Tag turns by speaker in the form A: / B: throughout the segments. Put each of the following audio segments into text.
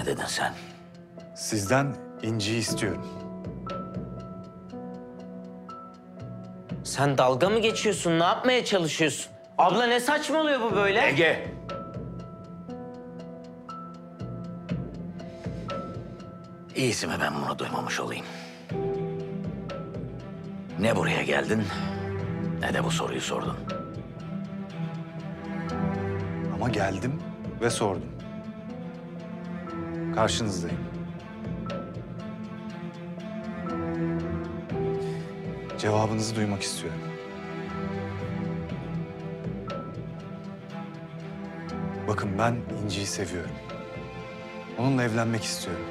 A: Ne dedin sen?
B: Sizden İnci'yi istiyorum.
C: Sen dalga mı geçiyorsun? Ne yapmaya çalışıyorsun? Abla ne saçmalıyor bu böyle?
A: Ege! İyisi mi ben bunu duymamış olayım? Ne buraya geldin, ne de bu soruyu sordun.
B: Ama geldim ve sordum. Karşınızdayım. Cevabınızı duymak istiyorum. Bakın ben İnci'yi seviyorum. Onunla evlenmek istiyorum.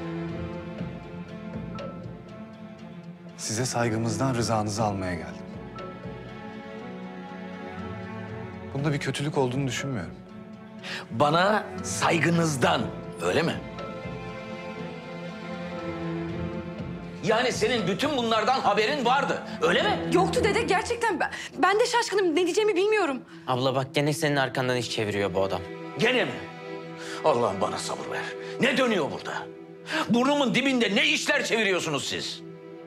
B: Size saygımızdan rızanızı almaya geldim. Bunda bir kötülük olduğunu düşünmüyorum.
A: Bana saygınızdan, öyle mi? Yani senin bütün bunlardan haberin vardı, öyle mi?
D: Yoktu dede, gerçekten ben de şaşkınım. Ne diyeceğimi bilmiyorum.
C: Abla bak gene senin arkandan iş çeviriyor bu adam.
A: Gene mi? Allah'ım bana sabır ver. Ne dönüyor burada? Burnumun dibinde ne işler çeviriyorsunuz siz?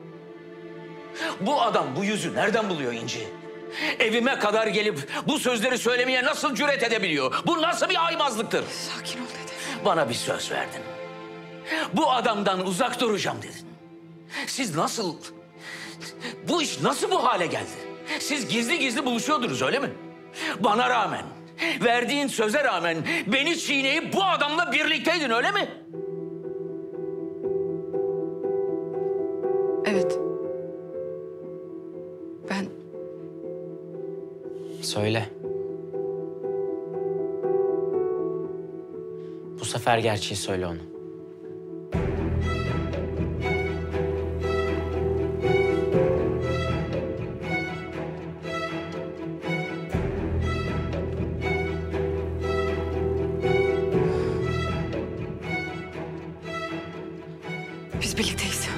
A: Bu adam bu yüzü nereden buluyor İnci? Evime kadar gelip bu sözleri söylemeye nasıl cüret edebiliyor? Bu nasıl bir aymazlıktır?
D: Sakin ol dede.
A: Bana bir söz verdin. Bu adamdan uzak duracağım dedin. Siz nasıl... Bu iş nasıl bu hale geldi? Siz gizli gizli buluşuyordunuz öyle mi? Bana rağmen, verdiğin söze rağmen beni çiğneyip bu adamla birlikteydin öyle mi?
D: Evet. Ben
C: Söyle. Bu sefer gerçeği söyle onu.
D: biz birlikteyiz.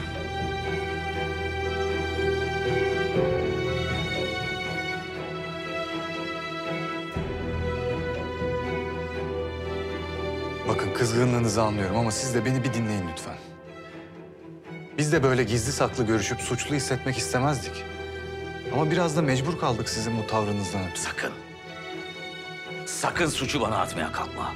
B: Bakın kızgınlığınızı anlıyorum ama siz de beni bir dinleyin lütfen. Biz de böyle gizli saklı görüşüp suçlu hissetmek istemezdik. Ama biraz da mecbur kaldık sizin bu tavrınızdan ötürü.
A: Sakın. Sakın suçu bana atmaya kalkma.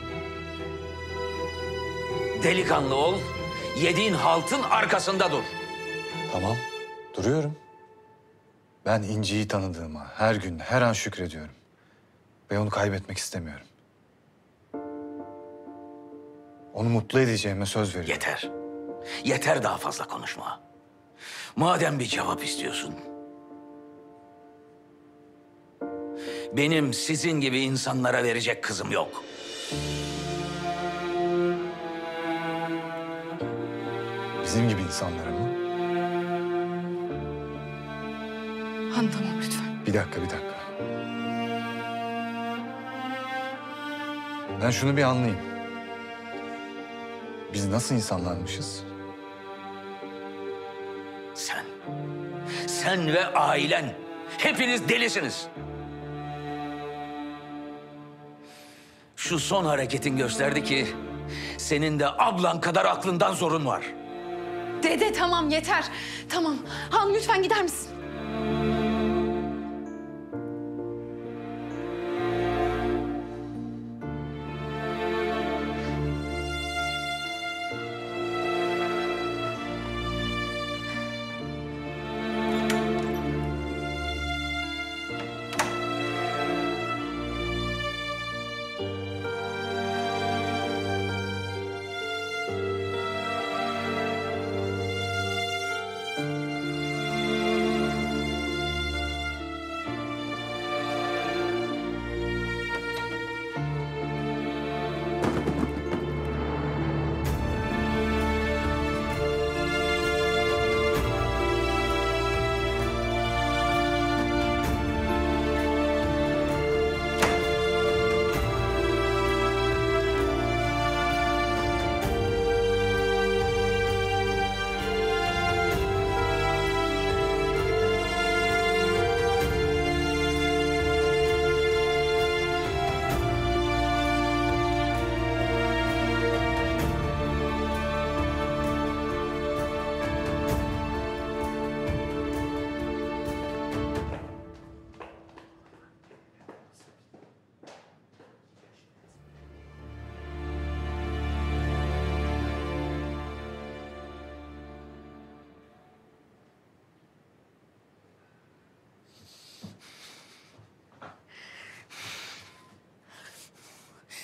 A: Delikanlı ol, yediğin haltın arkasında dur.
B: Tamam, duruyorum. Ben İnci'yi tanıdığıma her gün, her an şükrediyorum. Ve onu kaybetmek istemiyorum. Onu mutlu edeceğime söz veriyorum.
A: Yeter. Yeter daha fazla konuşma. Madem bir cevap istiyorsun. Benim sizin gibi insanlara verecek kızım yok.
B: Bizim gibi insanlara mı?
D: Han tamam lütfen.
B: Bir dakika, bir dakika. Ben şunu bir anlayayım. Biz nasıl insanlarmışız?
A: Sen ve ailen hepiniz delisiniz. Şu son hareketin gösterdi ki senin de ablan kadar aklından zorun var.
D: Dede tamam yeter. Tamam. Han lütfen gider misin?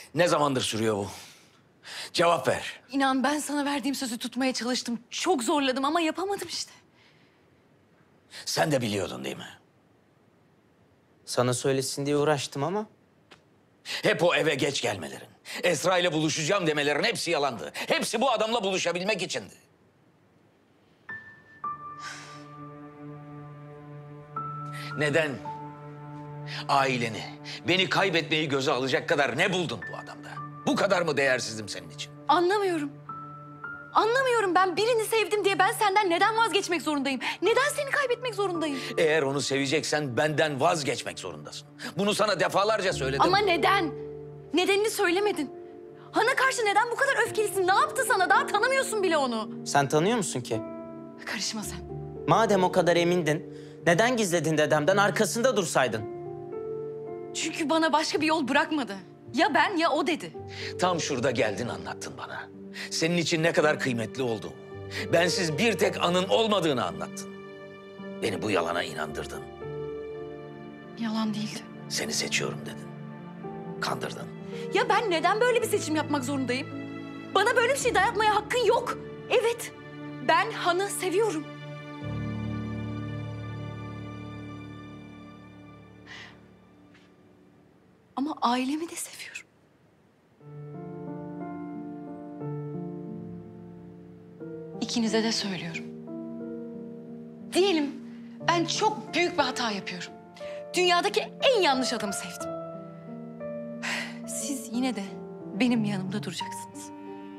A: Ne zamandır sürüyor bu? Cevap ver.
D: İnan ben sana verdiğim sözü tutmaya çalıştım. Çok zorladım ama yapamadım işte.
A: Sen de biliyordun değil mi?
C: Sana söylesin diye uğraştım ama
A: Hep o eve geç gelmelerin, Esra ile buluşacağım demelerin hepsi yalandı. Hepsi bu adamla buluşabilmek içindi. Neden? Aileni, beni kaybetmeyi göze alacak kadar ne buldun bu adamda? Bu kadar mı değersizdim senin için?
D: Anlamıyorum. Anlamıyorum, ben birini sevdim diye ben senden neden vazgeçmek zorundayım? Neden seni kaybetmek zorundayım?
A: Eğer onu seveceksen benden vazgeçmek zorundasın. Bunu sana defalarca söyledim.
D: Ama neden? Nedenini söylemedin. Han'a karşı neden bu kadar öfkelisin? Ne yaptı sana? Daha tanımıyorsun bile onu.
C: sen tanıyor musun ki?
D: Karışma sen.
C: Madem o kadar emindin, neden gizledin dedemden, arkasında dursaydın?
D: Çünkü bana başka bir yol bırakmadı. Ya ben ya o dedi.
A: Tam şurada geldin anlattın bana. Senin için ne kadar kıymetli olduğumu, bensiz bir tek anın olmadığını anlattın. Beni bu yalana inandırdın.
D: Yalan değildi.
A: Seni seçiyorum dedin. Kandırdın.
D: Ya ben neden böyle bir seçim yapmak zorundayım? Bana böyle bir şey dayatmaya hakkın yok. Evet, ben Han'ı seviyorum. Ama ailemi de seviyorum. İkinize de söylüyorum. Diyelim ben çok büyük bir hata yapıyorum. Dünyadaki en yanlış adamı sevdim. Siz yine de benim yanımda duracaksınız.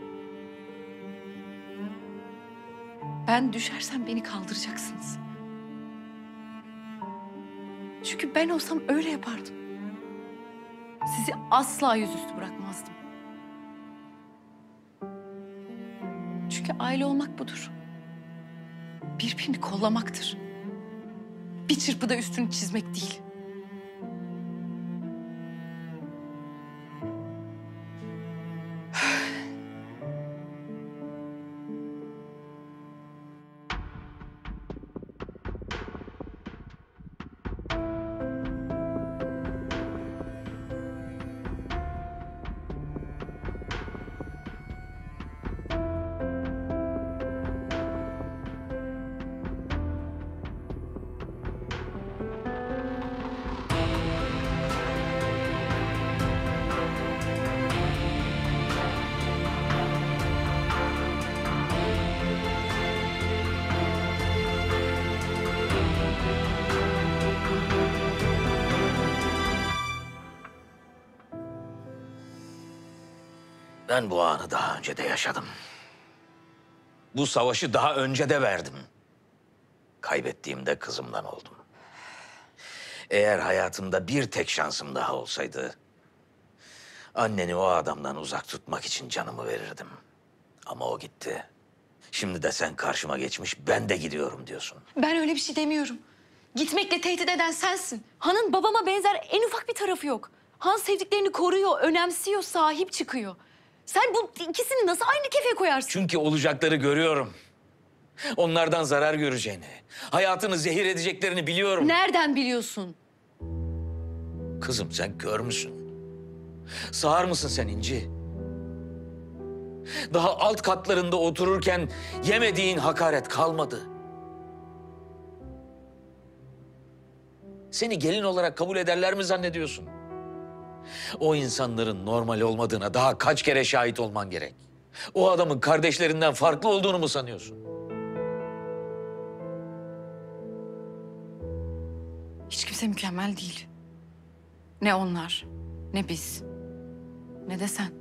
D: Ben düşersem beni kaldıracaksınız. Çünkü ben olsam öyle yapardım. Sizi asla yüzüstü bırakmazdım. Çünkü aile olmak budur. Birbirini kollamaktır. Bir çırpıda üstünü çizmek değil.
A: Ben bu anı daha önce de yaşadım. Bu savaşı daha önce de verdim. Kaybettiğimde kızımdan oldum. Eğer hayatımda bir tek şansım daha olsaydı, anneni o adamdan uzak tutmak için canımı verirdim. Ama o gitti. Şimdi de sen karşıma geçmiş, ben de gidiyorum diyorsun.
D: Ben öyle bir şey demiyorum. Gitmekle tehdit eden sensin. Han'ın babama benzer en ufak bir tarafı yok. Han sevdiklerini koruyor, önemsiyor, sahip çıkıyor. Sen bu ikisini nasıl aynı kefeye koyarsın?
A: Çünkü olacakları görüyorum. Onlardan zarar göreceğini, hayatını zehir edeceklerini biliyorum.
D: Nereden biliyorsun?
A: Kızım sen kör müsün? Sağır mısın sen İnci? Daha alt katlarında otururken yemediğin hakaret kalmadı. Seni gelin olarak kabul ederler mi zannediyorsun? O insanların normal olmadığına daha kaç kere şahit olman gerek. O adamın kardeşlerinden farklı olduğunu mu sanıyorsun?
D: Hiç kimse mükemmel değil. Ne onlar, ne biz, ne de sen.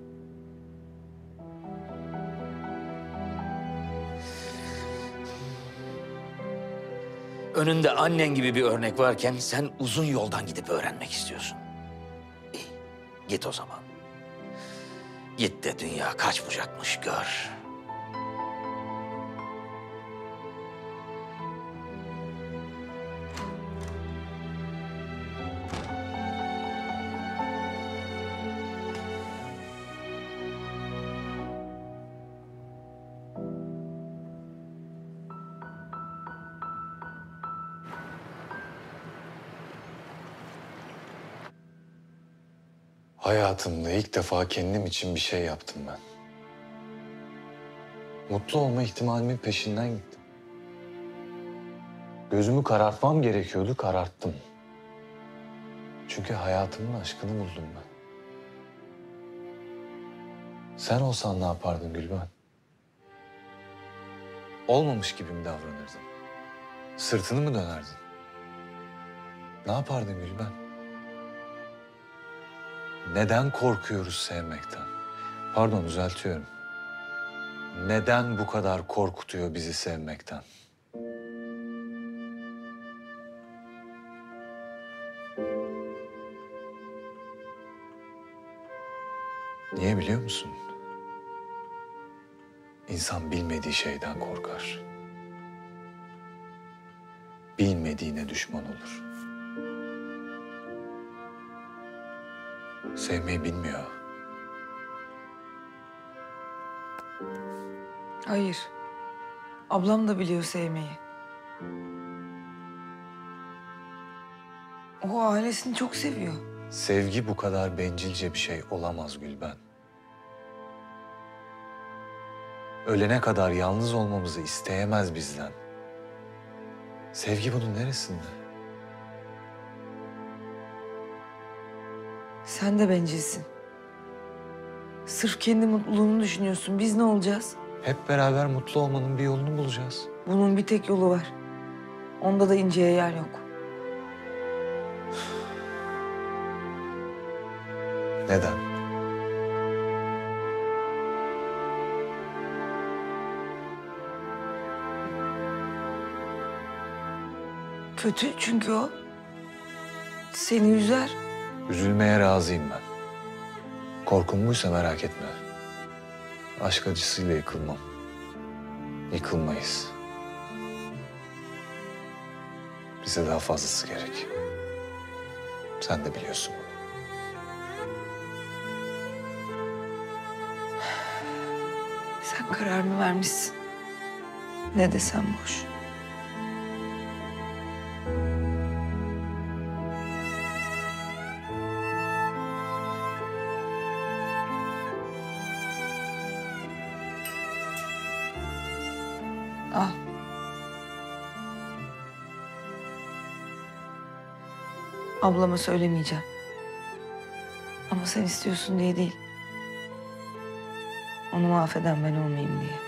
A: Önünde annen gibi bir örnek varken sen uzun yoldan gidip öğrenmek istiyorsun. İyi, git o zaman. Git de dünya kaç bucakmış gör.
B: Hayatımda ilk defa kendim için bir şey yaptım ben. Mutlu olma ihtimalimin peşinden gittim. Gözümü karartmam gerekiyordu, kararttım. Çünkü hayatımın aşkını buldum ben. Sen olsan ne yapardın Gülben? Olmamış gibi mi davranırdın? Sırtını mı dönerdin? Ne yapardın Gülben? Neden korkuyoruz sevmekten? Pardon, düzeltiyorum. Neden bu kadar korkutuyor bizi sevmekten? Niye biliyor musun? İnsan bilmediği şeyden korkar. Bilmediğine düşman olur. Sevmeyi bilmiyor.
E: Hayır. Ablam da biliyor sevmeyi. O ailesini çok seviyor.
B: Sevgi bu kadar bencilce bir şey olamaz Gülben. Ölene kadar yalnız olmamızı isteyemez bizden. Sevgi bunun neresinde?
E: Sen de bencilsin. Sırf kendi mutluluğunu düşünüyorsun. Biz ne olacağız?
B: Hep beraber mutlu olmanın bir yolunu bulacağız.
E: Bunun bir tek yolu var. Onda da inceye yer yok.
B: Neden?
E: Kötü çünkü o. Seni üzer.
B: Üzülmeye razıyım ben. Korkum buysa merak etme. Aşk acısıyla yıkılmam. Yıkılmayız. Bize daha fazlası gerek. Sen de biliyorsun bunu.
E: Sen kararını vermişsin. Ne desem boş. Al. Ablama söylemeyeceğim. Ama sen istiyorsun diye değil. Onu mahveden ben olmayayım diye.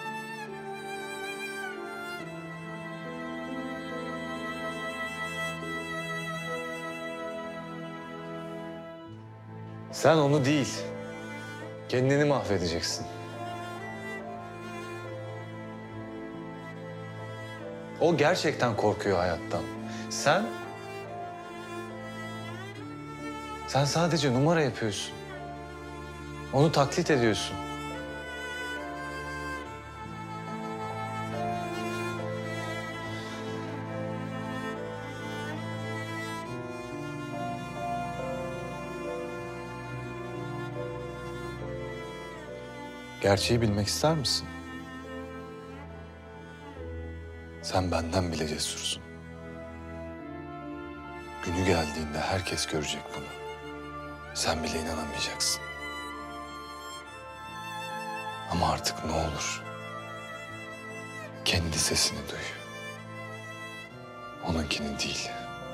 B: Sen onu değil, kendini mahvedeceksin. O gerçekten korkuyor hayattan. Sen sadece numara yapıyorsun. Onu taklit ediyorsun. Gerçeği bilmek ister misin? Sen benden bile cesursun. Günü geldiğinde herkes görecek bunu. Sen bile inanamayacaksın. Ama artık ne olur? Kendi sesini duy. Onunkini değil.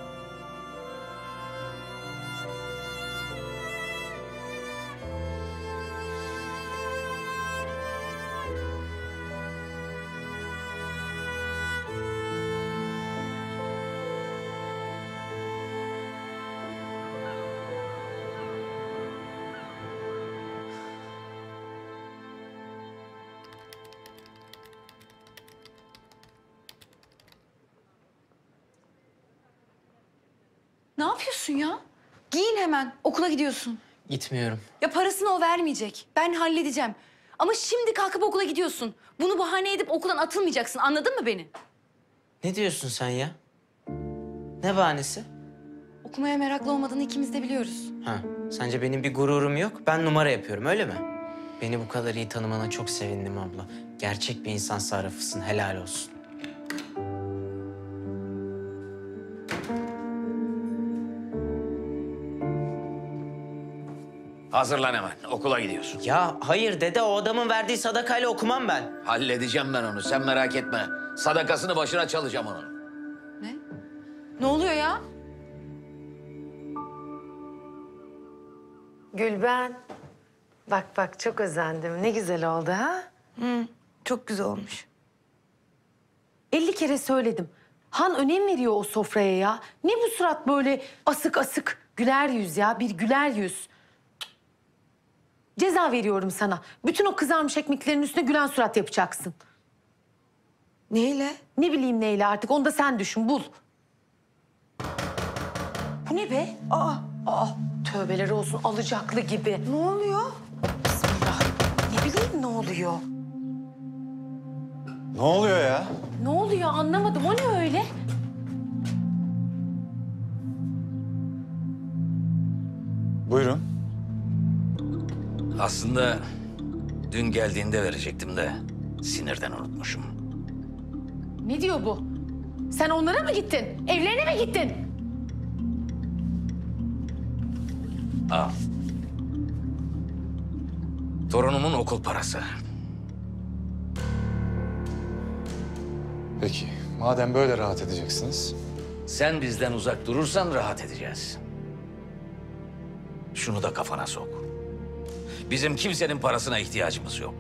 D: Ne yapıyorsun ya? Giyin hemen. Okula gidiyorsun.
C: Gitmiyorum.
D: Ya parasını o vermeyecek. Ben halledeceğim. Ama şimdi kalkıp okula gidiyorsun. Bunu bahane edip okuldan atılmayacaksın. Anladın mı beni?
C: Ne diyorsun sen ya? Ne bahanesi?
D: Okumaya meraklı olmadığını ikimiz de biliyoruz.
C: Ha, sence benim bir gururum yok, ben numara yapıyorum öyle mi? Beni bu kadar iyi tanımana çok sevindim abla. Gerçek bir insan sarrafısın, helal olsun.
A: Hazırlan hemen. Okula gidiyorsun.
C: Ya hayır dede, o adamın verdiği sadakayla okumam ben.
A: Halledeceğim ben onu. Sen merak etme. Sadakasını başına çalacağım onun.
D: Ne oluyor ya?
E: Gülben. Bak bak çok özendim. Ne güzel oldu ha?
F: Çok güzel olmuş.
E: 50 kere söyledim. Han önem veriyor o sofraya ya. Ne bu surat böyle asık asık? Güler yüz ya, bir güler yüz. Cık. Ceza veriyorum sana. Bütün o kızarmış ekmeklerin üstüne gülen surat yapacaksın.
F: Neyle?
E: Ne bileyim neyle artık, onu da sen düşün, bul. Bu ne be? Aa, tövbeler olsun, alacaklı gibi.
F: Ne oluyor?
E: Bismillah. Ne bileyim ne oluyor?
B: Ne oluyor ya?
E: Ne oluyor anlamadım, o ne öyle?
B: Buyurun.
A: Aslında dün geldiğinde verecektim de sinirden unutmuşum.
E: Ne diyor bu? Sen onlara mı gittin? Evlerine mi gittin?
A: Al. Torunumun okul parası.
B: Peki, madem böyle rahat edeceksiniz.
A: Sen bizden uzak durursan rahat edeceğiz. Şunu da kafana sok. Bizim kimsenin parasına ihtiyacımız yok.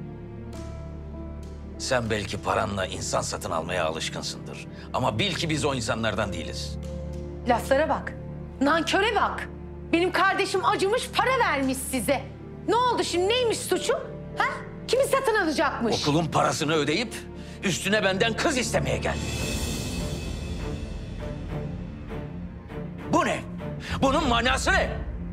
A: Sen belki paranla insan satın almaya alışkınsındır. Ama bil ki biz o insanlardan değiliz.
E: Laflara bak. Nanköre bak. Benim kardeşim acımış, para vermiş size. Ne oldu şimdi, neymiş suçu? Ha? Kimi satın alacakmış?
A: Okulun parasını ödeyip üstüne benden kız istemeye geldi. Bu ne? Bunun manası ne?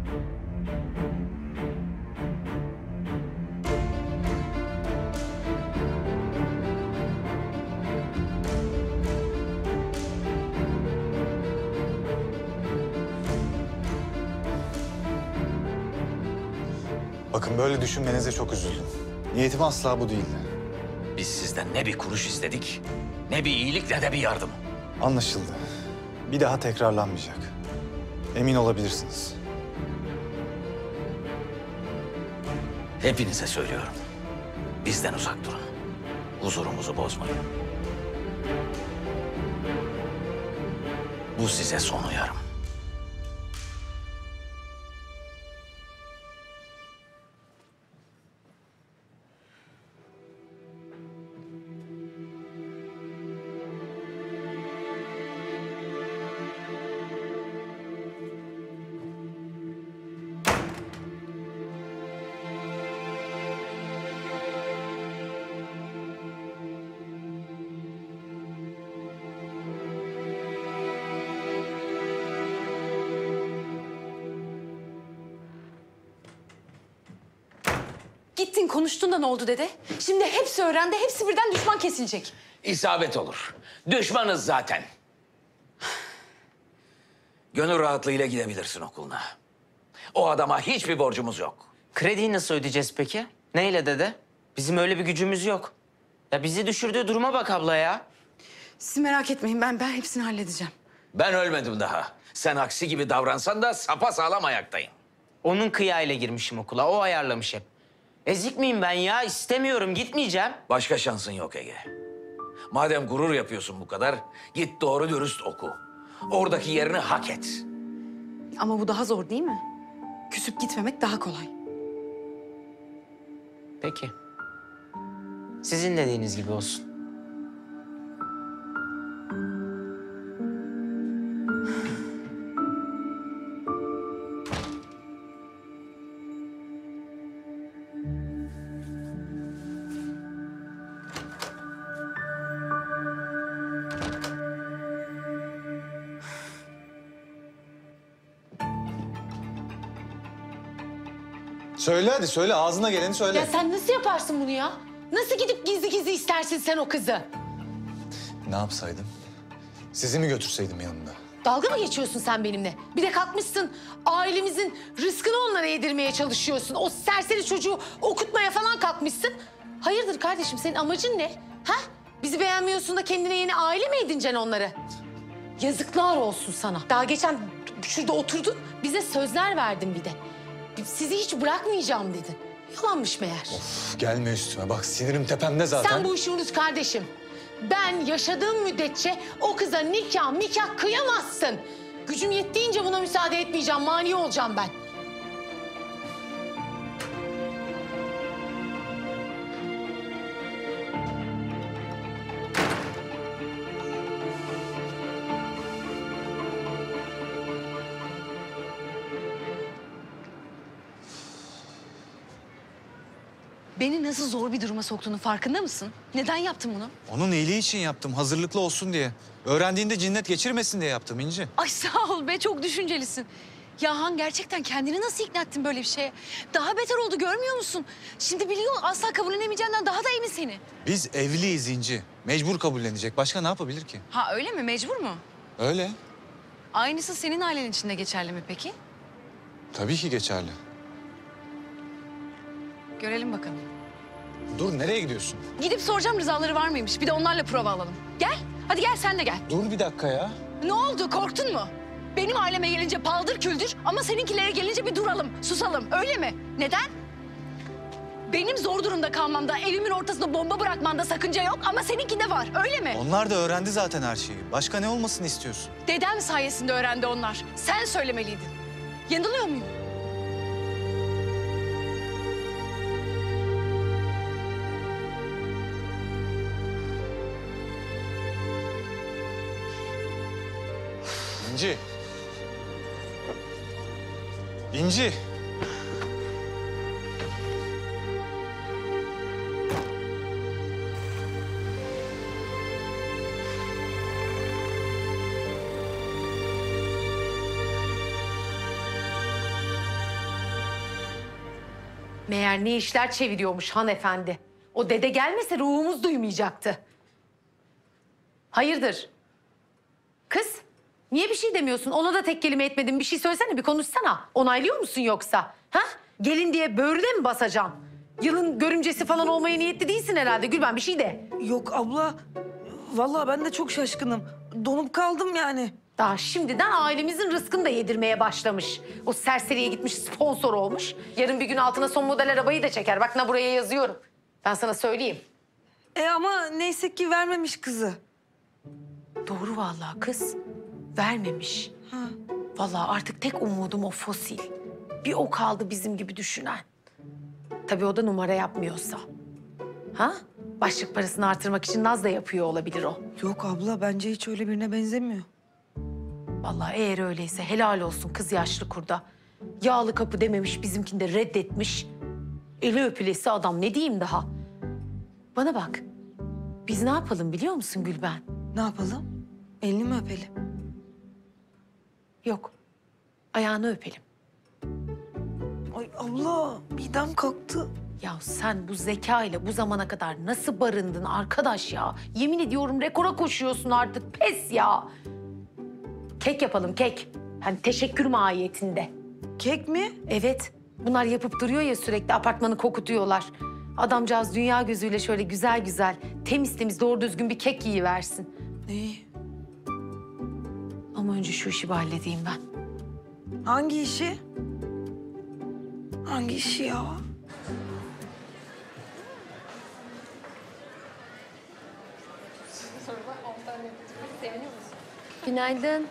B: Bakın böyle düşünmenize çok üzüldüm. Niyetim asla bu değildi.
A: Biz sizden ne bir kuruş istedik, ne bir iyilik ne de bir yardım.
B: Anlaşıldı. Bir daha tekrarlanmayacak. Emin olabilirsiniz.
A: Hepinize söylüyorum. Bizden uzak durun. Huzurumuzu bozmayın. Bu size son uyarım.
D: Gittin konuştun da ne oldu dede? Şimdi hepsi öğrendi, hepsi birden düşman kesilecek.
A: İsabet olur. Düşmanız zaten. Gönül rahatlığıyla gidebilirsin okuluna. O adama hiçbir borcumuz yok.
C: Krediyi nasıl ödeyeceğiz peki? Neyle dede? Bizim öyle bir gücümüz yok. Ya bizi düşürdüğü duruma bak abla ya.
F: Siz merak etmeyin, ben hepsini halledeceğim.
A: Ben ölmedim daha. Sen aksi gibi davransan da sapasağlam ayaktayım.
C: Onun kıyağıyla girmişim okula, o ayarlamış hep. Ezik miyim ben ya? İstemiyorum, gitmeyeceğim.
A: Başka şansın yok Ege. Madem gurur yapıyorsun bu kadar, git doğru dürüst oku. Oradaki yerini hak et.
F: Ama bu daha zor değil mi? Küsüp gitmemek daha kolay.
C: Peki. Sizin dediğiniz gibi olsun.
B: Söyle hadi söyle, ağzına geleni söyle.
E: Ya sen nasıl yaparsın bunu ya? Nasıl gidip gizli gizli istersin sen o kızı?
B: Ne yapsaydım? Sizi mi götürseydim yanımda?
E: Dalga mı geçiyorsun sen benimle? Bir de kalkmışsın ailemizin rızkını onlara yedirmeye çalışıyorsun. O serseri çocuğu okutmaya falan kalkmışsın. Hayırdır kardeşim, senin amacın ne? Ha? Bizi beğenmiyorsun da kendine yeni aile mi edineceksin onları? Yazıklar olsun sana. Daha geçen şurada oturdun, bize sözler verdin bir de. Sizi hiç bırakmayacağım dedin. Yalanmış meğer.
B: Gelme üstüme. Bak sinirim tepemde zaten.
E: Sen bu işi unut kardeşim. Ben yaşadığım müddetçe o kıza nikah kıyamazsın. Gücüm yettiğince buna müsaade etmeyeceğim. Mani olacağım ben.
D: Beni nasıl zor bir duruma soktuğunu farkında mısın? Neden yaptın bunu?
B: Onun iyiliği için yaptım. Hazırlıklı olsun diye. Öğrendiğinde cinnet geçirmesin diye yaptım İnci.
D: Ay sağ ol be, çok düşüncelisin. Ya Han, gerçekten kendini nasıl ikna ettin böyle bir şeye? Daha beter oldu, görmüyor musun? Şimdi biliyor, asla kabullenemeyeceğinden daha da emin seni.
B: Biz evliyiz İnci. Mecbur kabullenecek. Başka ne yapabilir ki?
D: Ha öyle mi? Mecbur mu?
B: Öyle.
D: Aynısı senin ailen için de geçerli mi peki?
B: Tabii ki geçerli.
D: Görelim bakalım.
B: Dur nereye gidiyorsun?
D: Gidip soracağım rızaları var mıymış. Bir de onlarla prova alalım. Gel. Hadi gel, sen de gel.
B: Dur bir dakika ya.
D: Ne oldu? Korktun mu? Benim aileme gelince paldır küldür ama seninkilere gelince bir duralım, susalım. Öyle mi? Neden? Benim zor durumda kalmamda, evimin ortasına bomba bırakmanda sakınca yok ama seninkinde var. Öyle mi?
B: Onlar da öğrendi zaten her şeyi. Başka ne olmasını istiyorsun?
D: Dedem sayesinde öğrendi onlar. Sen söylemeliydin. Yanılıyor muyum?
B: İnci. İnci.
E: Meğer ne işler çeviriyormuş hanımefendi. O dede gelmese ruhumuz duymayacaktı. Hayırdır? Kız, niye bir şey demiyorsun? Ona da tek kelime etmedin. Bir şey söylesene, bir konuşsana. Onaylıyor musun yoksa? Ha? Gelin diye böğrüne mi basacaksın? Yılın görümcesi falan olmaya niyetli değilsin herhalde. Gülben, bir şey de.
G: Yok abla. Vallahi ben de çok şaşkınım. Donup kaldım yani.
E: Daha şimdiden ailemizin rızkını da yedirmeye başlamış. O serseriye gitmiş, sponsor olmuş. Yarın bir gün altına son model arabayı da çeker. Bak, buraya yazıyorum. Ben sana söyleyeyim.
G: Ama neyse ki vermemiş kızı.
E: Doğru vallahi kız. Vermemiş. Vallahi artık tek umudum o fosil. Bir o kaldı bizim gibi düşünen. Tabii o da numara yapmıyorsa. Ha? Başlık parasını artırmak için naz da yapıyor olabilir o.
G: Yok abla, bence hiç öyle birine benzemiyor.
E: Vallahi eğer öyleyse helal olsun kız yaşlı kurda. Yağlı kapı dememiş, bizimkini de reddetmiş. Eli öpülesi adam, ne diyeyim daha? Bana bak, biz ne yapalım biliyor musun Gülben?
G: Ne yapalım? Elini mi öpelim?
E: Yok, ayağını öpelim.
G: Ay abla, midem kalktı.
E: Ya sen bu zeka ile bu zamana kadar nasıl barındın arkadaş ya? Yemin ediyorum rekora koşuyorsun artık, pes ya. Kek yapalım, kek. Hani teşekkür mahiyetinde.
G: Kek mi?
E: Evet, bunlar yapıp duruyor ya sürekli, apartmanı kokutuyorlar. Adamcağız dünya gözüyle şöyle güzel güzel, temiz temiz, doğru düzgün bir kek yiyiversin.
G: İyi.
E: Ama önce şu işi bir halledeyim ben.
G: Hangi işi? Hangi işi ya?
E: Günaydın.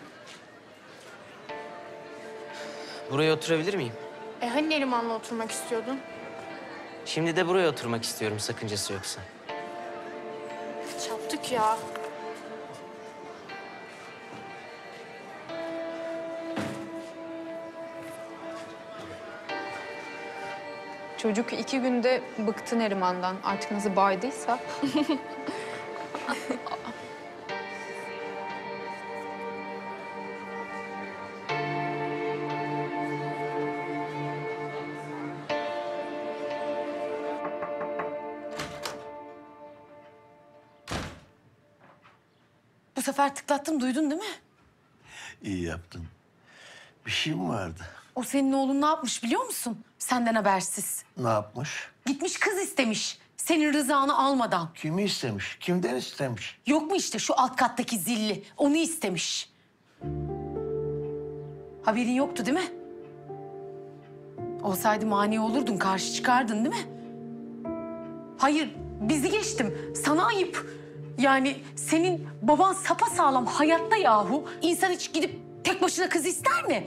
C: Buraya oturabilir miyim?
H: Hani Neriman'la oturmak istiyordun?
C: Şimdi de buraya oturmak istiyorum, sakıncası yoksa.
H: Çattık ya. Çocuk 2 günde bıktı Neriman'dan. Artık nasıl baydıysa.
E: Bu sefer tıklattım, duydun değil mi?
I: İyi yaptın. Bir şey mi vardı?
E: O senin oğlun ne yapmış biliyor musun? Senden habersiz.
I: Ne yapmış?
E: Gitmiş kız istemiş. Senin rızanı almadan.
I: Kimi istemiş? Kimden istemiş?
E: Yok mu işte şu alt kattaki zilli? Onu istemiş. Haberin yoktu değil mi? Olsaydı mani olurdun, karşı çıkardın değil mi? Hayır, bizi geçtim. Sana ayıp. Yani senin baban sapasağlam hayatta yahu. İnsan hiç gidip tek başına kız ister mi?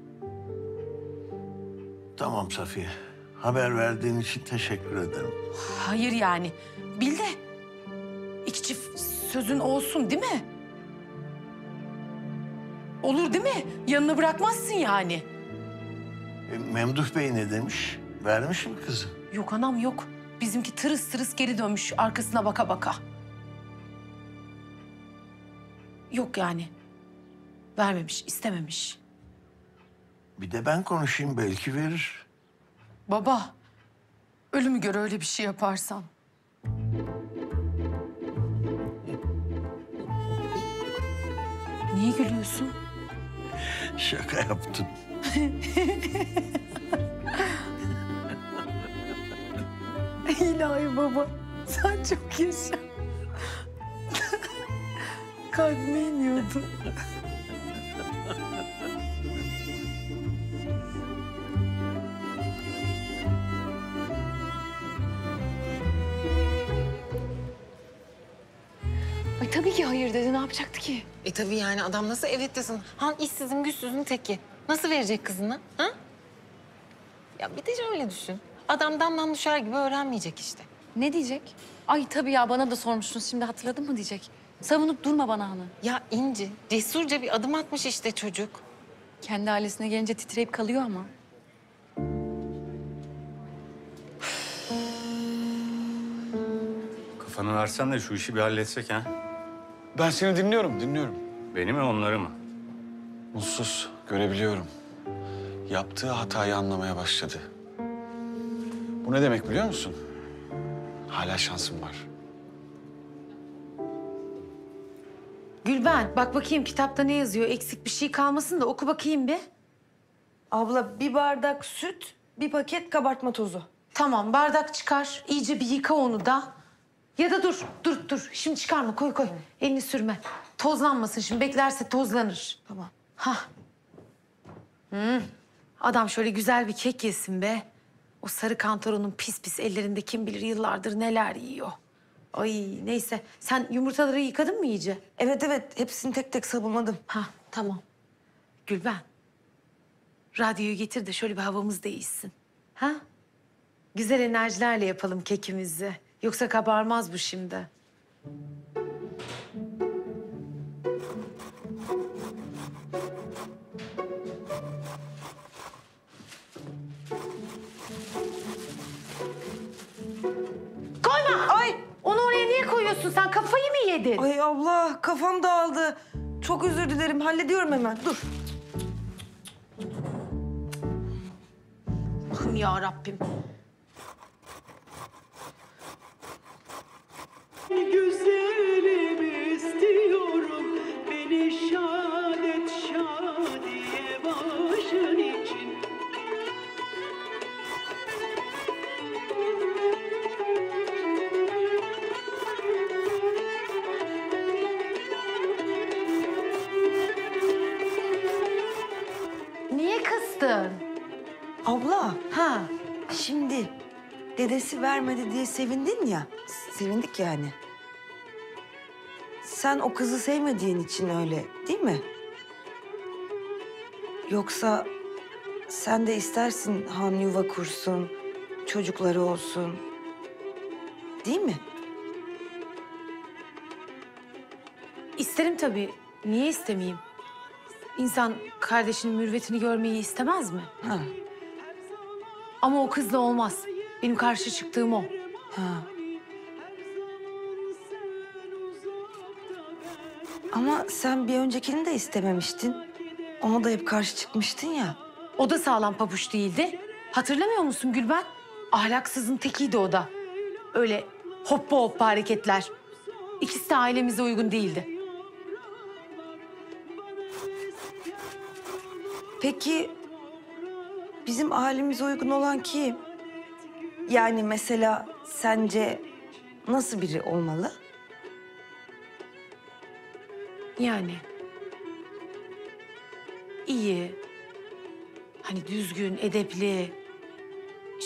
I: Tamam Safiye. Haber verdiğin için teşekkür ederim.
E: Hayır yani. Bil de iki çift sözün olsun değil mi? Olur değil mi? Yanına bırakmazsın yani.
I: Memduh Bey ne demiş? Vermiş mi kızı?
E: Yok anam yok. Bizimki tırıs tırıs geri dönmüş arkasına baka baka. Yok yani. Vermemiş, istememiş.
I: Bir de ben konuşayım, belki verir.
E: Baba, ölümü gör öyle bir şey yaparsan. Niye gülüyorsun?
I: Şaka yaptım.
E: İlahi baba, sen çok yaşa. Kalbime iniyordu.
D: Ay tabii ki hayır dedi. Ne yapacaktı ki?
J: Tabii yani adam nasıl evet desin? Han işsizin güçsüzün teki. Nasıl verecek kızını? Ha? Ya bir de şöyle düşün. Adam damdan düşer gibi öğrenmeyecek işte.
D: Ne diyecek? Ay tabii ya bana da sormuşsunuz. Şimdi hatırladın mı diyecek. Savunup durma bana Han'ı.
J: Ya İnci cesurca bir adım atmış işte çocuk.
D: Kendi ailesine gelince titreyip kalıyor ama.
K: Kafanı versen de şu işi bir halletsek ha.
B: Ben seni dinliyorum.
K: Beni mi onları mı?
B: Mutsuz, görebiliyorum. Yaptığı hatayı anlamaya başladı. Bu ne demek biliyor musun? Hala şansım var.
E: Gülben, bak bakayım kitapta ne yazıyor? Eksik bir şey kalmasın da oku bakayım bir.
G: Abla bir bardak süt, bir paket kabartma tozu.
E: Tamam, bardak çıkar. İyice bir yıka onu da. Ya da dur. Şimdi çıkarma, koy. Elini sürme. Tozlanmasın şimdi. Beklerse tozlanır.
G: Tamam.
E: Hah. Adam şöyle güzel bir kek yesin be. O sarı kantaronun pis pis ellerinde kim bilir yıllardır neler yiyor. Ay neyse. Sen yumurtaları yıkadın mı iyice?
G: Evet, hepsini tek tek sabunladım.
E: Ha tamam. Gülben. Radyoyu getir de şöyle bir havamız değişsin. Ha? Güzel enerjilerle yapalım kekimizi. Yoksa kabarmaz bu şimdi. Koyma! Ay! Onu oraya niye koyuyorsun sen? Kafayı mı yedin?
G: Ay abla kafam dağıldı. Çok özür dilerim, hallediyorum hemen. Dur.
E: Allah'ım ya Rabbim.
L: Güzelim istiyorum, beni şad et şadiye başın için.
E: Niye kıstın?
G: Abla,
E: Ha?
G: şimdi dedesi vermedi diye sevindin ya. Sevindik yani. Sen o kızı sevmediğin için öyle değil mi? Yoksa sen de istersin Han yuva kursun, çocukları olsun. Değil mi?
E: İsterim tabii. Niye istemeyeyim? İnsan kardeşinin mürvetini görmeyi istemez mi?
G: Ha.
E: Ama o kızla olmaz. Benim karşı çıktığım o.
G: Ha. Ama sen bir öncekini de istememiştin. Ona da hep karşı çıkmıştın ya.
E: O da sağlam pabuç değildi. Hatırlamıyor musun Gülben? Ahlaksızın tekiydi o da. Öyle hoppa hoppa hareketler. İkisi de ailemize uygun değildi.
G: Peki bizim ailemize uygun olan kim? Yani mesela sence nasıl biri olmalı?
E: Yani iyi, hani düzgün, edepli,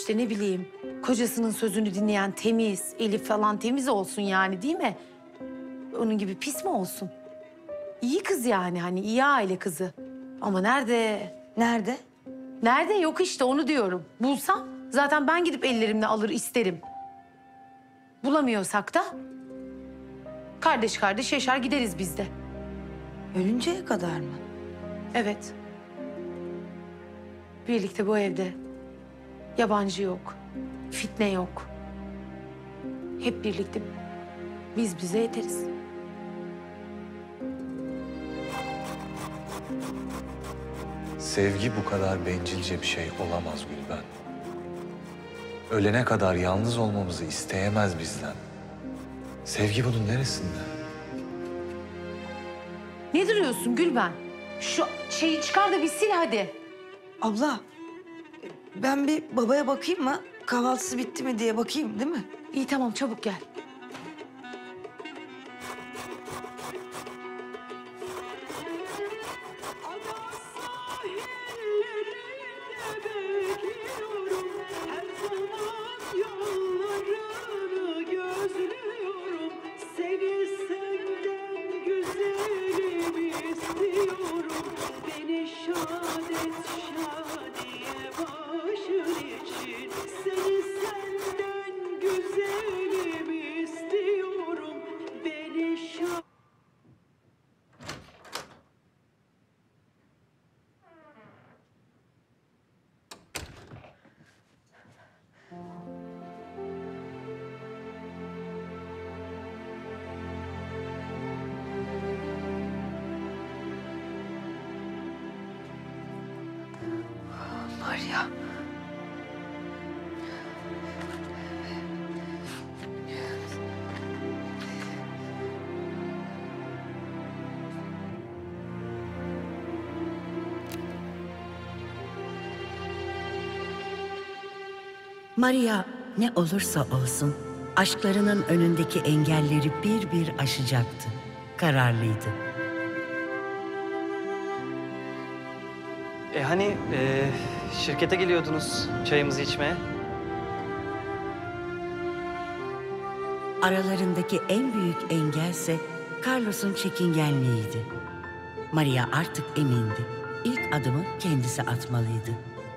E: işte ne bileyim. Kocasının sözünü dinleyen temiz, Elif falan temiz olsun yani değil mi? Onun gibi pis mi olsun? İyi kız yani hani iyi aile kızı. Ama nerede?
G: Nerede?
E: Nerede? Yok işte onu diyorum. Bulsam zaten ben gidip ellerimle alır isterim. Bulamıyorsak da kardeş kardeş yaşar gideriz biz de.
G: Ölünceye kadar mı?
E: Evet. Birlikte bu evde. Yabancı yok. Fitne yok. Hep birlikte biz bize yeteriz.
B: Sevgi bu kadar bencilce bir şey olamaz Gülben. Ölene kadar yalnız olmamızı isteyemez bizden. Sevgi bunun neresinde?
E: Ne duruyorsun Gülben? Şu şeyi çıkar da bir sil hadi.
G: Abla, ben bir babaya bakayım mı? Kahvaltısı bitti mi diye bakayım değil mi?
E: İyi tamam çabuk gel.
L: Yollarını gözlüyorum. Seni senden güzelim istiyorum. Beni şad et şadiye başın için. Seni senden güzelim istiyorum. Beni şad...
G: Maria.
M: Maria ne olursa olsun aşklarının önündeki engelleri bir bir aşacaktı. Kararlıydı.
N: Şirkete geliyordunuz çayımızı içmeye.
M: Aralarındaki en büyük engelse Carlos'un çekingenliğiydi. Maria artık emindi. İlk adımı kendisi atmalıydı.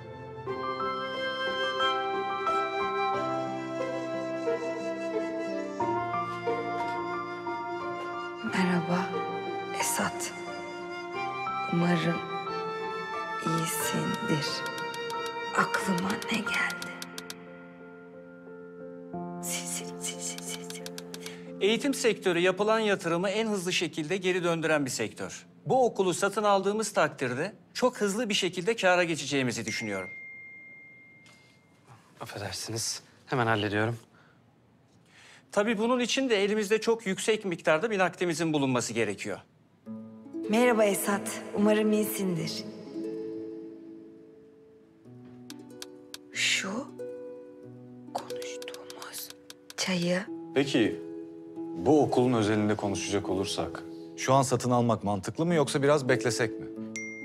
G: Merhaba Esat. Umarım iyisindir. Aklıma ne geldi?
K: Eğitim sektörü yapılan yatırımı en hızlı şekilde geri döndüren bir sektör. Bu okulu satın aldığımız takdirde çok hızlı bir şekilde kâra geçeceğimizi düşünüyorum.
N: Affedersiniz. Hemen hallediyorum.
K: Tabii bunun için de elimizde çok yüksek miktarda bir nakdimizin bulunması gerekiyor.
G: Merhaba Esat. Umarım iyisindir. Şu konuştuğumuz çayı
B: Peki bu okulun özelinde konuşacak olursak şu an satın almak mantıklı mı yoksa biraz beklesek mi?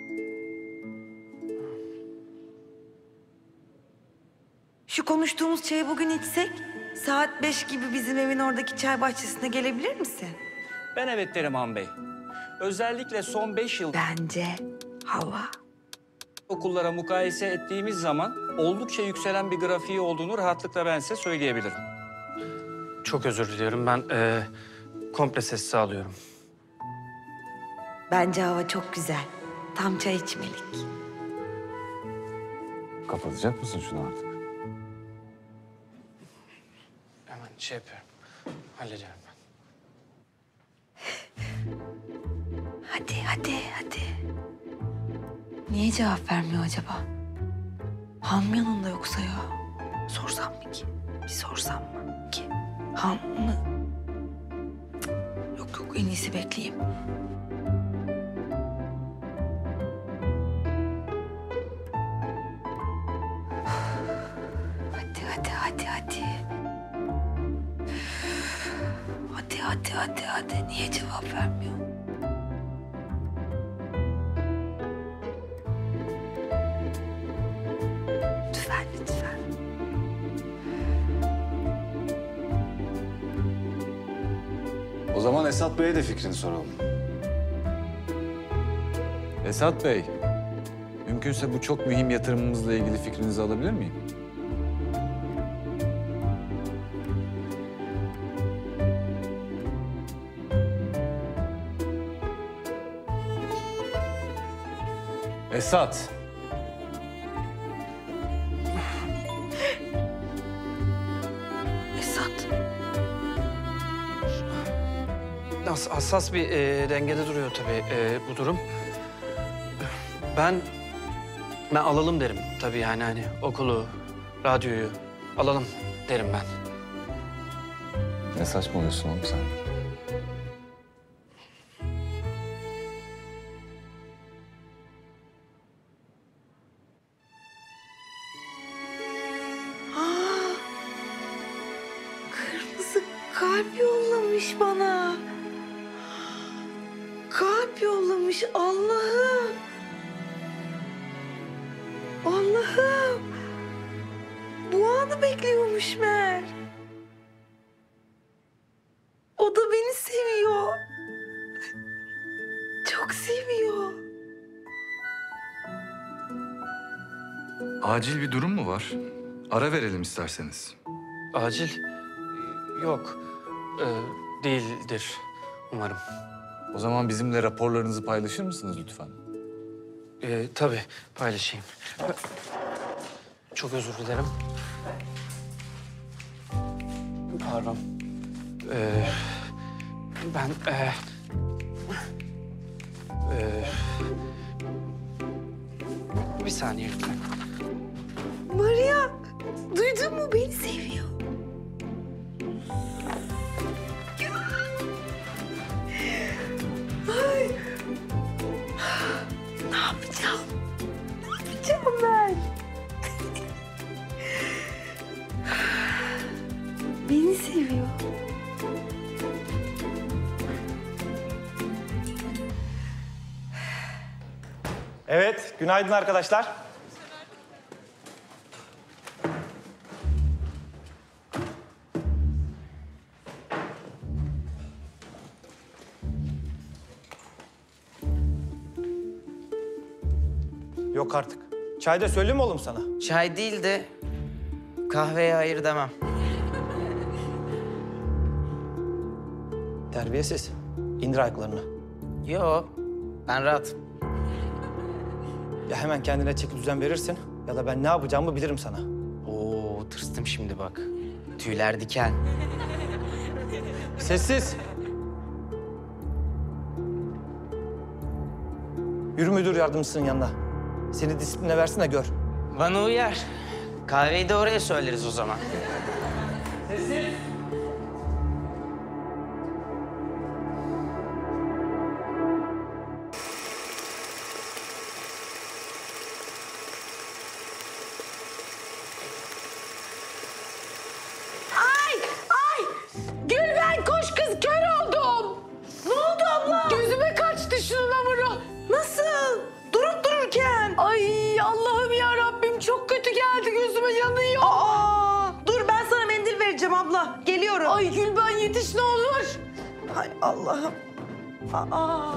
G: Şu konuştuğumuz çayı bugün içsek, saat 5 gibi bizim evin oradaki çay bahçesine gelebilir misin?
K: Ben evet derim Han Bey. Özellikle son 5 yıl
G: Bence hava.
K: okullara mukayese ettiğimiz zaman oldukça yükselen bir grafiği olduğunu rahatlıkla ben size söyleyebilirim.
N: Çok özür diliyorum. Ben komple sessiz alıyorum.
G: Bence hava çok güzel. Tam çay içmelik.
B: Kapatacak mısın şunu artık?
N: Hemen şey yapıyorum. Hallediyorum ben.
G: Hadi. Niye cevap vermiyor acaba? Han mı yanında yoksa ya? Sorsam mı ki? Bir sorsam mı ki? Han mı? Cık, Yok en iyisi bekleyeyim. Hadi. Niye cevap vermiyor? Lütfen.
B: zaman Esat Bey'e de fikrini soralım. Esat Bey, mümkünse bu çok mühim yatırımımızla ilgili fikrinizi alabilir miyim? Esat.
G: Esat.
N: Hassas bir dengede duruyor tabii bu durum. Ben alalım derim tabii, yani hani okulu, radyoyu alalım derim ben.
B: Ne saçmalıyorsun oğlum sen?
G: Kırmızı kalp yollamış bana. Kalp yollamış Allah'ım. Allah'ım. Bu anı bekliyormuş meğer. O da beni seviyor. Çok seviyor.
B: Acil bir durum mu var? Ara verelim isterseniz.
N: Acil? Yok, değildir umarım.
B: O zaman bizimle raporlarınızı paylaşır mısınız lütfen?
N: Tabii paylaşayım. Çok özür dilerim. Pardon. Ben bir saniye lütfen.
G: Maria, duydun mu? Beni seviyor. Ay. Ne yapacağım? Ne yapacağım ben? Beni seviyor.
O: Evet, günaydın arkadaşlar. Yok artık. Çay da söyleyeyim mi oğlum sana?
C: Çay değil de kahveye hayır demem.
O: Terbiyesiz. İndir ayaklarını.
C: Yo, ben rahatım.
O: Ya hemen kendine çeki düzen verirsin ya da ben ne yapacağımı bilirim sana.
C: Oo, tırstım şimdi bak. Tüyler diken.
O: Sessiz. Yürü müdür yardımcısının yanına. Seni disipline versin de gör.
C: Bana uyar. Kahveyi de oraya söyleriz o zaman.
O: Sessiz.
E: Ay! Ay! Gülben koş kız, kör oldum. Ne oldu abla? Gözüme kaçtı şunun hamuru. Nasıl? Durup dururken. Ay Allah'ım ya Rabbim, çok kötü geldi, gözüme yanıyor.
G: Aa, dur ben sana mendil vereceğim abla. Geliyorum.
E: Ay Gülben yetiş ne olur.
G: Hay Allah'ım. Aa.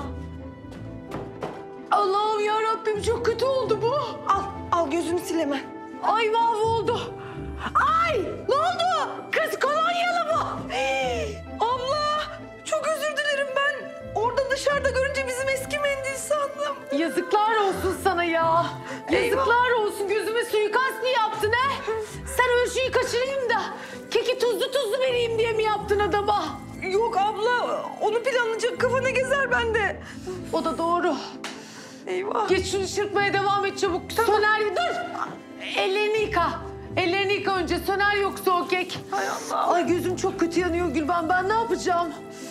E: Allah'ım ya Rabbim, çok kötü oldu bu.
G: Al gözünü sil hemen.
E: Ay mahvoldu. Ay ne oldu? Kız kolonyalı bu.
G: Abla çok özür dilerim ben. Orada dışarıda görünce bizim eski mendil sandım.
E: Yazıklar olsun sana ya. Yazıklar olsun, gözüme suikast mı yaptın ha? Sen ölçüyü kaçırayım da keki tuzlu vereyim diye mi yaptın adama?
G: Yok abla, onu planlayacak kafa ne gezer bende.
E: O da doğru.
G: Eyvah.
E: Geç şunu çırpmaya devam et çabuk. Söner, dur. Ellerini yıka. Ellerini yıka önce. Söner yoksa o kek.
G: Hay Allah.
E: Ay gözüm çok kötü yanıyor Gülben. Ben ne yapacağım?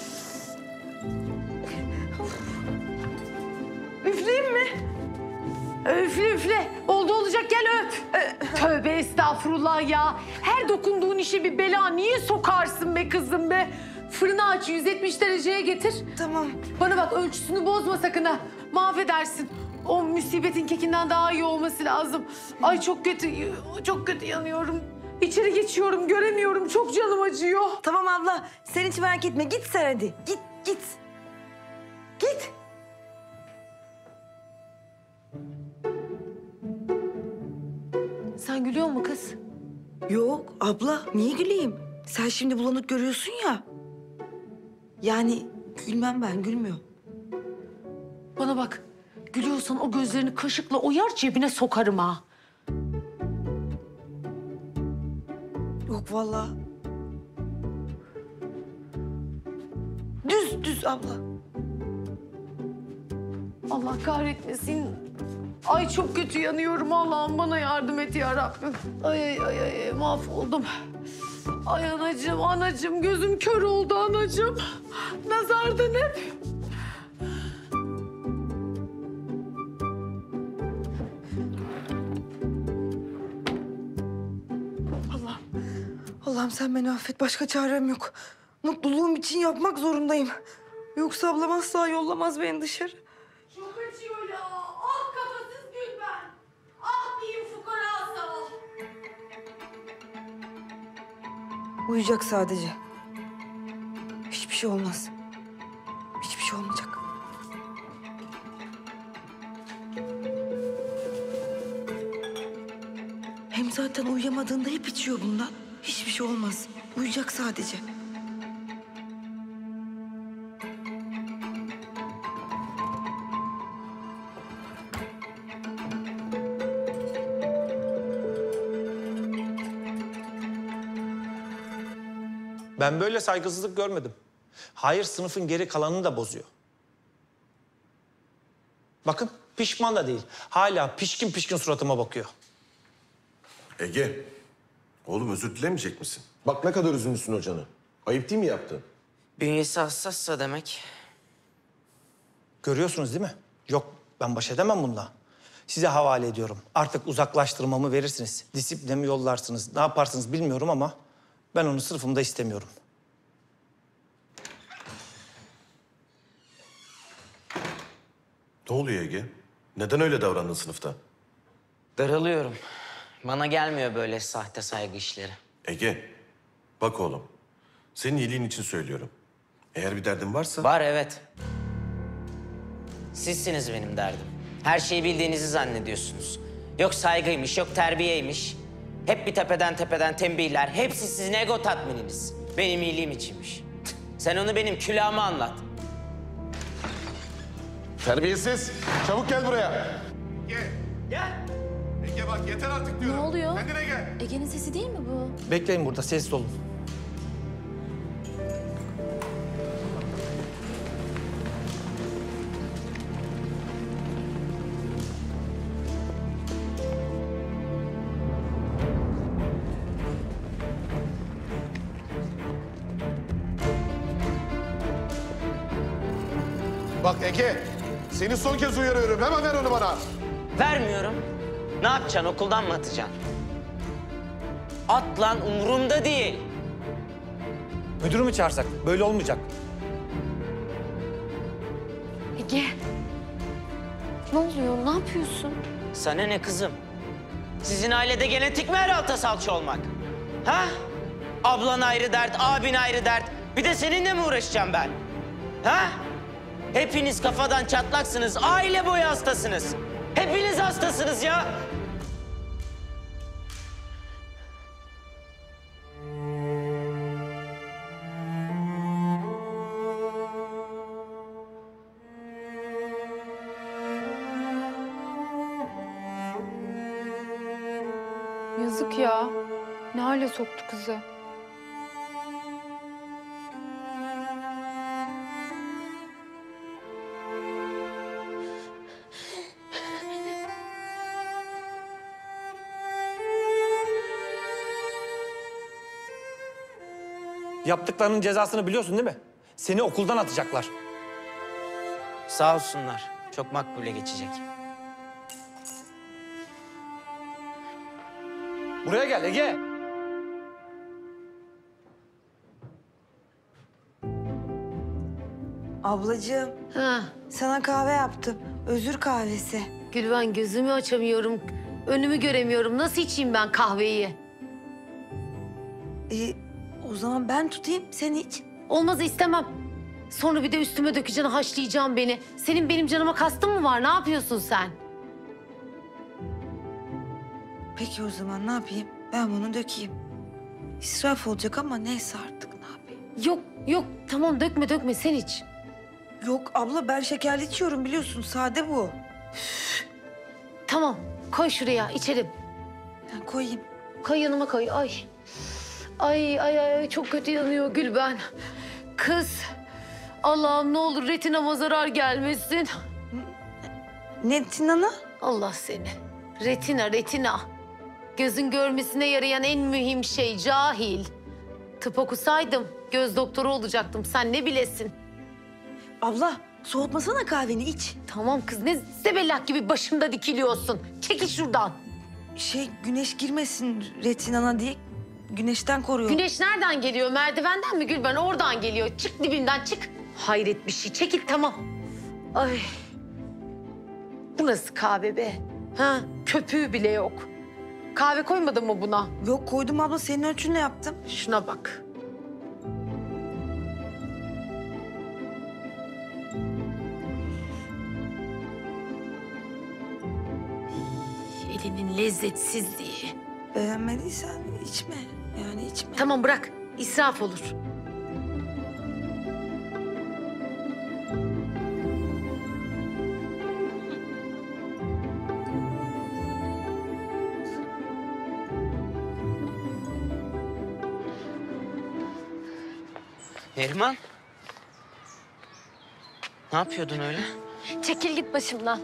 G: Üfleyeyim mi?
E: Üfle üfle. Oldu olacak, gel öp. Tövbe estağfurullah ya. Her dokunduğun işe bir bela niye sokarsın be kızım be? Fırını aç, 170 dereceye getir.
G: Tamam.
E: Bana bak, ölçüsünü bozma sakın ha. Mahvedersin. O musibetin kekinden daha iyi olması lazım. Ay çok kötü yanıyorum. İçeri geçiyorum, göremiyorum. Çok canım acıyor.
G: Tamam abla, sen hiç merak etme. Git sen hadi. Git. Git. Git.
E: Sen gülüyor mu kız?
G: Yok abla niye güleyim? Sen şimdi bulanık görüyorsun ya. Yani gülmem ben gülmüyorum.
E: Bana bak. Gülüyorsan o gözlerini kaşıkla oyar cebine sokarım ha.
G: Yok vallahi. Düz abla.
E: Allah kahretmesin. Ay çok kötü yanıyorum. Allah'ım bana yardım et ya Rabbim. Ay mahvoldum. Ay anacığım gözüm kör oldu anacığım. Nazardan hep.
G: Allah'ım sen beni affet. Başka çarem yok. Mutluluğum için yapmak zorundayım. Yoksa ablam asla yollamaz beni dışarı.
E: Çok acıyor ya. Ah kafasız Gülben. Ah bir fukarası.
G: Uyuyacak sadece. Hiçbir şey olmaz. Hiçbir şey olmayacak. Hem zaten uyuyamadığında hep içiyor bundan. Hiçbir şey olmaz. Uyuyacak sadece.
O: Ben böyle saygısızlık görmedim. Hayır, sınıfın geri kalanını da bozuyor. Bakın, pişman da değil. Hala pişkin pişkin suratıma bakıyor.
P: Ege, oğlum özür dilemeyecek misin? Bak ne kadar üzülmüşsün hocanı. Ayıp değil mi yaptın?
C: Bünyesi hassassa demek.
O: Görüyorsunuz değil mi? Yok, ben baş edemem bununla. Size havale ediyorum. Artık uzaklaştırmamı verirsiniz. Disipline mi yollarsınız, ne yaparsınız bilmiyorum ama ben onu sınıfımda istemiyorum.
P: Ne oluyor Ege? Neden öyle davrandın sınıfta?
C: Daralıyorum. Bana gelmiyor böyle sahte saygı işleri.
P: Ege, bak oğlum. Senin iyiliğin için söylüyorum. Eğer bir derdin varsa...
C: Var evet. Sizsiniz benim derdim. Her şeyi bildiğinizi zannediyorsunuz. Yok saygıymış, yok terbiyeymiş. Hep bir tepeden tembihler. Hepsi sizin ego tatmininiz. Benim iyiliğim içinmiş. Sen onu benim külahıma anlat.
P: Terbiyesiz. Çabuk gel buraya.
C: Gel.
P: Ege bak yeter artık diyorum.
D: Ne oluyor?
P: Kendine gel.
D: Ege'nin sesi değil mi bu?
O: Bekleyin burada, sessiz olun.
P: Bak Ege, seni son kez uyarıyorum. Hemen ver onu bana.
C: Vermiyorum. Ne yapacaksın? Okuldan mı atacaksın? At lan umurumda değil.
O: Müdürümü çağırsak, böyle olmayacak.
D: Ege. Ne oluyor? Ne yapıyorsun?
C: Sana ne kızım? Sizin ailede genetik mi her alta salça olmak? Ha? Ablan ayrı dert, abin ayrı dert. Bir de seninle mi uğraşacağım ben? Ha? Hepiniz kafadan çatlaksınız, aile boyu hastasınız. Hepiniz hastasınız ya.
H: Yazık ya. Ne hale soktu kızı.
O: Yaptıklarının cezasını biliyorsun değil mi? Seni okuldan atacaklar.
C: Sağ olsunlar. Çok makbule geçecek.
O: Buraya gel Ege.
G: Ablacığım.
E: Ha.
G: Sana kahve yaptım. Özür kahvesi.
E: Gülben gözümü açamıyorum. Önümü göremiyorum. Nasıl içeyim ben kahveyi?
G: O zaman ben tutayım, sen iç.
E: Olmaz istemem. Sonra bir de üstüme dökeceksin, haşlayacaksın beni. Senin benim canıma kastın mı var? Ne yapıyorsun sen?
G: Peki o zaman ne yapayım? Ben bunu dökeyim. İsraf olacak ama neyse artık ne yapayım?
E: Yok tamam dökme sen iç.
G: Yok abla ben şekerli içiyorum biliyorsun sade bu.
E: Tamam koy şuraya içelim.
G: Ben koyayım.
E: Koy yanıma koy. Ay çok kötü yanıyor Gülben. Kız Allah'ım ne olur retinama zarar gelmesin.
G: Ne retinana?
E: Allah seni. Retina. Gözün görmesine yarayan en mühim şey cahil. Tıp okusaydım göz doktoru olacaktım. Sen ne bilesin?
G: Abla soğutmasana kahveni iç.
E: Tamam kız ne zebellak gibi başımda dikiliyorsun. Çekil şuradan.
G: Güneş girmesin retinana diye güneşten koruyor.
E: Güneş nereden geliyor? Merdivenden mi Gülben? Oradan geliyor. Çık dibimden çık. Hayret bir şey. Çekil tamam. Ay. Bu nasıl kahve be? Ha? Köpüğü bile yok. Kahve koymadın mı buna?
G: Yok koydum abla senin ölçünle yaptım.
E: Şuna bak. Elinin lezzetsizliği.
G: Beğenmediysen içme. Yani içme.
E: Tamam bırak. İsraf olur.
C: Neriman. Ne yapıyordun öyle?
D: Çekil git başımdan.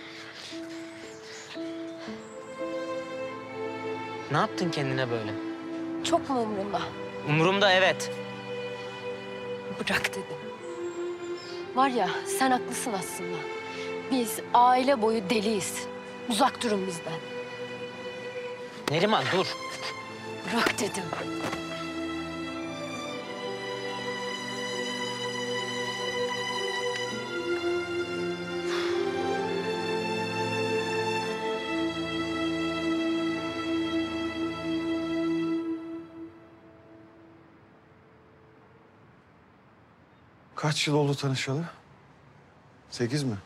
C: Ne yaptın kendine böyle?
D: Çok mu umrunda?
C: Umurumda evet.
D: Bırak dedim. Var ya sen haklısın aslında. Biz aile boyu deliyiz. Uzak durun bizden.
C: Neriman dur.
D: Bırak dedim.
B: Kaç yıl oldu tanışalı? 8 mi?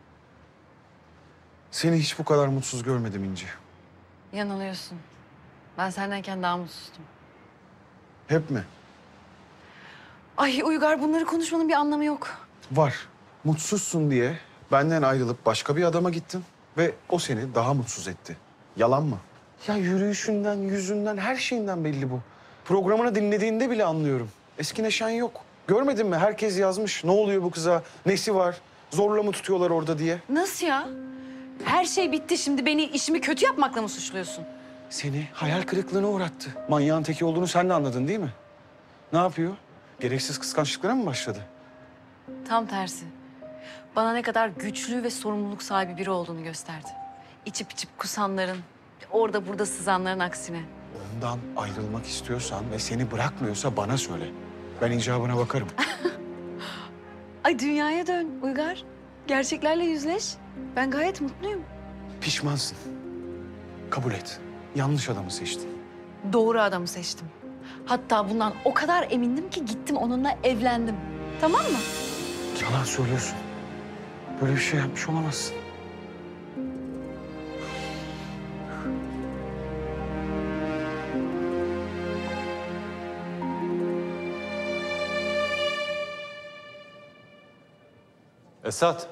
B: Seni hiç bu kadar mutsuz görmedim İnci.
F: Yanılıyorsun. Ben sendeyken daha mutsuzdum.
B: Hep mi?
F: Ay Uygar bunları konuşmanın bir anlamı yok.
B: Var. Mutsuzsun diye benden ayrılıp başka bir adama gittin ve o seni daha mutsuz etti. Yalan mı? Ya yürüyüşünden, yüzünden, her şeyinden belli bu. Programını dinlediğinde bile anlıyorum. Eski neşen yok. Görmedin mi? Herkes yazmış. Ne oluyor bu kıza? Nesi var? Zorla mı tutuyorlar orada diye.
F: Nasıl ya? Her şey bitti. Şimdi beni işimi kötü yapmakla mı suçluyorsun?
B: Seni hayal kırıklığına uğrattı. Manyağın teki olduğunu sen de anladın değil mi? Ne yapıyor? Gereksiz kıskançlıklara mı başladı?
F: Tam tersi. Bana ne kadar güçlü ve sorumluluk sahibi biri olduğunu gösterdi. İçip içip kusanların, orada burada sızanların aksine.
B: Ondan ayrılmak istiyorsan ve seni bırakmıyorsa bana söyle. Ben icabına bakarım.
F: Ay dünyaya dön Uygar. Gerçeklerle yüzleş. Ben gayet mutluyum.
B: Pişmansın. Kabul et. Yanlış adamı seçtin.
F: Doğru adamı seçtim. Hatta bundan o kadar emindim ki gittim onunla evlendim. Tamam mı?
B: Yalan söylüyorsun. Böyle bir şey yapmış olamazsın. Esat.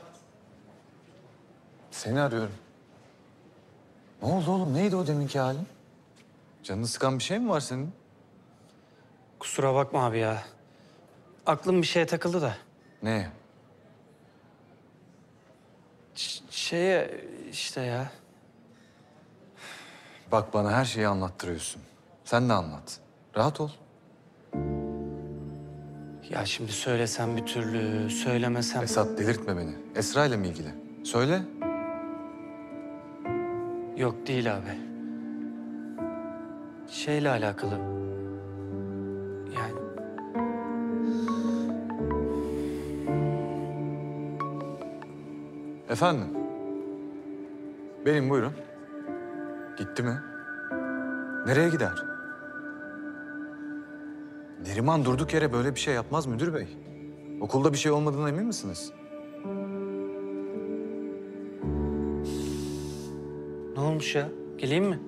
B: Seni arıyorum. Ne oldu oğlum? Neydi o deminki halin? Canını sıkan bir şey mi var senin?
N: Kusura bakma abi ya. Aklım bir şeye takıldı da.
B: Ne?
N: Şeye işte ya.
B: Bak bana her şeyi anlattırıyorsun. Sen de anlat. Rahat ol.
N: Ya şimdi söylesem bir türlü, söylemesem...
B: Esat delirtme beni. Esra ile mi ilgili? Söyle.
N: Yok değil abi. Şeyle alakalı. Yani...
B: Efendim? Benim buyurun. Gitti mi? Nereye gider? Neriman durduk yere böyle bir şey yapmaz müdür bey. Okulda bir şey olmadığına emin misiniz?
N: Ne olmuş ya? Geleyim mi?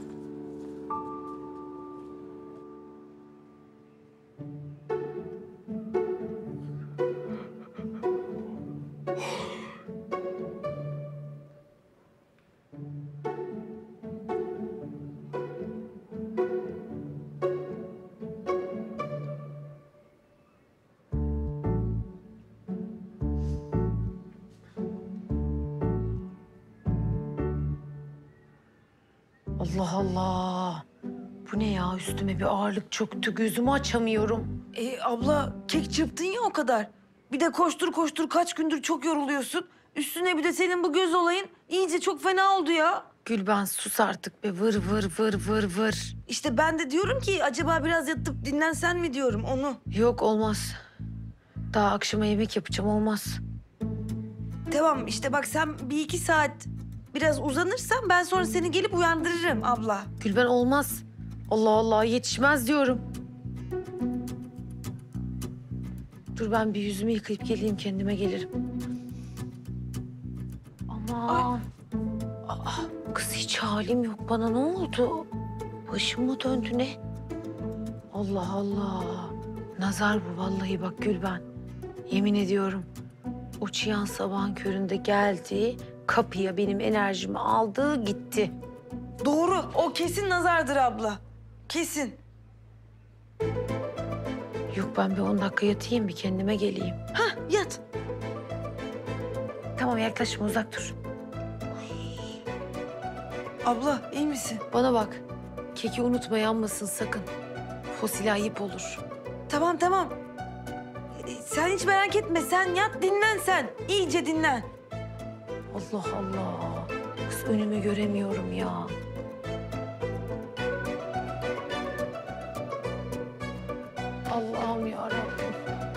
E: Allah Allah. Bu ne ya? Üstüme bir ağırlık çöktü. Gözümü açamıyorum.
G: Abla kek çırptın ya o kadar. Bir de koştur koştur kaç gündür çok yoruluyorsun. Üstüne bir de senin bu göz olayın iyice çok fena oldu ya.
E: Gülben sus artık be. Vır vır vır vır vır.
G: İşte ben de diyorum ki acaba biraz yatıp dinlensen mi diyorum onu.
E: Yok olmaz. Daha akşama yemek yapacağım, olmaz.
G: Tamam işte bak sen bir iki saat biraz uzanırsan ben sonra seni gelip uyandırırım abla.
E: Gülben olmaz. Allah Allah, yetişmez diyorum. Dur ben bir yüzümü yıkayıp geleyim, kendime gelirim. Aman. Aa, kız hiç halim yok. Bana ne oldu? Başım mı döndü ne? Allah Allah. Nazar bu vallahi bak Gülben. Yemin ediyorum. O çıyan sabahın köründe geldi, kapıya benim enerjimi aldı, gitti.
G: Doğru. O kesin nazardır abla. Kesin.
E: Yok ben bir 10 dakika yatayım, bir kendime geleyim.
G: Hah yat.
E: Tamam yaklaşma, uzak dur.
G: Abla iyi misin?
E: Bana bak. Keki unutma, yanmasın sakın. Fosile ayıp olur.
G: Tamam tamam. Sen hiç merak etme. Sen yat dinlen sen. İyice dinlen.
E: Allah Allah. Kız önümü göremiyorum ya. Allah'ım ya Rabbim.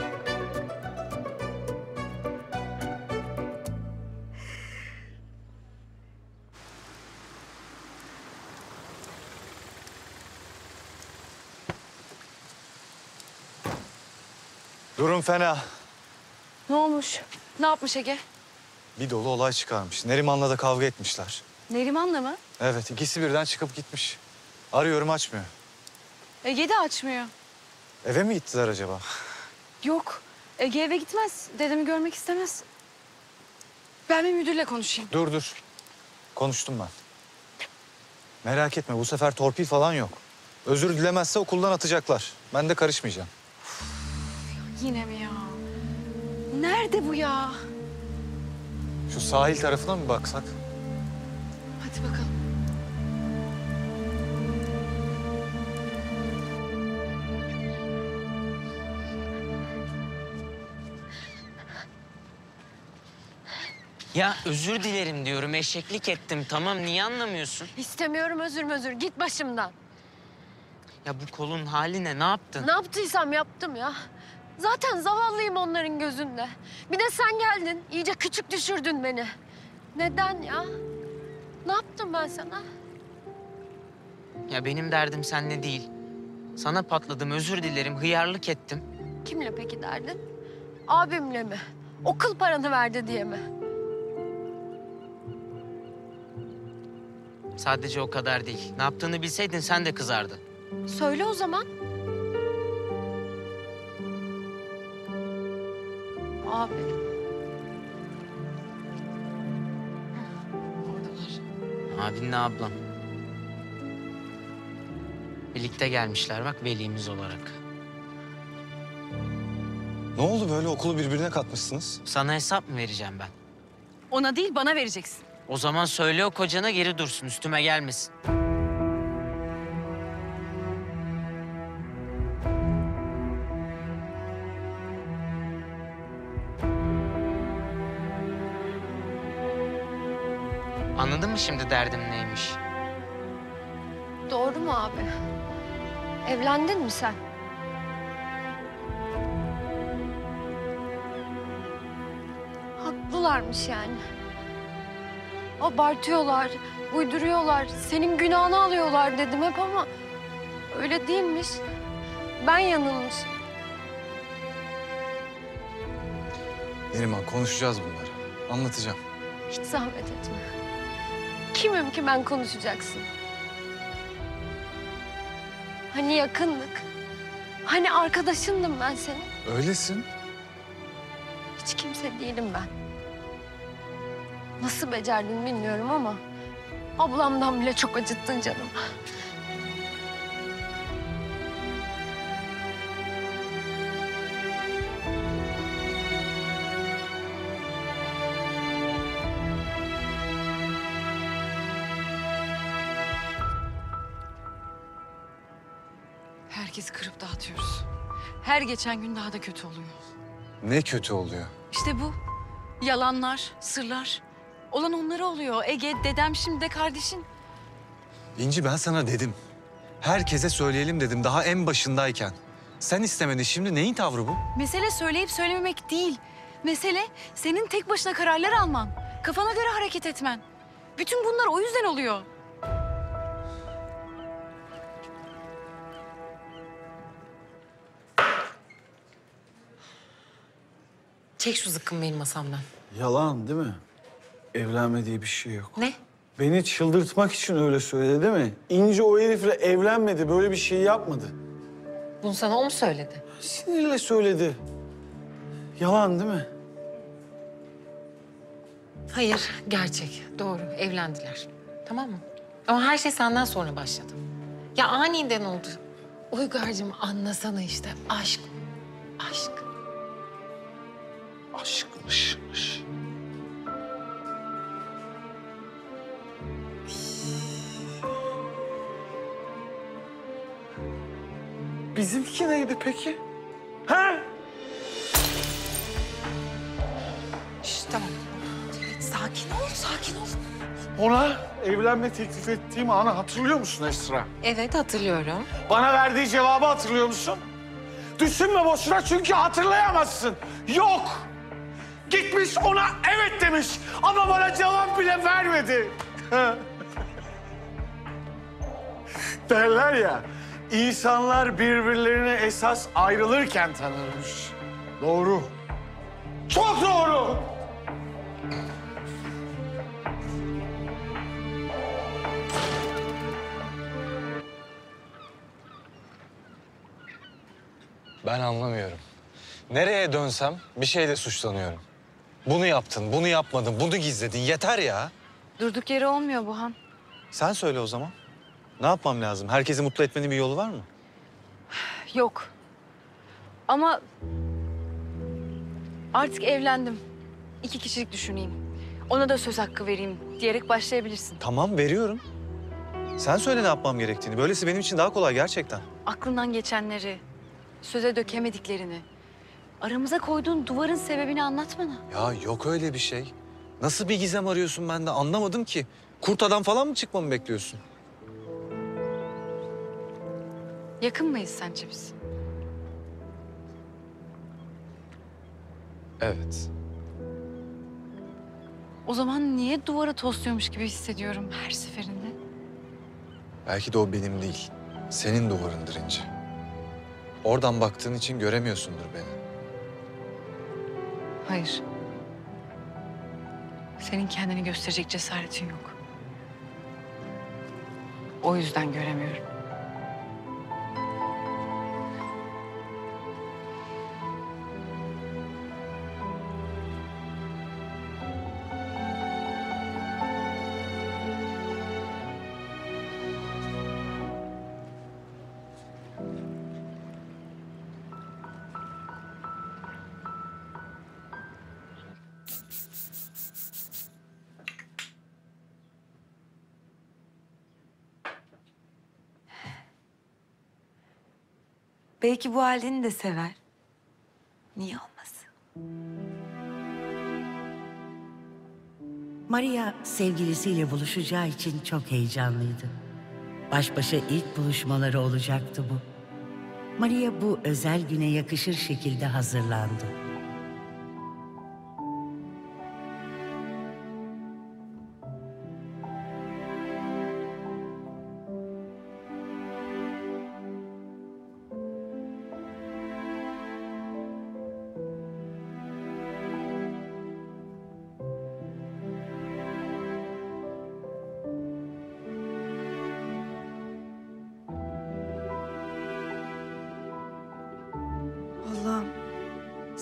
B: Durum fena.
F: Ne olmuş? Ne yapmış Ege?
B: Bir dolu olay çıkarmış. Neriman'la da kavga etmişler.
F: Neriman'la mı?
B: Evet, ikisi birden çıkıp gitmiş. Arıyorum, açmıyor.
F: Ege de açmıyor.
B: Eve mi gittiler acaba?
F: Yok. Ege eve gitmez. Dedemi görmek istemez. Ben bir müdürle konuşayım.
B: Dur. Konuştum ben. Merak etme, bu sefer torpil falan yok. Özür dilemezse okuldan atacaklar. Ben de karışmayacağım.
F: Yine mi ya? Nerede bu ya?
B: Şu sahil tarafına mı baksak?
F: Hadi bakalım.
C: Ya özür dilerim diyorum, eşeklik ettim. Tamam, niye anlamıyorsun?
D: İstemiyorum özür. Git başımdan.
C: Ya bu kolun hali ne? Ne yaptın?
D: Ne yaptıysam yaptım ya. Zaten zavallıyım onların gözünde. Bir de sen geldin. İyice küçük düşürdün beni. Neden ya? Ne yaptım ben sana?
C: Ya benim derdim seninle değil. Sana patladım, özür dilerim, hıyarlık ettim.
D: Kimle peki derdin? Abimle mi? Okul paranı verdi diye mi?
C: Sadece o kadar değil. Ne yaptığını bilseydin sen de kızardın.
D: Söyle o zaman. Abi.
C: Abinle ablam. Birlikte gelmişler bak, velimiz olarak.
B: Ne oldu böyle, okulu birbirine katmışsınız?
C: Sana hesap mı vereceğim ben?
F: Ona değil, bana vereceksin.
C: O zaman söyle o kocana geri dursun, üstüme gelmesin. Anladın mı şimdi derdim neymiş?
D: Doğru mu abi? Evlendin mi sen? Haklılarmış yani. Abartıyorlar, uyduruyorlar. Senin günahını alıyorlar dedim hep ama öyle değilmiş. Ben yanılmışım.
B: Neriman konuşacağız bunları. Anlatacağım.
D: Hiç zahmet etme. Kimim ki ben konuşacaksın? Hani yakındık? Hani arkadaşındım ben senin?
B: Öylesin.
D: Hiç kimse değilim ben. Nasıl becerdin bilmiyorum ama ablamdan bile çok acıttın canım.
F: Herkesi kırıp dağıtıyoruz. Her geçen gün daha da kötü oluyor.
B: Ne kötü oluyor.
F: İşte bu. Yalanlar, sırlar. Olan onlara oluyor. Ege, dedem, şimdi de kardeşin.
B: İnci ben sana dedim. Herkese söyleyelim dedim daha en başındayken. Sen istemedin. Şimdi neyin tavrı bu?
F: Mesele söyleyip söylememek değil. Mesele senin tek başına kararlar alman. Kafana göre hareket etmen. Bütün bunlar o yüzden oluyor.
J: Çek şu zıkkımı benim masamdan.
I: Yalan değil mi? Evlenme diye bir şey yok.
J: Ne?
I: Beni çıldırtmak için öyle söyledi değil mi? İnci o herifle evlenmedi, böyle bir şey yapmadı.
J: Bunu sana o mu söyledi?
I: Sinirle söyledi. Yalan değil mi?
J: Hayır, gerçek. Doğru, evlendiler. Tamam mı? Ama her şey senden sonra başladı. Ya aniden oldu. Uygar'cığım anlasana işte. Aşk. Aşk.
I: Aşkmışmış. Bizimki neydi peki? Ha?
J: Şşş tamam. Evet, sakin ol, sakin ol.
I: Ona evlenme teklif ettiğim anı hatırlıyor musun Esra?
J: Evet, hatırlıyorum.
I: Bana verdiği cevabı hatırlıyor musun? Düşünme boşuna çünkü hatırlayamazsın. Yok. Gitmiş ona evet demiş ama bana cevap bile vermedi. Derler ya, insanlar birbirlerine esas ayrılırken tanırmış. Doğru. Çok doğru.
B: Ben anlamıyorum. Nereye dönsem bir şeyle suçlanıyorum. Bunu yaptın, bunu yapmadın, bunu gizledin. Yeter ya.
F: Durduk yere olmuyor bu Han.
B: Sen söyle o zaman. Ne yapmam lazım? Herkesi mutlu etmenin bir yolu var mı?
F: Yok. Ama artık evlendim. 2 kişilik düşüneyim. Ona da söz hakkı vereyim diyerek başlayabilirsin.
B: Tamam, veriyorum. Sen söyle ne yapmam gerektiğini. Böylesi benim için daha kolay gerçekten.
F: Aklından geçenleri, söze dökemediklerini, aramıza koyduğun duvarın sebebini anlat bana.
B: Ya yok öyle bir şey. Nasıl bir gizem arıyorsun bende anlamadım ki. Kurt adam falan mı çıkmamı bekliyorsun?
F: Yakın mıyız sence biz?
B: Evet.
F: O zaman niye duvara tosluyormuş gibi hissediyorum her seferinde?
B: Belki de o benim değil. Senin duvarındır İnci. Oradan baktığın için göremiyorsundur beni.
F: Hayır. Senin kendini gösterecek cesaretin yok. O yüzden göremiyorum.
G: Belki bu halini de sever. Niye olmasın?
M: Maria sevgilisiyle buluşacağı için çok heyecanlıydı. Baş başa ilk buluşmaları olacaktı bu. Maria bu özel güne yakışır şekilde hazırlandı.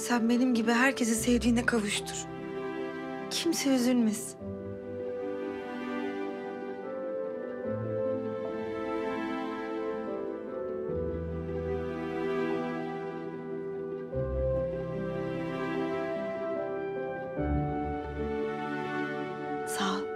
G: Sen benim gibi herkesi sevdiğine kavuştur. Kimse üzülmesin. Sağ ol.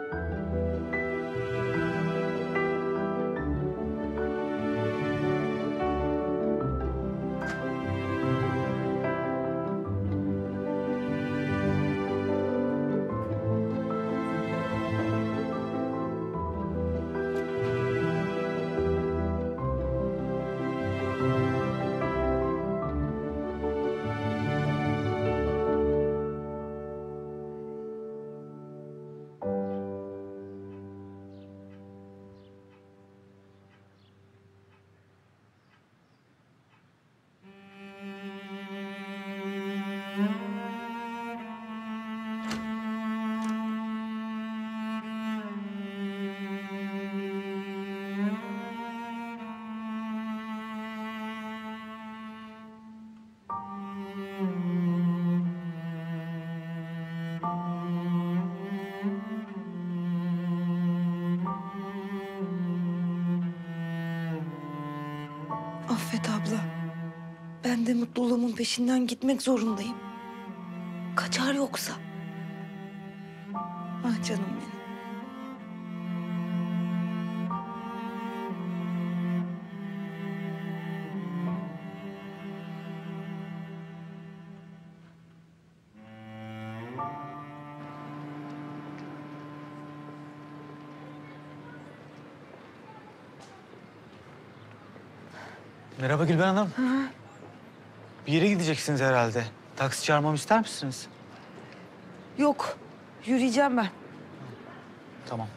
G: Affet abla. Ben de mutluluğumun peşinden gitmek zorundayım. Kaçar yoksa. Ah canım benim.
N: Merhaba Gülben Hanım. Bir yere gideceksiniz herhalde. Taksi çağırmamı ister misiniz?
G: Yok. Yürüyeceğim ben.
N: Tamam.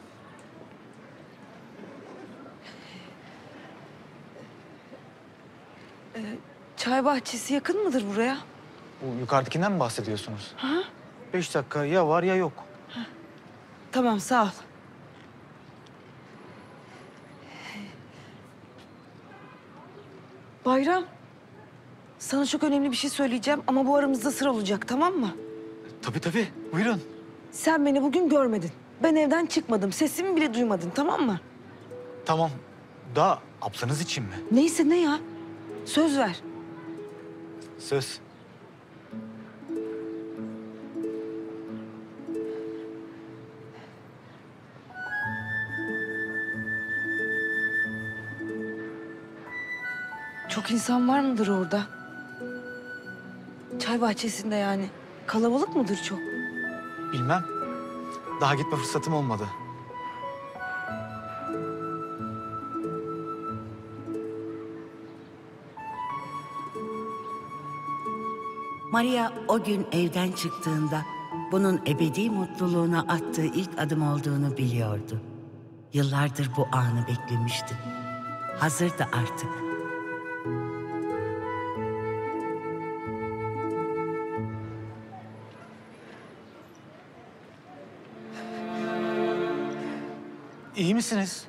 G: Çay bahçesi yakın mıdır buraya?
N: Bu yukarıdakinden mi bahsediyorsunuz?
G: Ha?
N: 5 dakika ya var ya yok.
G: Tamam sağ ol. Bayram. Sana çok önemli bir şey söyleyeceğim ama bu aramızda sır olacak, tamam mı?
N: Tabii. Buyurun.
G: Sen beni bugün görmedin. Ben evden çıkmadım. Sesimi bile duymadın, tamam mı?
N: Tamam. Da ablanız için mi?
G: Neyse ne ya? Söz ver.
N: Söz.
G: Çok insan var mıdır orada? Çay bahçesinde yani. Kalabalık mıdır çok?
N: Bilmem. Daha gitme fırsatım olmadı.
M: Maria o gün evden çıktığında bunun ebedi mutluluğuna attığı ilk adım olduğunu biliyordu. Yıllardır bu anı beklemişti. Hazırdı artık.
N: İyi misiniz?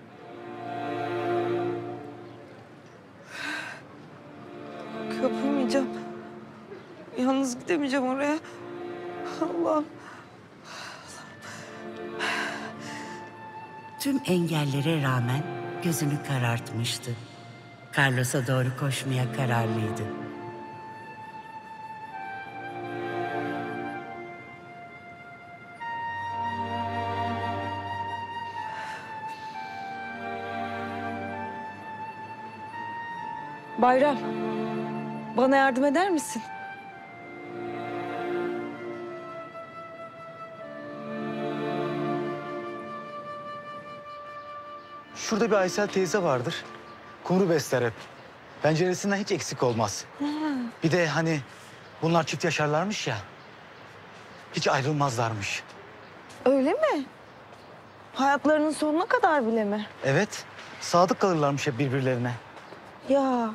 G: Yapamayacağım. Yalnız gidemeyeceğim oraya. Allah'ım.
M: Tüm engellere rağmen gözünü karartmıştı. Carlos'a doğru koşmaya kararlıydı.
G: Bayram, bana yardım eder misin?
N: Şurada bir Aysel teyze vardır. Kumru besler hep. Penceresinden hiç eksik olmaz. Bir de hani bunlar çift yaşarlarmış ya. Hiç ayrılmazlarmış.
G: Öyle mi? Hayatlarının sonuna kadar bile mi?
N: Evet. Sadık kalırlarmış hep birbirlerine.
G: Ya.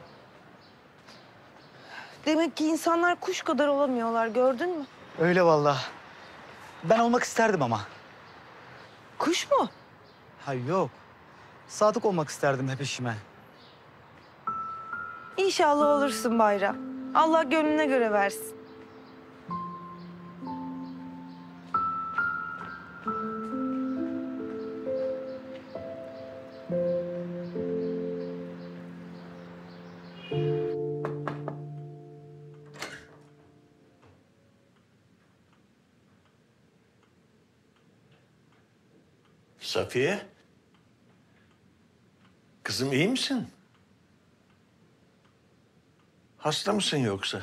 G: Demek ki insanlar kuş kadar olamıyorlar, gördün mü?
N: Öyle vallahi. Ben olmak isterdim ama.
G: Kuş mu?
N: Ha yok. Sadık olmak isterdim hep eşime.
G: İnşallah olursun Bayram. Allah gönlüne göre versin.
Q: Safiye. Kızım iyi misin? Hasta mısın yoksa?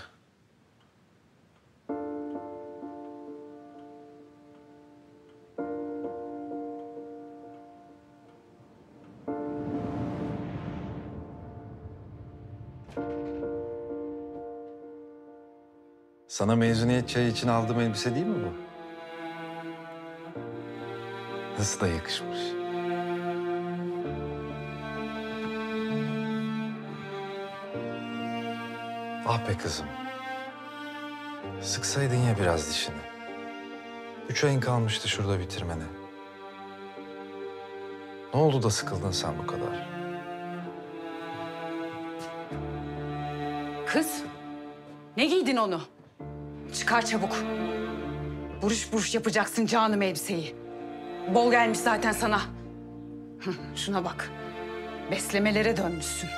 B: Sana mezuniyet çayı için aldığım elbise değil mi bu? Nasıl da yakışmış. Ah be kızım. Sıksaydın ya biraz dişini. 3 ayın kalmıştı şurada bitirmene. Ne oldu da sıkıldın sen bu kadar?
R: Kız, ne giydin onu? Çıkar çabuk. Buruş buruş yapacaksın canım elbiseyi. Bol gelmiş zaten sana. Şuna bak. Beslemelere dönmüşsün.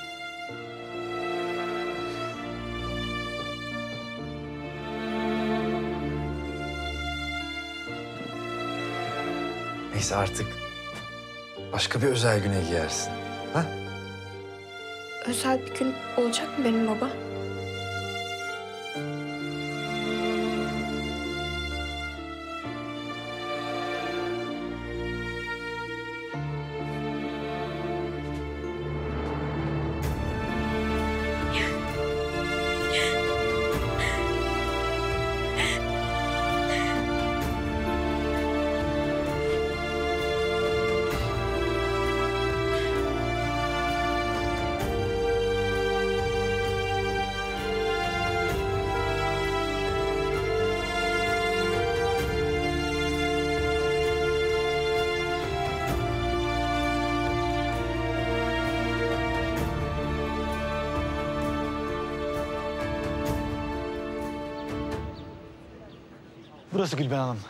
B: Neyse artık başka bir özel güne giyersin. Ha?
S: Özel bir gün olacak mı benim baba?
O: Burası Gülben Hanım.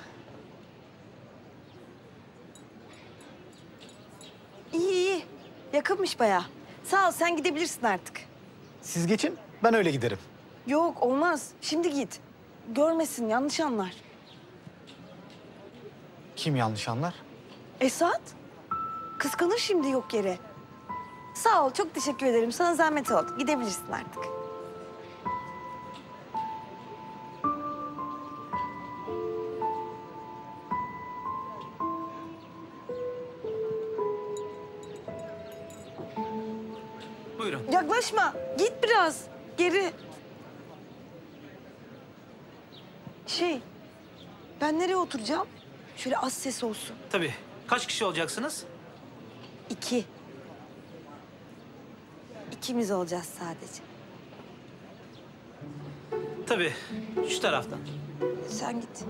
G: İyi iyi. Yakınmış bayağı. Sağ ol, sen gidebilirsin artık.
O: Siz geçin, ben öyle giderim.
G: Yok, olmaz. Şimdi git. Görmesin, yanlış anlar.
O: Kim yanlış anlar?
G: Esat. Kıskanır şimdi yok yere. Sağ ol, çok teşekkür ederim. Sana zahmet oldu. Gidebilirsin artık.
N: Buyurun.
G: Yaklaşma. Git biraz. Geri. Ben nereye oturacağım? Şöyle az ses olsun.
N: Tabii. Kaç kişi olacaksınız?
G: 2. İkimiz olacağız sadece.
N: Tabii. Şu taraftan.
G: Sen git.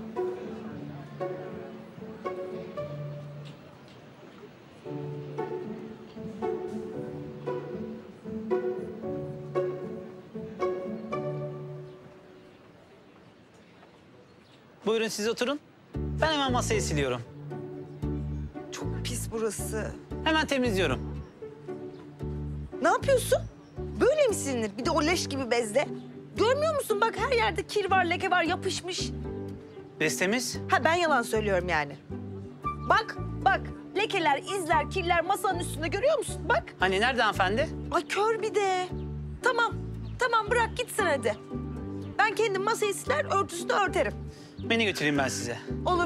N: Buyurun siz oturun. Ben hemen masayı siliyorum.
G: Çok pis burası.
N: Hemen temizliyorum.
G: Ne yapıyorsun? Böyle mi silinir? Bir de o leş gibi bezle. Görmüyor musun? Bak her yerde kir var, leke var, yapışmış.
N: Bez temiz.
G: Ha ben yalan söylüyorum yani. Bak, bak. Lekeler, izler, kirler masanın üstünde görüyor musun? Bak.
N: Hani nerede hanımefendi?
G: Ay kör bir de. Tamam, tamam bırak gitsin hadi. Ben kendim masayı siler, örtüsünü örterim.
N: Beni götüreyim ben size.
G: Olur.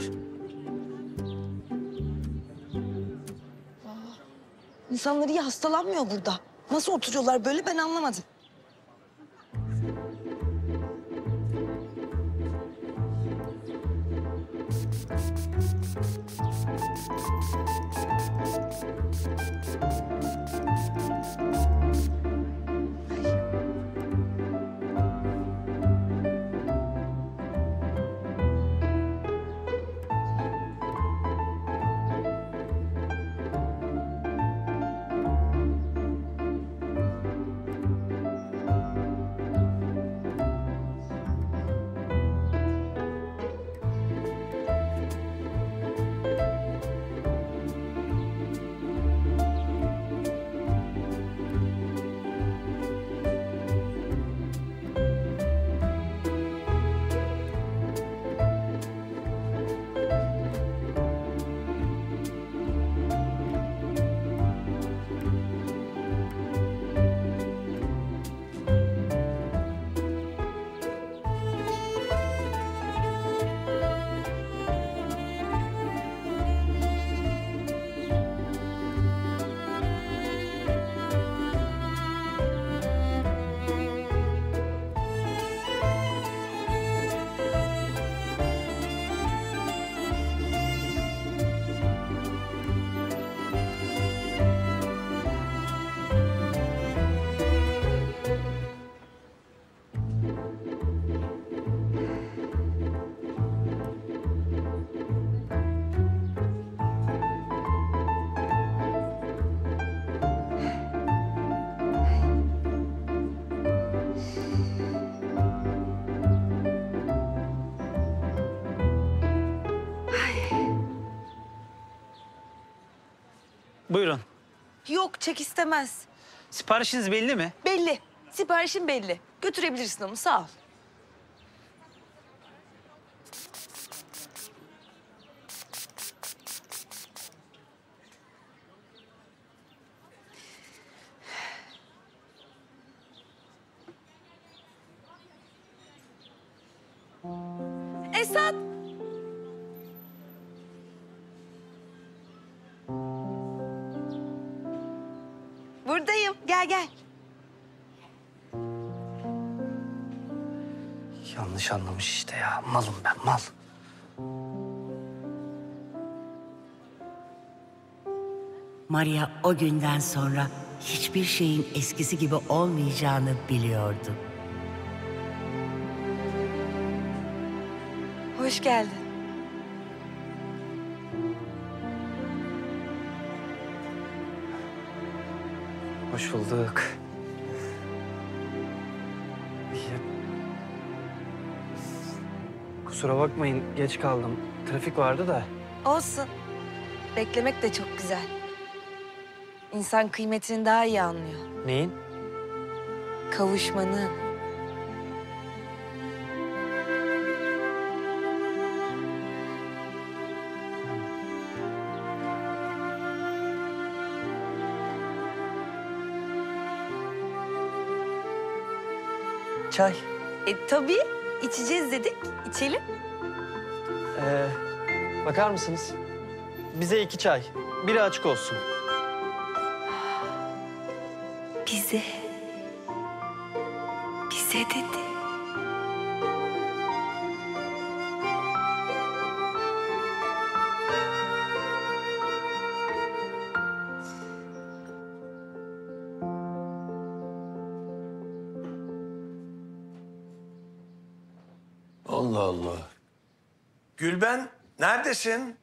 G: İnsanlar iyi hastalanmıyor burada. Nasıl oturuyorlar böyle ben anlamadım.
N: Buyurun.
G: Yok, çek istemez.
N: Siparişiniz belli mi?
G: Belli. Siparişin belli. Götürebilirsin onu, sağ ol. Esat! Buradayım. Gel gel.
N: Yanlış anlamış işte ya. Malım ben, mal.
M: Maria o günden sonra hiçbir şeyin eskisi gibi olmayacağını biliyordu.
G: Hoş geldin.
N: Hoş bulduk. Kusura bakmayın, geç kaldım. Trafik vardı da.
G: Olsun. Beklemek de çok güzel. İnsan kıymetini daha iyi anlıyor.
N: Neyin?
G: Kavuşmanın.
N: Çay.
G: Tabii. İçeceğiz dedik. İçelim.
N: Bakar mısınız? Bize 2 çay. Biri açık olsun.
G: Bize. Bize dedi.
Q: Allah Allah. Gülben, neredesin?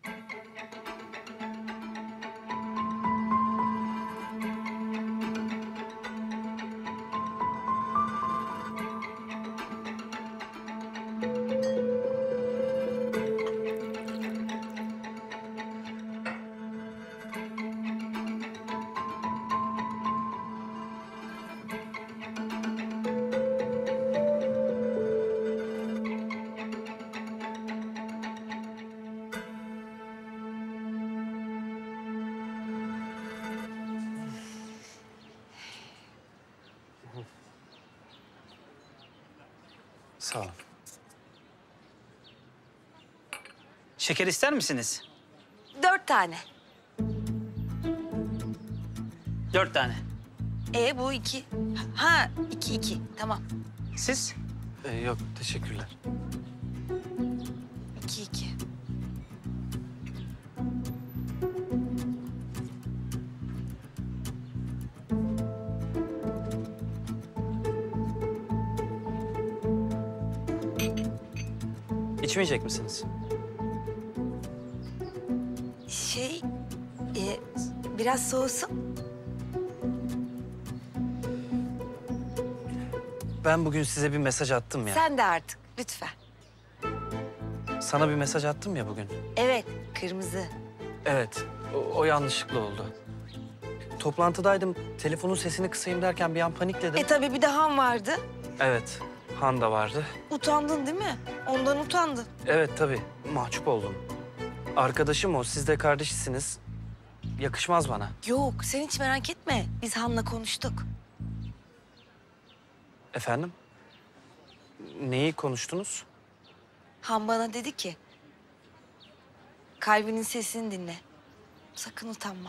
N: Sağ olun. Şeker ister misiniz?
G: 4 tane.
N: 4 tane.
G: Bu 2. Ha 2. Tamam.
N: Siz? Yok, teşekkürler.
G: 2.
N: İçmeyecek misiniz?
G: Biraz soğusun.
N: Ben bugün size bir mesaj attım ya.
G: Sen de artık lütfen.
N: Sana bir mesaj attım ya bugün.
G: Evet, kırmızı.
N: Evet, o yanlışlıkla oldu. Toplantıdaydım, telefonun sesini kısayım derken bir an panikledim.
G: Tabii bir de Han vardı.
N: Evet, Han da vardı.
G: Utandın değil mi? Ondan utandın.
N: Evet tabii, mahcup oldum. Arkadaşım o, siz de kardeşisiniz. Yakışmaz bana.
G: Yok, sen hiç merak etme. Biz Han'la konuştuk.
N: Efendim? Neyi konuştunuz?
G: Han bana dedi ki... kalbinin sesini dinle. Sakın utanma.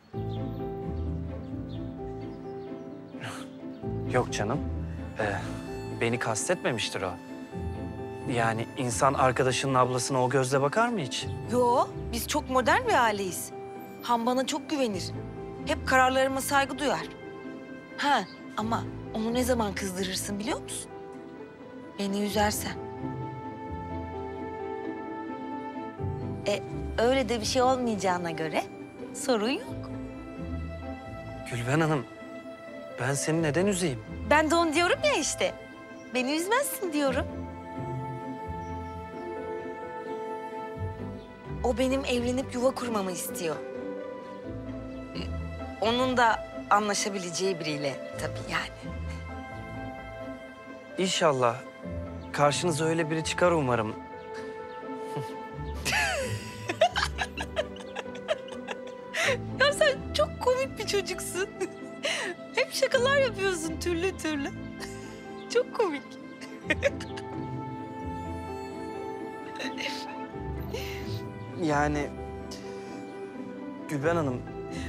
N: Yok canım. Beni kastetmemiştir o. Yani insan arkadaşının ablasına o gözle bakar mı hiç?
G: Yo, biz çok modern bir aileyiz. Han bana çok güvenir. Hep kararlarıma saygı duyar. Ha, ama onu ne zaman kızdırırsın biliyor musun? Beni üzersen. Öyle de bir şey olmayacağına göre sorun yok.
N: Gülben Hanım, ben seni neden üzeyim?
G: Ben de onu diyorum ya işte. Beni üzmezsin diyorum. O benim evlenip yuva kurmamı istiyor. onun da anlaşabileceği biriyle tabii yani.
N: İnşallah. Karşınıza öyle biri çıkar umarım.
G: Ya sen çok komik bir çocuksun. Hep şakalar yapıyorsun türlü türlü. Çok komik.
N: Yani Gülben Hanım,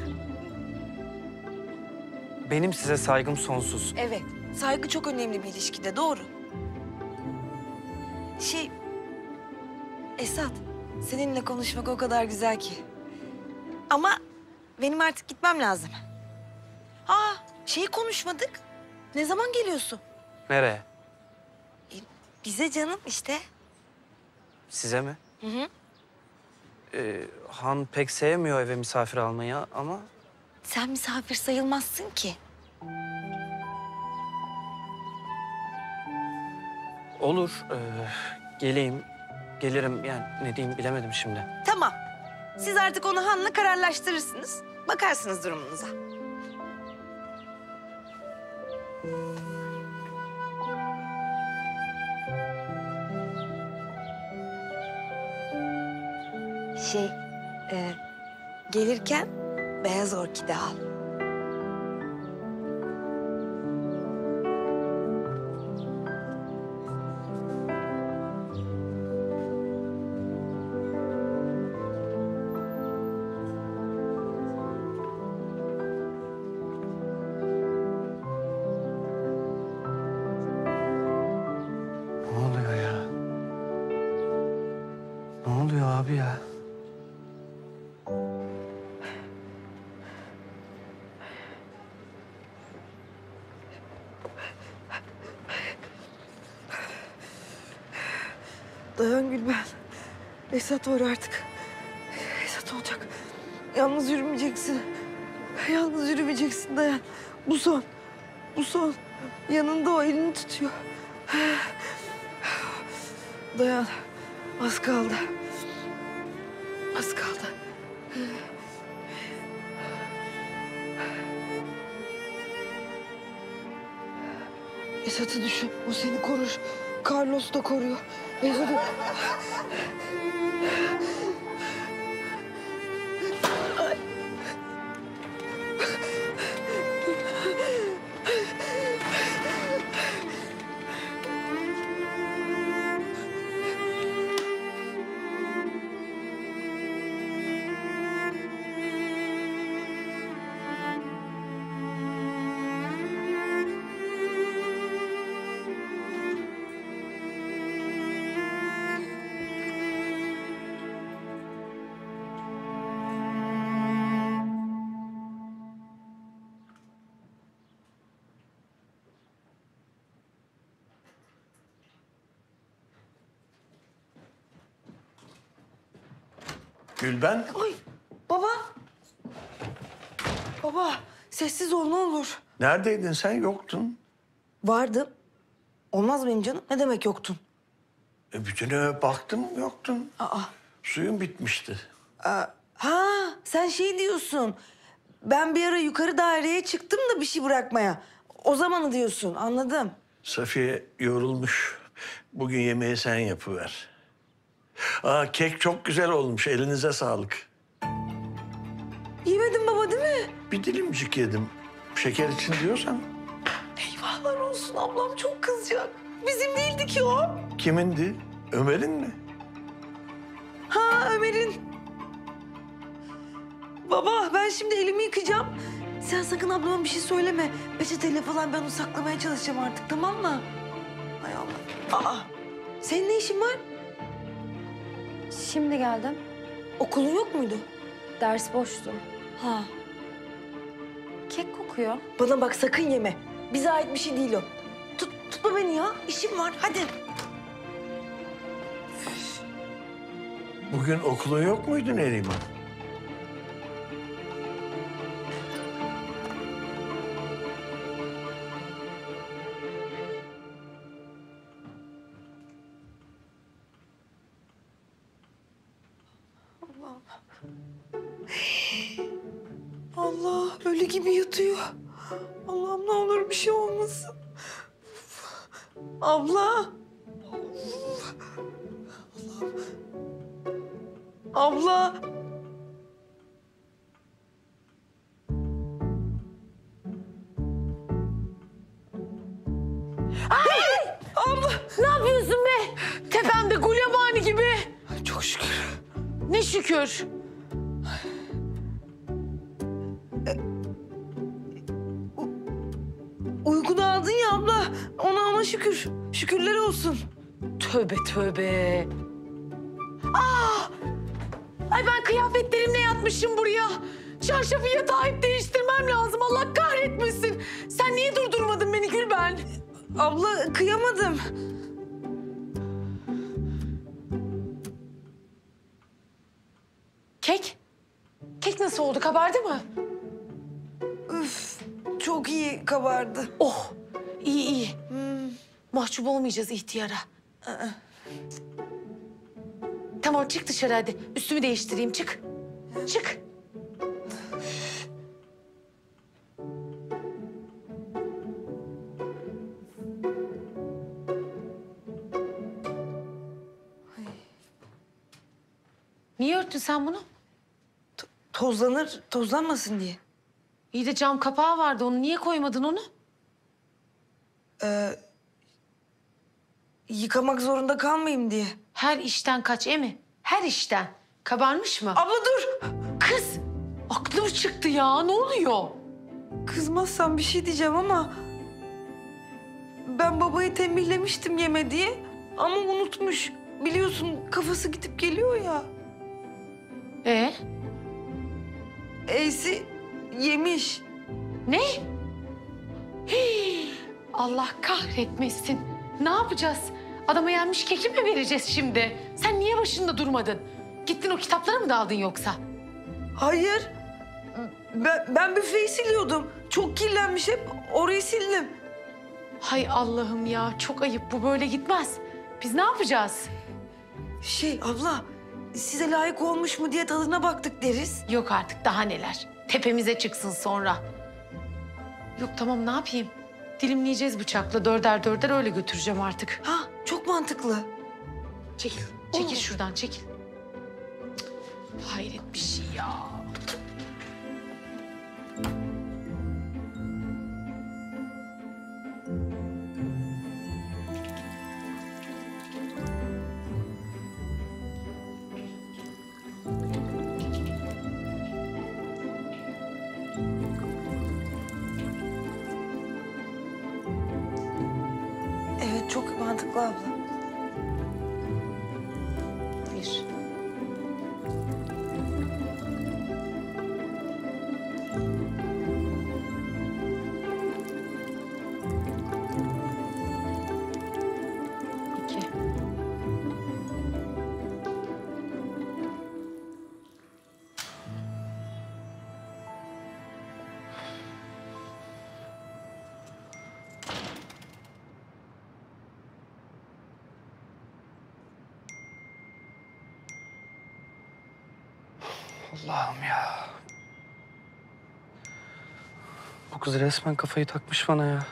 N: benim size saygım sonsuz.
G: Evet, saygı çok önemli bir ilişkide, doğru. Esat, seninle konuşmak o kadar güzel ki. Ama benim artık gitmem lazım. Konuşmadık. Ne zaman geliyorsun?
N: Nereye?
G: Bize canım işte.
N: Size mi?
G: Hı hı.
N: Han pek sevmiyor eve misafir almayı ama...
G: Sen misafir sayılmazsın ki.
N: Olur, geleyim. Gelirim yani ne diyeyim bilemedim şimdi.
G: Tamam. Siz artık onu Han'la kararlaştırırsınız. Bakarsınız durumunuza. Gelirken beyaz orkide al.
N: Ne oluyor ya? Ne oluyor abi ya?
G: Dayan Gülben. Esat var artık. Esat olacak. Yalnız yürümeyeceksin. Yalnız yürümeyeceksin, dayan. Bu son. Bu son. Yanında o, elini tutuyor. Dayan. Az kaldı. Az kaldı. Esat'ı düşün. O seni korur. Carlos da koruyor. Esat'ı...
Q: Gülben.
G: Ay baba. Baba sessiz ol ne olur.
Q: Neredeydin sen? Yoktun.
G: Vardım. Olmaz benim canım. Ne demek yoktun?
Q: Bütün eve baktım yoktun.
G: Aa.
Q: Suyun bitmişti.
G: Sen diyorsun. Ben bir ara yukarı daireye çıktım da bir şey bırakmaya. O zamanı diyorsun, anladım.
Q: Safiye yorulmuş. Bugün yemeği sen yapıver. Kek çok güzel olmuş. Elinize sağlık.
G: Yemedin baba değil mi?
Q: Bir dilimcik yedim. Şeker için diyorsan.
G: Eyvahlar olsun, ablam çok kızacak. Bizim değildi ki o.
Q: Kimindi? Ömer'in mi?
G: Ömer'in. Baba ben şimdi elimi yıkayacağım. Sen sakın ablama bir şey söyleme. Peçeteyle falan ben onu saklamaya çalışacağım artık, tamam mı? Hay Allah. Senin ne işin var?
S: Şimdi geldim.
G: Okulun yok muydu?
S: Ders boştu. Kek kokuyor.
G: Bana bak sakın yeme. Bize ait bir şey değil o. Tutma beni ya. İşim var, hadi.
Q: Bugün okulun yok muydu Neriman?
G: Allah, ölü deli gibi yatıyor. Allah'ım ne olur bir şey olmasın. Abla. Abla.
E: Ay! Abla! Ne yapıyorsun be? Tepemde gulyabani gibi.
G: Çok şükür.
E: Ne şükür.
G: Uykunu aldın ya abla. Ona şükür. Şükürler olsun.
E: Tövbe tövbe. Ah! Ay ben kıyafetlerimle yatmışım buraya. Çarşafı yatağı hep değiştirmem lazım. Allah kahretmesin. Sen niye durdurmadın beni Gülben?
G: Abla kıyamadım.
E: Kek? Kek nasıl oldu? Kabardı mı?
G: Üf, çok iyi kabardı.
E: Oh, iyi iyi. Mahcup olmayacağız ihtiyara. Tamam çık dışarı hadi. Üstümü değiştireyim çık. Çık. Niye örttün sen bunu?
G: Tozlanır, tozlanmasın diye.
E: İyi de cam kapağı vardı. Onu niye koymadın onu?
G: Yıkamak zorunda kalmayayım diye.
E: Her işten kaç Emi. Her işten. Kabarmış mı?
G: Abla dur.
E: Kız. Aklım çıktı ya. Ne oluyor?
G: Kızmazsan bir şey diyeceğim ama... Ben babayı tembihlemiştim yeme diye. Ama unutmuş. Biliyorsun kafası gidip geliyor ya. Eysi yemiş.
E: Ne? Hii, Allah kahretmesin. Ne yapacağız? Adama yenmiş keki mi vereceğiz şimdi? Sen niye başında durmadın? Gittin o kitapları mı daldın yoksa?
G: Hayır. Ben büfeyi siliyordum. Çok kirlenmiş hep. Orayı sildim.
E: Hay Allah'ım ya. Çok ayıp. Bu böyle gitmez. Biz ne yapacağız?
G: Abla, size layık olmuş mu diye tadına baktık deriz.
E: Yok artık daha neler. Tepemize çıksın sonra. Yok tamam ne yapayım? Dilimleyeceğiz bıçakla. Dörder dörder öyle götüreceğim artık.
G: Ha çok mantıklı.
E: Çekil. Çekil şuradan çekil. Cık, hayret bir şey ya.
G: Evet çok mantıklı abla.
E: Bir. İki.
N: Allah'ım ya. Bu kız resmen kafayı takmış bana ya.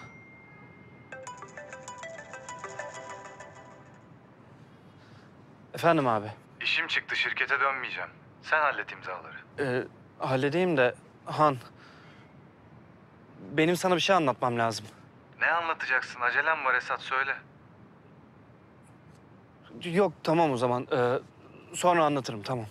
N: Efendim abi.
B: İşim çıktı, şirkete dönmeyeceğim. Sen hallet imzaları.
N: Halledeyim de Han. Benim sana bir şey anlatmam lazım.
B: Ne anlatacaksın? Acelem var Esat, söyle.
N: Yok tamam o zaman. Sonra anlatırım tamam.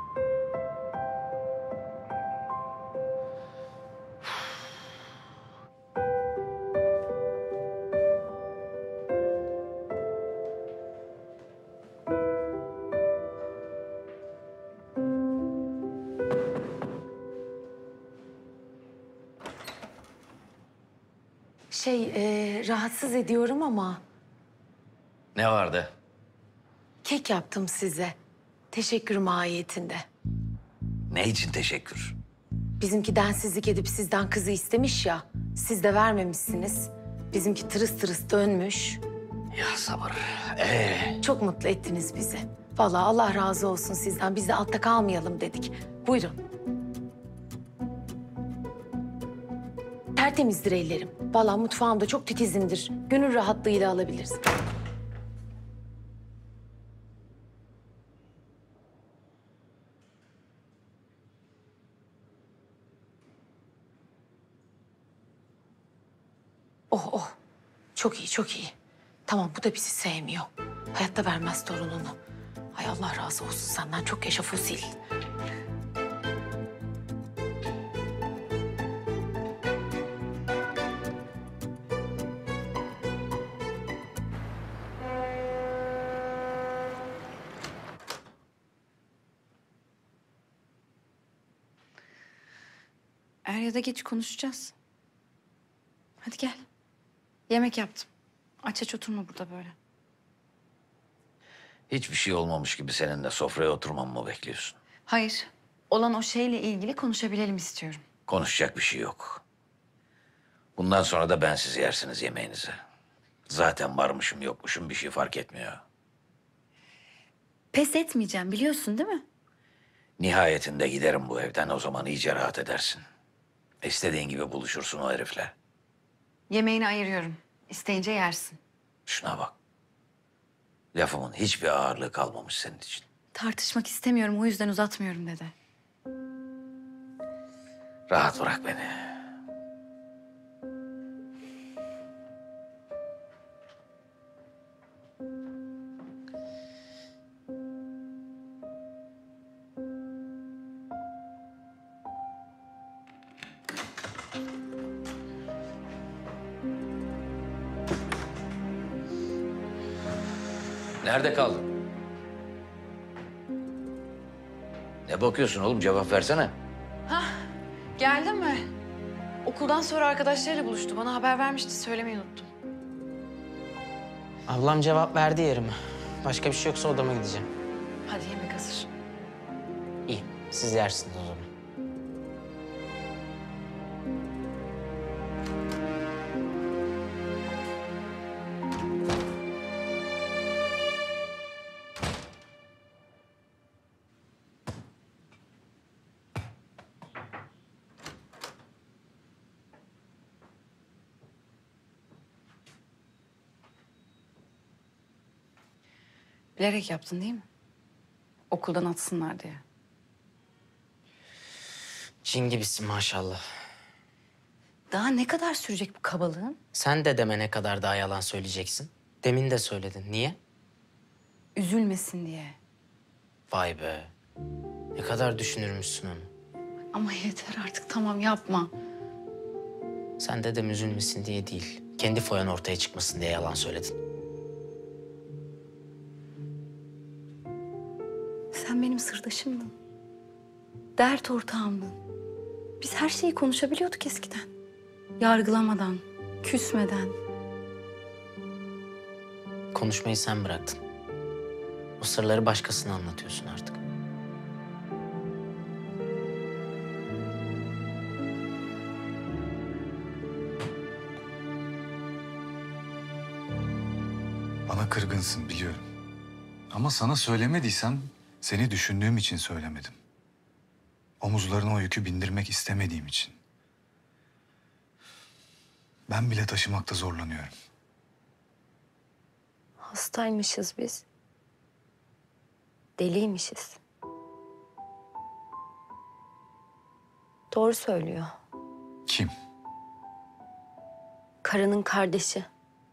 E: Rahatsız ediyorum ama
A: Ne vardı?
E: kek yaptım size. Teşekkür mahiyetinde.
A: Ne için teşekkür?
E: Bizimki densizlik edip sizden kızı istemiş ya. Siz de vermemişsiniz. Bizimki tırıs tırıs dönmüş.
A: Ya sabır.
E: Çok mutlu ettiniz bizi. Vallahi Allah razı olsun sizden. Biz de altta kalmayalım dedik. Buyurun. tertemizdir ellerim. Vallahi mutfağımda çok titizimdir. Gönül rahatlığıyla alabilirsin. Oh oh. Çok iyi, çok iyi. Tamam, bu da bizi sevmiyor. Hayatta vermez torununu. Hay Allah razı olsun senden. Çok yaşa fosil.
F: Er ya da geç konuşacağız. Hadi gel. Yemek yaptım. Aç aç oturma burada böyle.
A: Hiçbir şey olmamış gibi seninle sofraya oturmamı mı bekliyorsun?
F: Hayır. Olan o şeyle ilgili konuşabilelim istiyorum.
A: Konuşacak bir şey yok. Bundan sonra da ben siz yersiniz yemeğinizi. Zaten varmışım yokmuşum bir şey fark etmiyor.
F: Pes etmeyeceğim biliyorsun değil mi?
A: Nihayetinde giderim bu evden, o zaman iyice rahat edersin. İstediğin gibi buluşursun o herifle.
F: Yemeğini ayırıyorum. İsteyince yersin.
A: Şuna bak. Lafımın hiçbir ağırlığı kalmamış senin için.
F: Tartışmak istemiyorum o yüzden uzatmıyorum dede.
A: Rahat bırak beni. Nerede kaldın? Ne bakıyorsun oğlum? Cevap versene.
F: Hah, geldin mi? Okuldan sonra arkadaşlarıyla buluştu. Bana haber vermişti, söylemeyi unuttum.
C: Ablam cevap verdi yerime. Başka bir şey yoksa odama gideceğim.
F: Hadi yemek hazır.
C: İyi, siz yersiniz o zaman.
F: Bilerek yaptın değil mi? Okuldan atsınlar diye.
C: Cin gibisin maşallah.
F: Daha ne kadar sürecek bu kabalığın?
C: Sen de deme ne kadar daha yalan söyleyeceksin. Demin de söyledin. Niye?
F: Üzülmesin diye.
C: Vay be. Ne kadar düşünürmüşsün onu.
F: Ama yeter artık, tamam yapma.
C: Sen dedem üzülmesin diye değil. Kendi foyan ortaya çıkmasın diye yalan söyledin.
F: Sen benim sırdaşımdın. Dert ortağımdın. Biz her şeyi konuşabiliyorduk eskiden. Yargılamadan, küsmeden.
C: Konuşmayı sen bıraktın. O sırları başkasına anlatıyorsun artık.
B: Bana kırgınsın biliyorum. Ama sana söylemediysem seni düşündüğüm için söylemedim. Omuzlarına o yükü bindirmek istemediğim için. Ben bile taşımakta zorlanıyorum.
G: Hastaymışız biz. Deliymişiz. Doğru söylüyor.
B: Kim?
G: Karının kardeşi.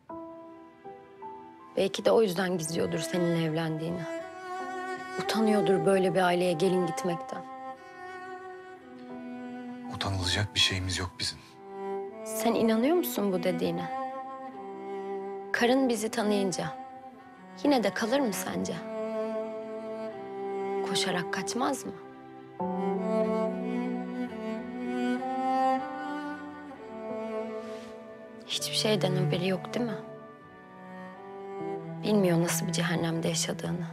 G: Belki de o yüzden gizliyordur seninle evlendiğini. Utanıyordur böyle bir aileye gelin gitmekten.
B: Utanılacak bir şeyimiz yok bizim.
G: Sen inanıyor musun bu dediğine? Karın bizi tanıyınca yine de kalır mı sence? Koşarak kaçmaz mı? Hiçbir şeyden haberi yok değil mi? Bilmiyor nasıl bir cehennemde yaşadığını.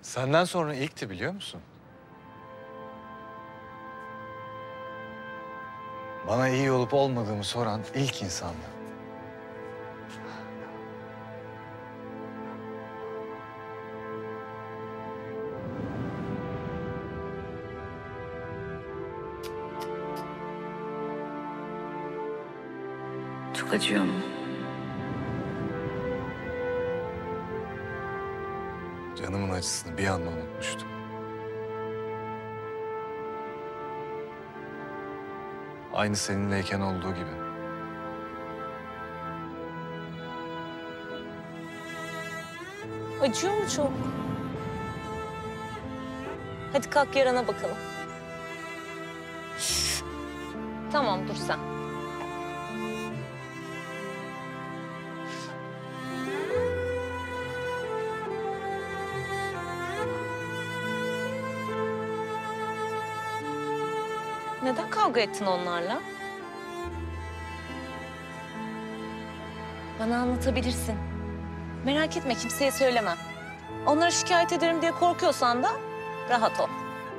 B: Senden sonra ilkti biliyor musun? Bana iyi olup olmadığımı soran ilk insandı.
G: Çok acıyor mu?
B: Canımın acısını bir anda unutmuştum. Aynı seninleyken olduğu gibi.
T: Acıyor mu çok? Hadi kalk yarana bakalım. Tamam dur sen. Neden kavga ettin onlarla? Bana anlatabilirsin. Merak etme, kimseye söylemem. Onlara şikayet ederim diye korkuyorsan da rahat ol.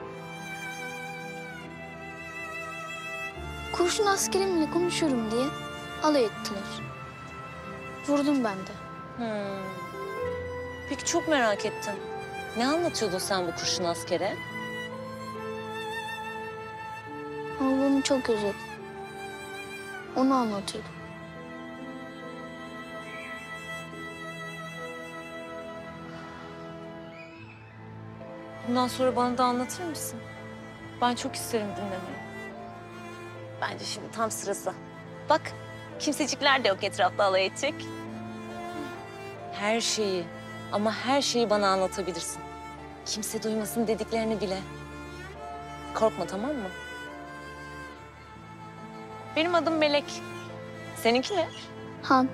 U: Kurşun askerimle konuşuyorum diye alay ettiler. Vurdum ben de.
T: Peki çok merak ettim. Ne anlatıyordun sen bu kurşun askere?
U: Ablamı çok özledim. Onu anlatıyordum.
T: Bundan sonra bana da anlatır mısın? Ben çok isterim dinlemeyi. Bence şimdi tam sırası. Bak, kimsecikler de yok etrafta alay edecek. Her şeyi ama her şeyi bana anlatabilirsin. Kimse duymasın dediklerini bile. Korkma, tamam mı? Benim adım Melek. Seninki ne?
U: Han.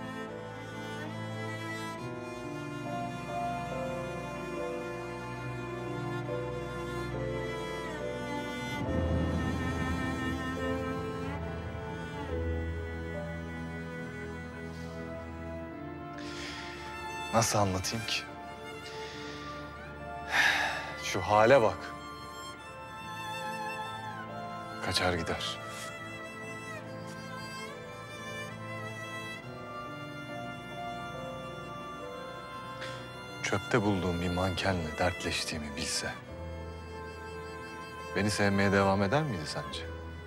B: Nasıl anlatayım ki? Şu hale bak. Kaçar gider. Çöpte bulduğum bir mankenle dertleştiğimi bilse... beni sevmeye devam eder miydi sence?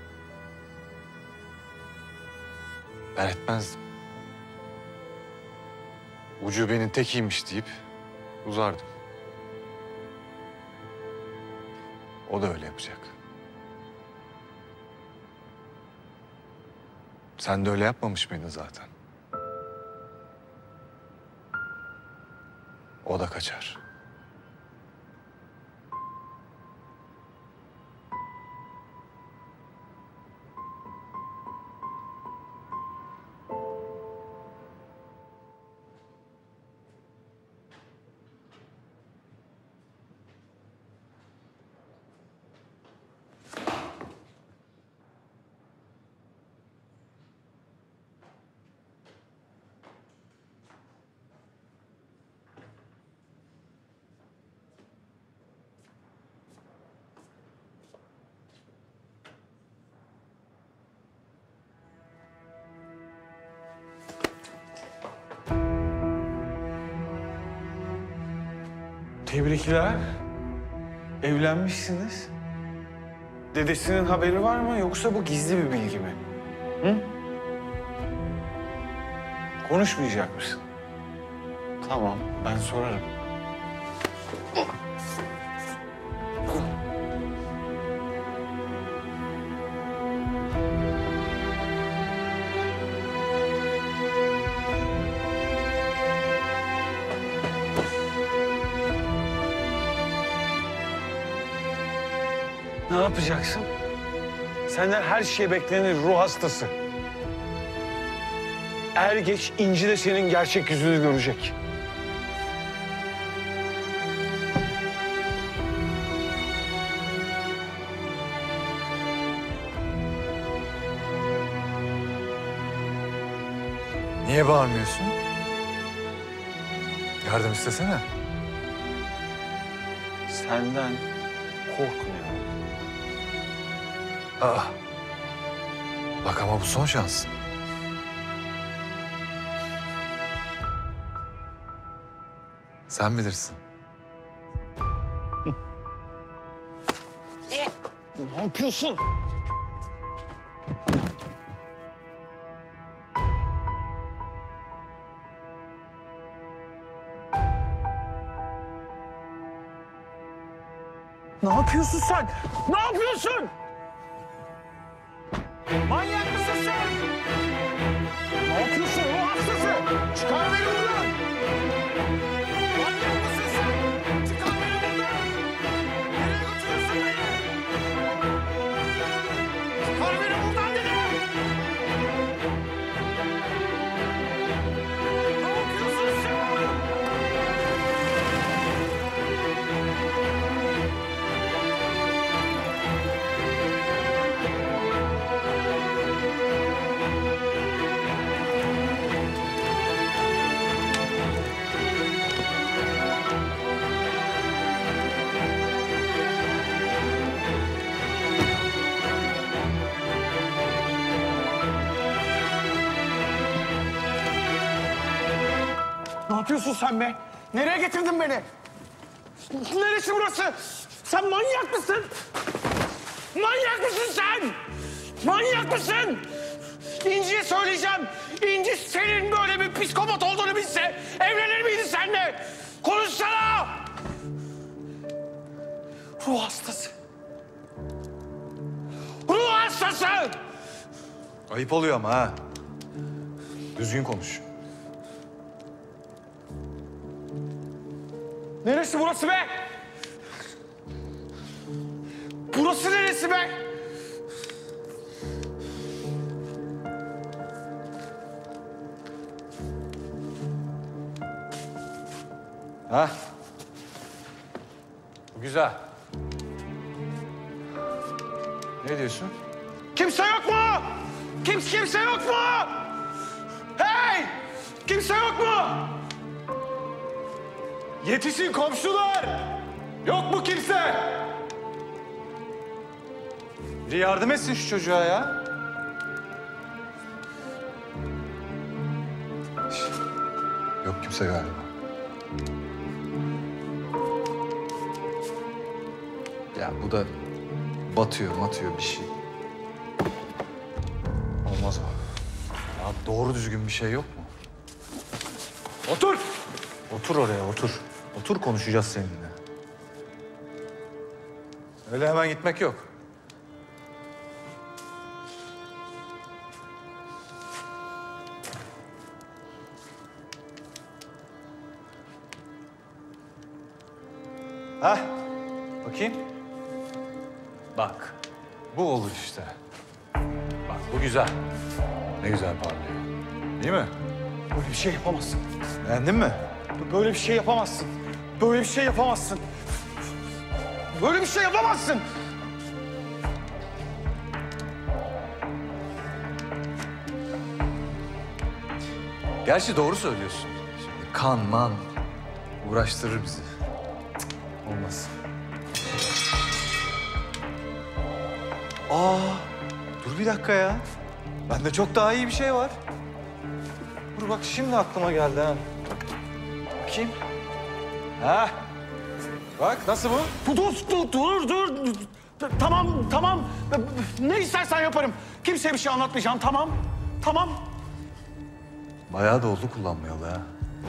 B: Ben etmezdim. Ucubenin tekiymiş deyip uzardım. O da öyle yapacak. Sen de öyle yapmamış mıydın zaten? O da kaçar.
I: Tebrikler. Evlenmişsiniz. Dedesinin haberi var mı yoksa bu gizli bir bilgi mi? Hı? Konuşmayacak mısın? Tamam, ben sorarım. Ne yapacaksın? Senden her şey beklenir ruh hastası. Er geç İnci de senin gerçek yüzünü görecek.
B: Niye bağırmıyorsun? Yardım istesene.
I: senden korkmuyor.
B: Aa. Bak ama bu son şans. Sen bilirsin.
I: Ne yapıyorsun? Ne yapıyorsun sen? Ne yapıyorsun? Manyak mısın sen? Ne yapıyorsun ruh hastası? Çıkar beni buradan. Manyak mısın sen? Çıkar beni buradan. Nereye götürüyorsun beni? Çıkar beni buradan dedim. Ne yapıyorsun sen? Ne yapıyorsun sen be? Nereye getirdin beni? Neresi burası? Sen manyak mısın? Manyak mısın sen? Manyak mısın? İnci'ye söyleyeceğim. İnci senin böyle bir psikopat olduğunu bilse evlenir miydi seninle? Konuşsana! Ruh hastası. Ruh hastası!
B: Ayıp oluyor ama ha. Düzgün konuş.
I: Neresi burası be? Burası neresi be?
B: Ha? Bu güzel. Ne diyorsun?
I: Kimse yok mu? Kimse yok mu? Hey! Kimse yok mu? Yetişin komşular! Yok mu kimse?
B: Biri yardım etsin şu çocuğa ya. Yok kimse galiba. Ya bu da batıyor bir şey. Olmaz o. Ya doğru düzgün bir şey yok mu?
I: Otur!
B: Otur oraya, otur. Otur, konuşacağız seninle. Öyle hemen gitmek yok. Hah, bakayım. Bak, bu olur işte. Bak, bu güzel. Ne güzel parlıyor. Değil mi?
I: Böyle bir şey yapamazsın.
B: Beğendin mi?
I: Böyle bir şey yapamazsın. Böyle bir şey yapamazsın. Böyle bir şey yapamazsın.
B: Gerçi doğru söylüyorsun. Şimdi kan, man uğraştırır bizi. Cık, olmaz. Aa, dur bir dakika ya. Bende çok daha iyi bir şey var. Dur bak şimdi aklıma geldi ha. Bakayım. Ha? Bak nasıl bu?
I: Dur. Tamam. Ne istersen yaparım. Kimseye bir şey anlatmayacağım. Tamam.
B: Bayağı da oldu kullanmayalı ha.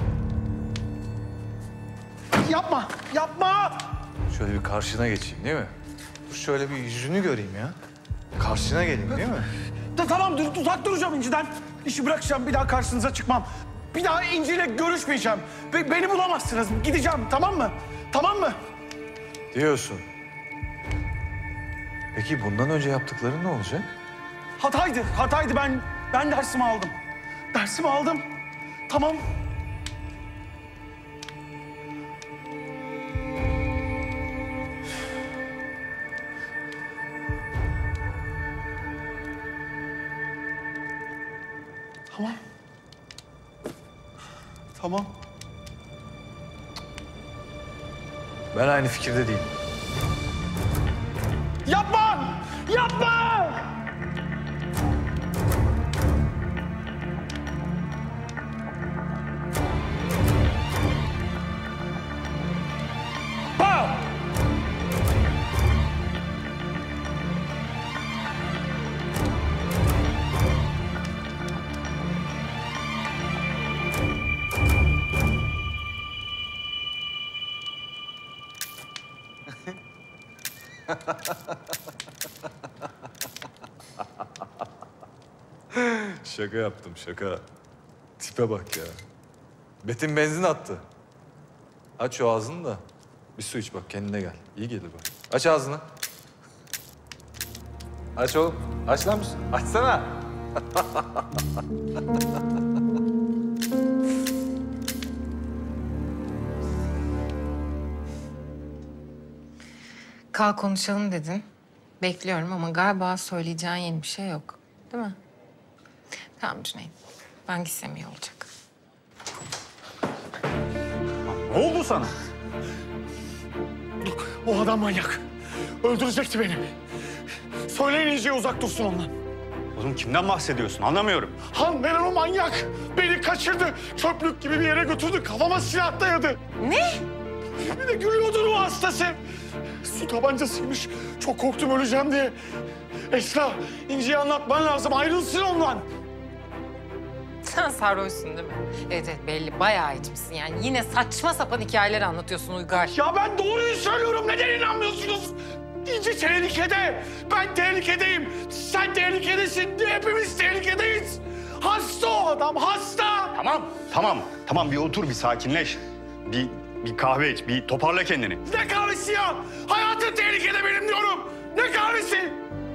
I: Yapma.
B: Şöyle bir karşına geçeyim değil mi? Dur şöyle bir yüzünü göreyim ya. Karşına geleyim değil mi?
I: Tamam uzak duracağım İnci'den. İşi bırakacağım, bir daha karşınıza çıkmam. Bir daha İnci'yle görüşmeyeceğim. Beni bulamazsınız. Gideceğim, tamam mı? Tamam mı?
B: Diyorsun. Peki bundan önce yaptıkların ne olacak?
I: Hataydı. Ben dersimi aldım. Tamam. Tamam.
B: Ben aynı fikirde değilim.
I: Yapma! Yapma! Bam!
B: Şaka yaptım, şaka. Tipe bak ya. Betim benzin attı. Aç o ağzını da bir su iç bak, kendine gel. İyi gelir bak. Aç ağzını. Aç oğlum. Aç lan bir su. Açsana.
J: Kalk konuşalım dedin. Bekliyorum ama galiba söyleyeceğin yeni bir şey yok. Değil mi? Tamam Cüneyt. Ben gitsem iyi olacak.
I: Ne oldu sana? O adam manyak. Öldürecekti beni. Söyleyin iyice uzak dursun ondan.
L: Oğlum kimden bahsediyorsun? Anlamıyorum.
I: Han denen o manyak. Beni kaçırdı. Çöplük gibi bir yere götürdü. Kafama silah dayadı.
J: Ne?
I: Bir de gülüyordu o hastası. Su tabancasıymış. Çok korktum öleceğim diye. Esra, İnci'ye anlatman lazım. Ayrılsın ondan.
J: Sen sarhoşsun değil mi? Evet evet belli. Bayağı içmişsin yani. Yine saçma sapan hikayeler anlatıyorsun Uygar.
I: Ya ben doğruyu söylüyorum. Neden inanmıyorsunuz? İnci tehlikede. Ben tehlikedeyim. Sen tehlikedesin. Hepimiz tehlikedeyiz. Hasta o adam, hasta.
L: Tamam bir otur, bir sakinleş. Bir kahve iç, bir toparla kendini.
I: Ne kahvesi ya? Hayatım tehlikede benim diyorum. Ne kahvesi?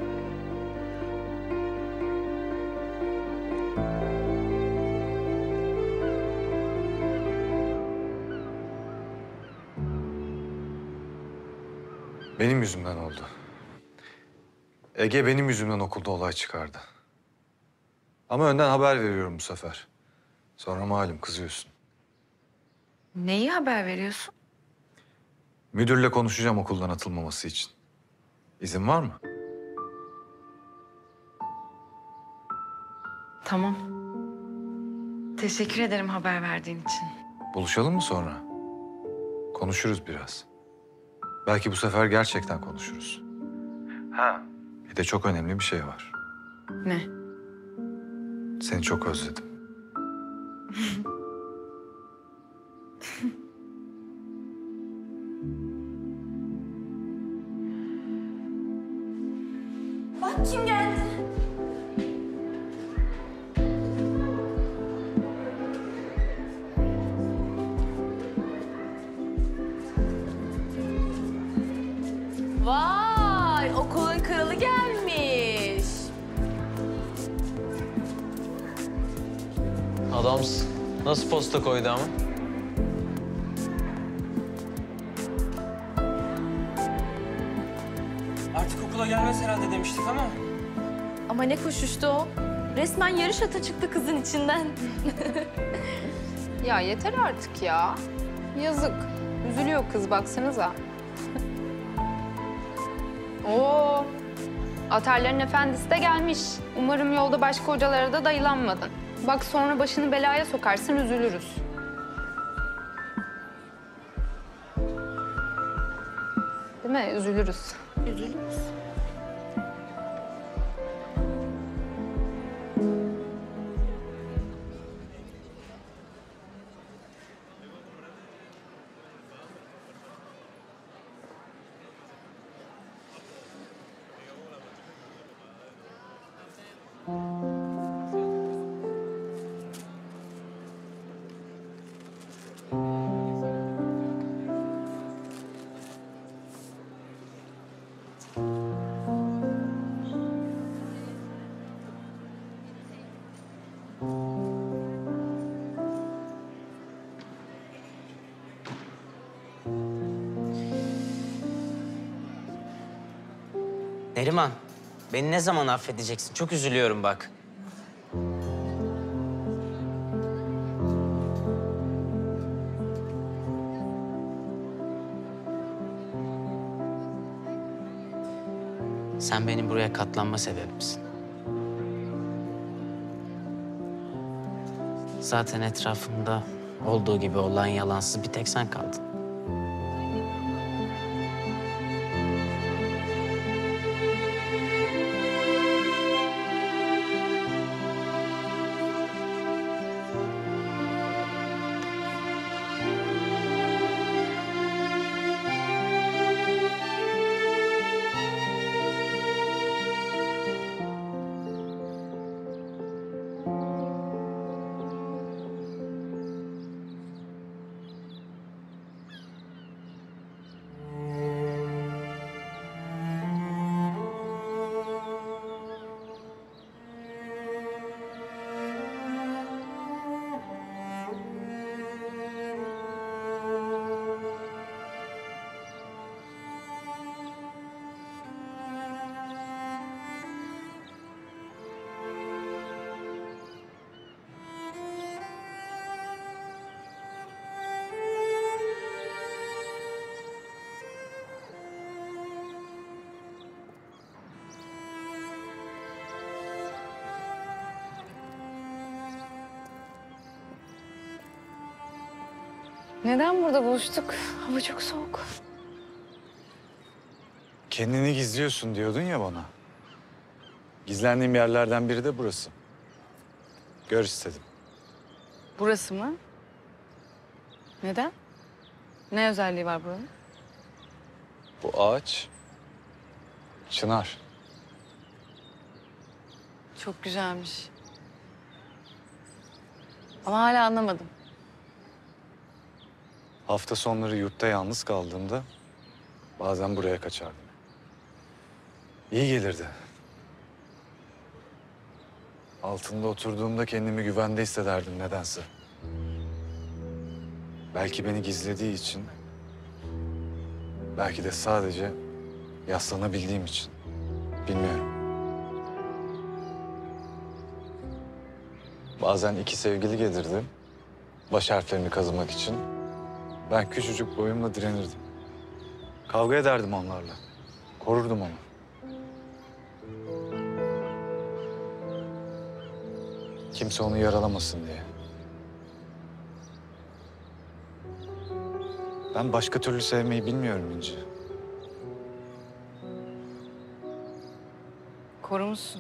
B: Benim yüzümden oldu. Ege benim yüzümden okulda olay çıkardı. Ama önden haber veriyorum bu sefer. Sonra malum kızıyorsun.
F: Neyi haber veriyorsun?
B: Müdürle konuşacağım okuldan atılmaması için. İzin var mı?
F: Tamam. Teşekkür ederim haber verdiğin için.
B: Buluşalım mı sonra? Konuşuruz biraz. Belki bu sefer gerçekten konuşuruz. Ha. Bir de çok önemli bir şey var.
F: Ne?
B: Seni çok özledim.
U: Bak kim geldi.
D: Vay, okulun kralı gelmiş.
N: Adamsın. Nasıl posta koydu ama? Artık okula gelmez herhalde demiştik ama.
T: Ama ne koşuştu o. Resmen yarış ata çıktı kızın içinden.
H: Ya yeter artık ya. Yazık. Üzülüyor kız baksanıza. Oo. Atarların efendisi de gelmiş. Umarım yolda başka hocalara da dayılanmadın. Bak sonra başını belaya sokarsın, üzülürüz. Değil mi? Üzülürüz.
U: Üzülürüz.
C: Neriman, beni ne zaman affedeceksin? Çok üzülüyorum bak. Sen benim buraya katlanma sebebimsin. Zaten etrafımda olduğu gibi olan yalansız bir tek sen kaldın.
F: Neden burada buluştuk? Hava çok soğuk.
B: Kendini gizliyorsun diyordun ya bana. Gizlendiğim yerlerden biri de burası. Gör istedim.
F: Burası mı? Neden? Ne özelliği var buranın?
B: Bu ağaç çınar.
F: Çok güzelmiş. Ama hala anlamadım.
B: Hafta sonları yurtta yalnız kaldığımda bazen buraya kaçardım. İyi gelirdi. Altında oturduğumda kendimi güvende hissederdim nedense. Belki beni gizlediği için, belki de sadece yaslanabildiğim için. Bilmiyorum. Bazen iki sevgili gelirdi, baş harflerini kazımak için. Ben küçücük boyumla direnirdim. Kavga ederdim onlarla. Korurdum onu. Kimse onu yaralamasın diye. Ben başka türlü sevmeyi bilmiyorum İnci.
F: Korumuşsun.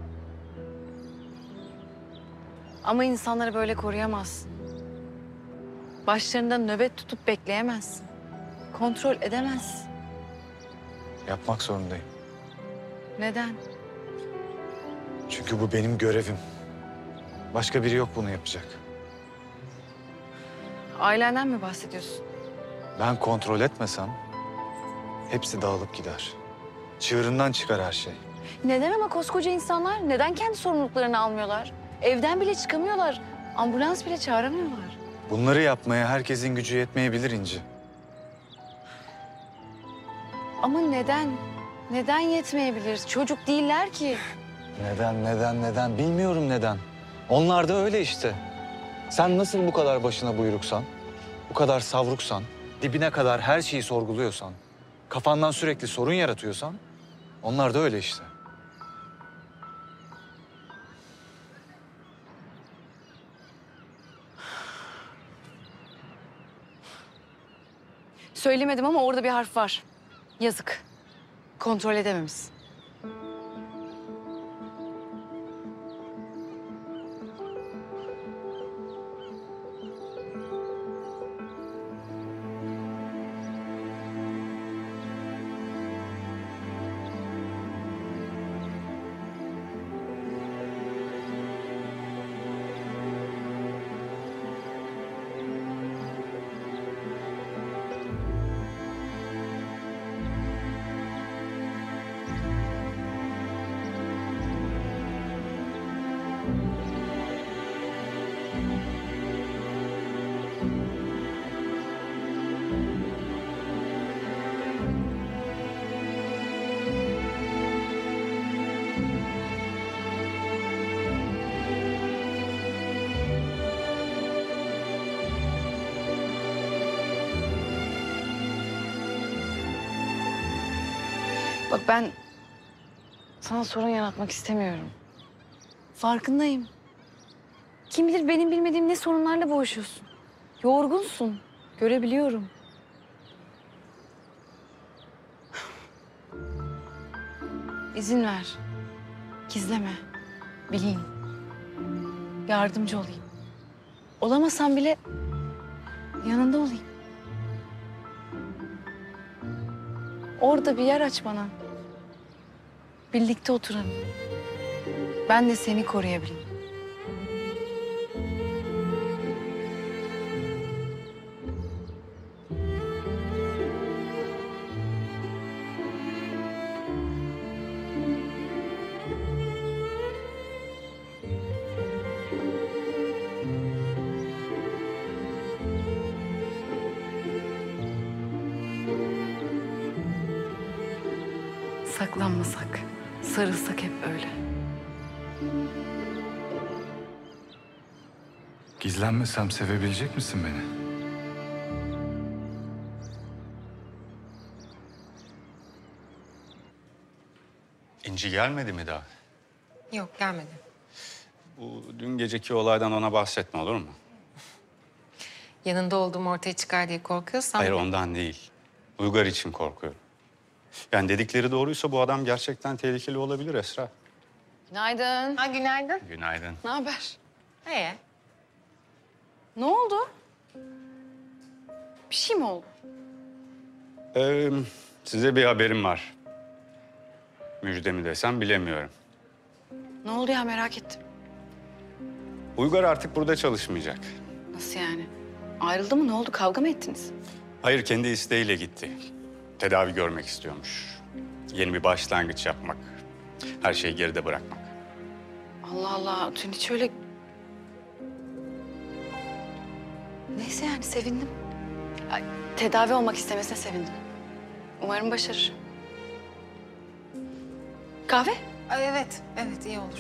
F: Ama insanları böyle koruyamazsın. Başlarında nöbet tutup bekleyemezsin. Kontrol edemezsin.
B: Yapmak zorundayım.
F: Neden?
B: Çünkü bu benim görevim. Başka biri yok bunu yapacak.
F: Ailenden mi bahsediyorsun?
B: Ben kontrol etmesem hepsi dağılıp gider. Çığırından çıkar her şey.
F: Neden ama koskoca insanlar neden kendi sorumluluklarını almıyorlar? Evden bile çıkamıyorlar. Ambulans bile çağıramıyorlar.
B: Bunları yapmaya herkesin gücü yetmeyebilir İnci.
F: Ama neden? Neden yetmeyebilir? Çocuk değiller ki.
B: Neden bilmiyorum neden. Onlar da öyle işte. Sen nasıl bu kadar başına buyruksan, bu kadar savruksan, dibine kadar her şeyi sorguluyorsan, kafandan sürekli sorun yaratıyorsan, onlar da öyle işte.
F: Söylemedim ama orada bir harf var. Yazık. Kontrol edememişsin. Bak ben Sana sorun yaratmak istemiyorum. Farkındayım. Kim bilir benim bilmediğim ne sorunlarla boğuşuyorsun. Yorgunsun. Görebiliyorum. İzin ver. Gizleme. Bileyim. Yardımcı olayım. Olamasam bile yanında olayım. Orada bir yer aç bana. Birlikte oturalım. Ben de seni koruyabileyim. Saklanmasak, sarılsak hep öyle.
B: Gizlenmesem sevebilecek misin beni?
L: İnci gelmedi mi daha?
J: Yok gelmedi.
L: Bu dün geceki olaydan ona bahsetme olur mu?
J: Yanında olduğum ortaya çıkar diye korkuyorsan...
L: Hayır ondan değil. Uygar için korkuyorum. Yani dedikleri doğruysa bu adam gerçekten tehlikeli olabilir Esra.
F: Günaydın.
J: Ha, günaydın.
L: Günaydın.
F: Ne haber?
D: Ne oldu? Bir şey mi oldu?
L: Size bir haberim var. Müjde mi desem bilemiyorum.
D: Ne oldu ya, merak ettim.
L: Uygar artık burada çalışmayacak.
D: Nasıl yani? Ayrıldı mı? Ne oldu? Kavga mı ettiniz?
L: Hayır, kendi isteğiyle gitti. Tedavi görmek istiyormuş. Yeni bir başlangıç yapmak. Her şeyi geride bırakmak.
D: Allah Allah. Dün hiç öyle... Neyse yani sevindim. Ay, tedavi olmak istemesine sevindim. Umarım başarır. Kahve?
J: Ay, evet iyi olur.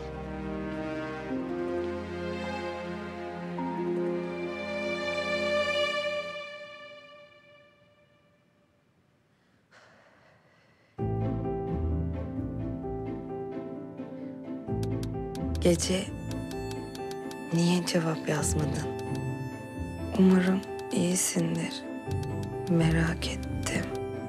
G: Gece niye cevap yazmadın? Umarım iyisindir. Merak ettim.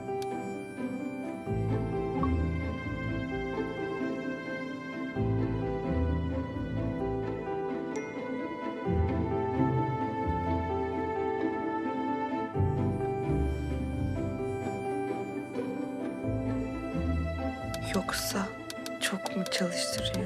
G: Yoksa çok mu çalıştırıyor?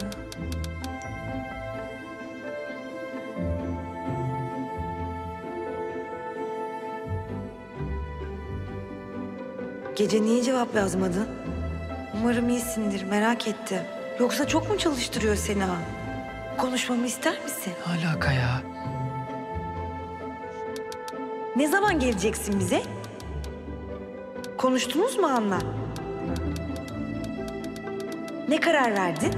G: Gece niye cevap yazmadın? Umarım iyisindir, merak ettim. Yoksa çok mu çalıştırıyor seni ha? Konuşmamı ister misin?
N: Ne alaka ya?
G: Ne zaman geleceksin bize? Konuştunuz mu Han'la? Ne karar verdin?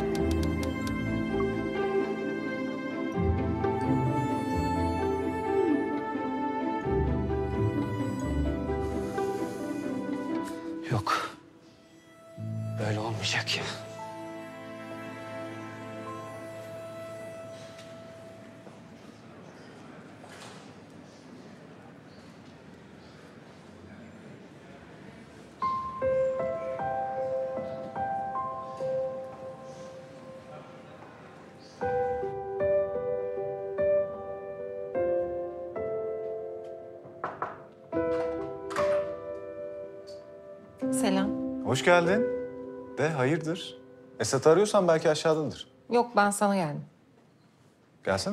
N: Yok. Böyle olmayacak ya.
J: Selam.
B: Hoş geldin. De hayırdır? Esat'ı arıyorsan belki aşağıdadır.
J: Yok, ben sana geldim.
B: Gelsene.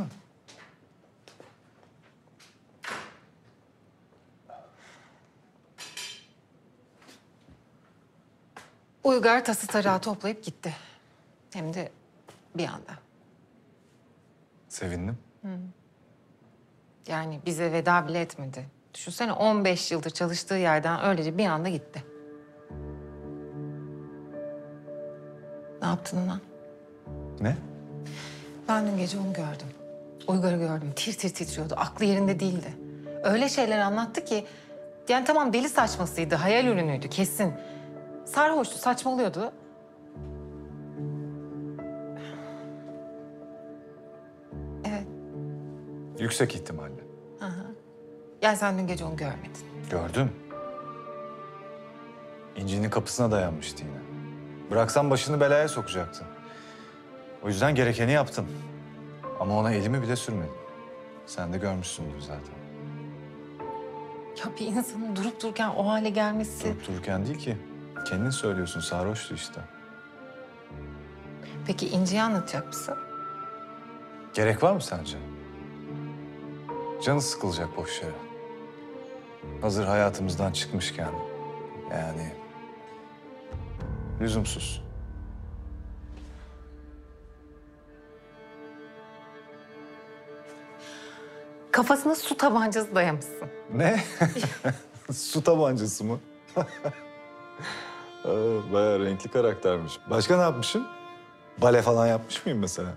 J: Uygar tası tarağı toplayıp gitti. Hem de bir anda.
B: Sevindim.
J: Yani bize veda bile etmedi. Düşünsene 15 yıldır çalıştığı yerden öylece bir anda gitti. Ne yaptın ona?
B: Ne?
J: Ben dün gece onu gördüm. Uygar'ı gördüm. Tir tir titriyordu. Aklı yerinde değildi. Öyle şeyler anlattı ki... Yani tamam deli saçmasıydı, hayal ürünüydü kesin. Sarhoştu, saçmalıyordu.
B: Yüksek ihtimalle.
J: Hı hı. Yani sen dün gece onu görmedin.
B: Gördüm. İnci'nin kapısına dayanmıştı yine. Bıraksam başını belaya sokacaktı. O yüzden gerekeni yaptım. Ama ona elimi bile sürmedim. Sen de görmüşsündür zaten.
J: Ya bir insanın durup dururken o hale gelmesi...
B: Durup dururken değil ki. Kendin söylüyorsun, sarhoştu işte.
J: Peki İnci'ye anlatacak mısın?
B: Gerek var mı sence? Canı sıkılacak boş yere. Hazır hayatımızdan çıkmışken. Yani... lüzumsuz.
J: Kafasına su tabancası dayamışsın.
B: Ne? Su tabancası mı? Bayağı renkli karaktermiş. Başka ne yapmışım? Bale falan yapmış mıyım mesela?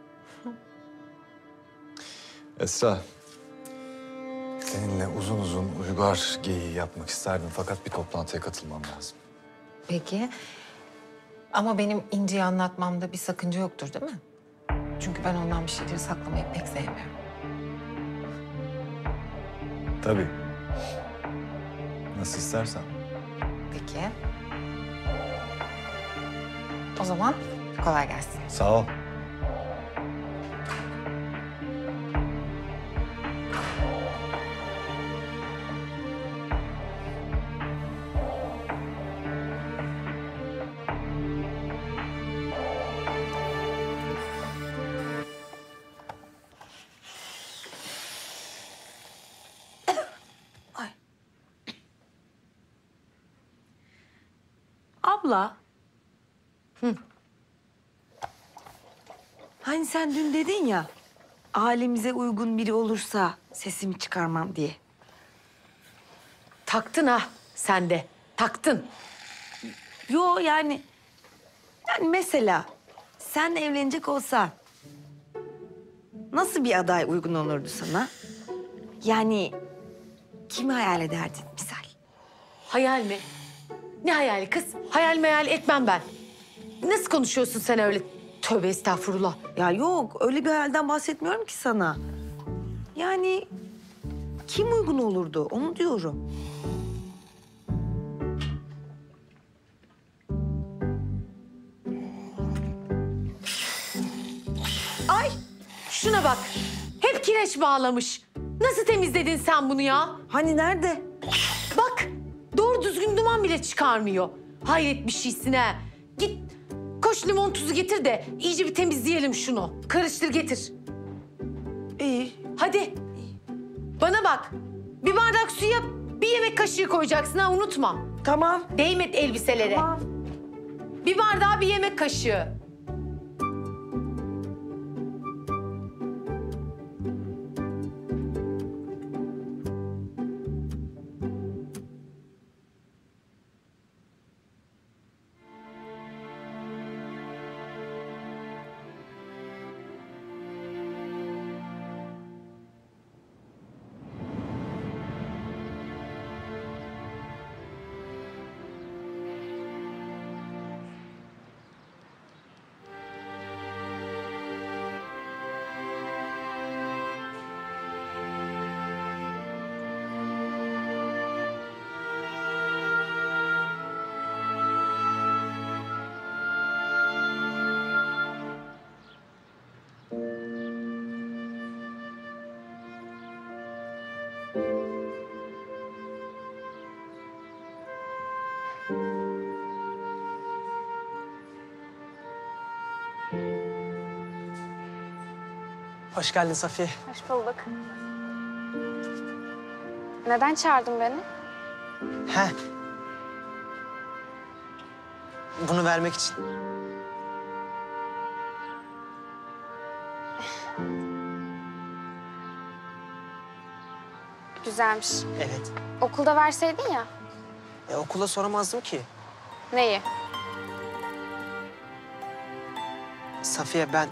B: Esra, seninle uzun uzun uygar geyiği yapmak isterdim fakat bir toplantıya katılmam lazım.
J: Peki. Ama benim İnci'ye anlatmamda bir sakınca yoktur değil mi? Çünkü ben ondan bir şeyleri saklamayı pek sevmiyorum.
B: Tabii. Nasıl istersen.
J: Peki. O zaman kolay gelsin.
B: Sağ ol.
G: Abla. Hı. Hani sen dün dedin ya, halimize uygun biri olursa sesimi çıkarmam diye.
E: Taktın ha sen de. Taktın.
G: Yo yani mesela sen evlenecek olsan nasıl bir aday uygun olurdu sana? Yani kimi hayal ederdin misal?
E: Hayal mi? Ne hayali kız? Hayal meyal etmem ben. Nasıl konuşuyorsun sen öyle? Tövbe estağfurullah.
G: Ya yok öyle bir hayalden bahsetmiyorum ki sana. Yani kim uygun olurdu onu diyorum.
E: Ay şuna bak. Hep kireç bağlamış. Nasıl temizledin sen bunu ya?
G: Hani nerede?
E: Bak doğru düzgün duman bile çıkarmıyor. Hayret bir şeysin ha. Git koş limon tuzu getir de iyice bir temizleyelim şunu. Karıştır getir.
G: İyi.
E: Hadi. Bana bak. Bir bardak suya bir yemek kaşığı koyacaksın ha unutma.
G: Tamam.
E: Değmet elbiselere.
G: Tamam.
E: Bir bardağa bir yemek kaşığı.
O: Hoş geldin Safiye.
H: Hoş bulduk. Neden çağırdın beni?
O: He. Bunu vermek için.
H: Güzelmiş.
O: Evet.
H: Okulda verseydin ya.
O: Okula soramazdım ki.
H: Neyi?
O: Safiye ben...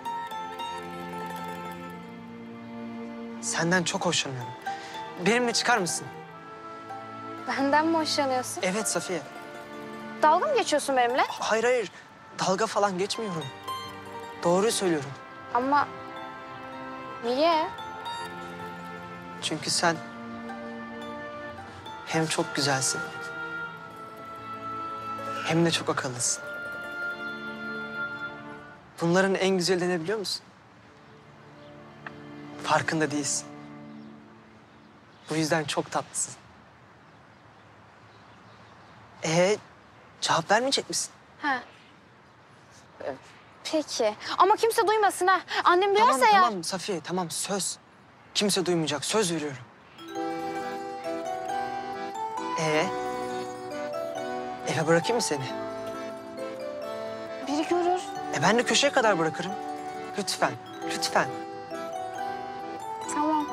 O: senden çok hoşlanıyorum. Benimle çıkar mısın?
H: Benden mi hoşlanıyorsun?
O: Evet Safiye.
H: Dalga mı geçiyorsun benimle?
O: Hayır hayır. Dalga falan geçmiyorum. Doğruyu söylüyorum.
H: Ama niye?
K: Çünkü sen hem çok güzelsin hem de çok akıllısın. Bunların en güzeli de ne biliyor musun? Farkında değilsin. Bu yüzden çok tatlısın. Cevap vermeyecek misin?
H: Ha. Peki. Ama kimse duymasın ha. Annem duyarsa
K: Tamam
H: ya.
K: tamam Safiye tamam söz. Kimse duymayacak söz veriyorum. Eve bırakayım mı seni?
H: Biri görür.
K: Ben de köşeye kadar bırakırım. Lütfen, lütfen.
H: Tamam.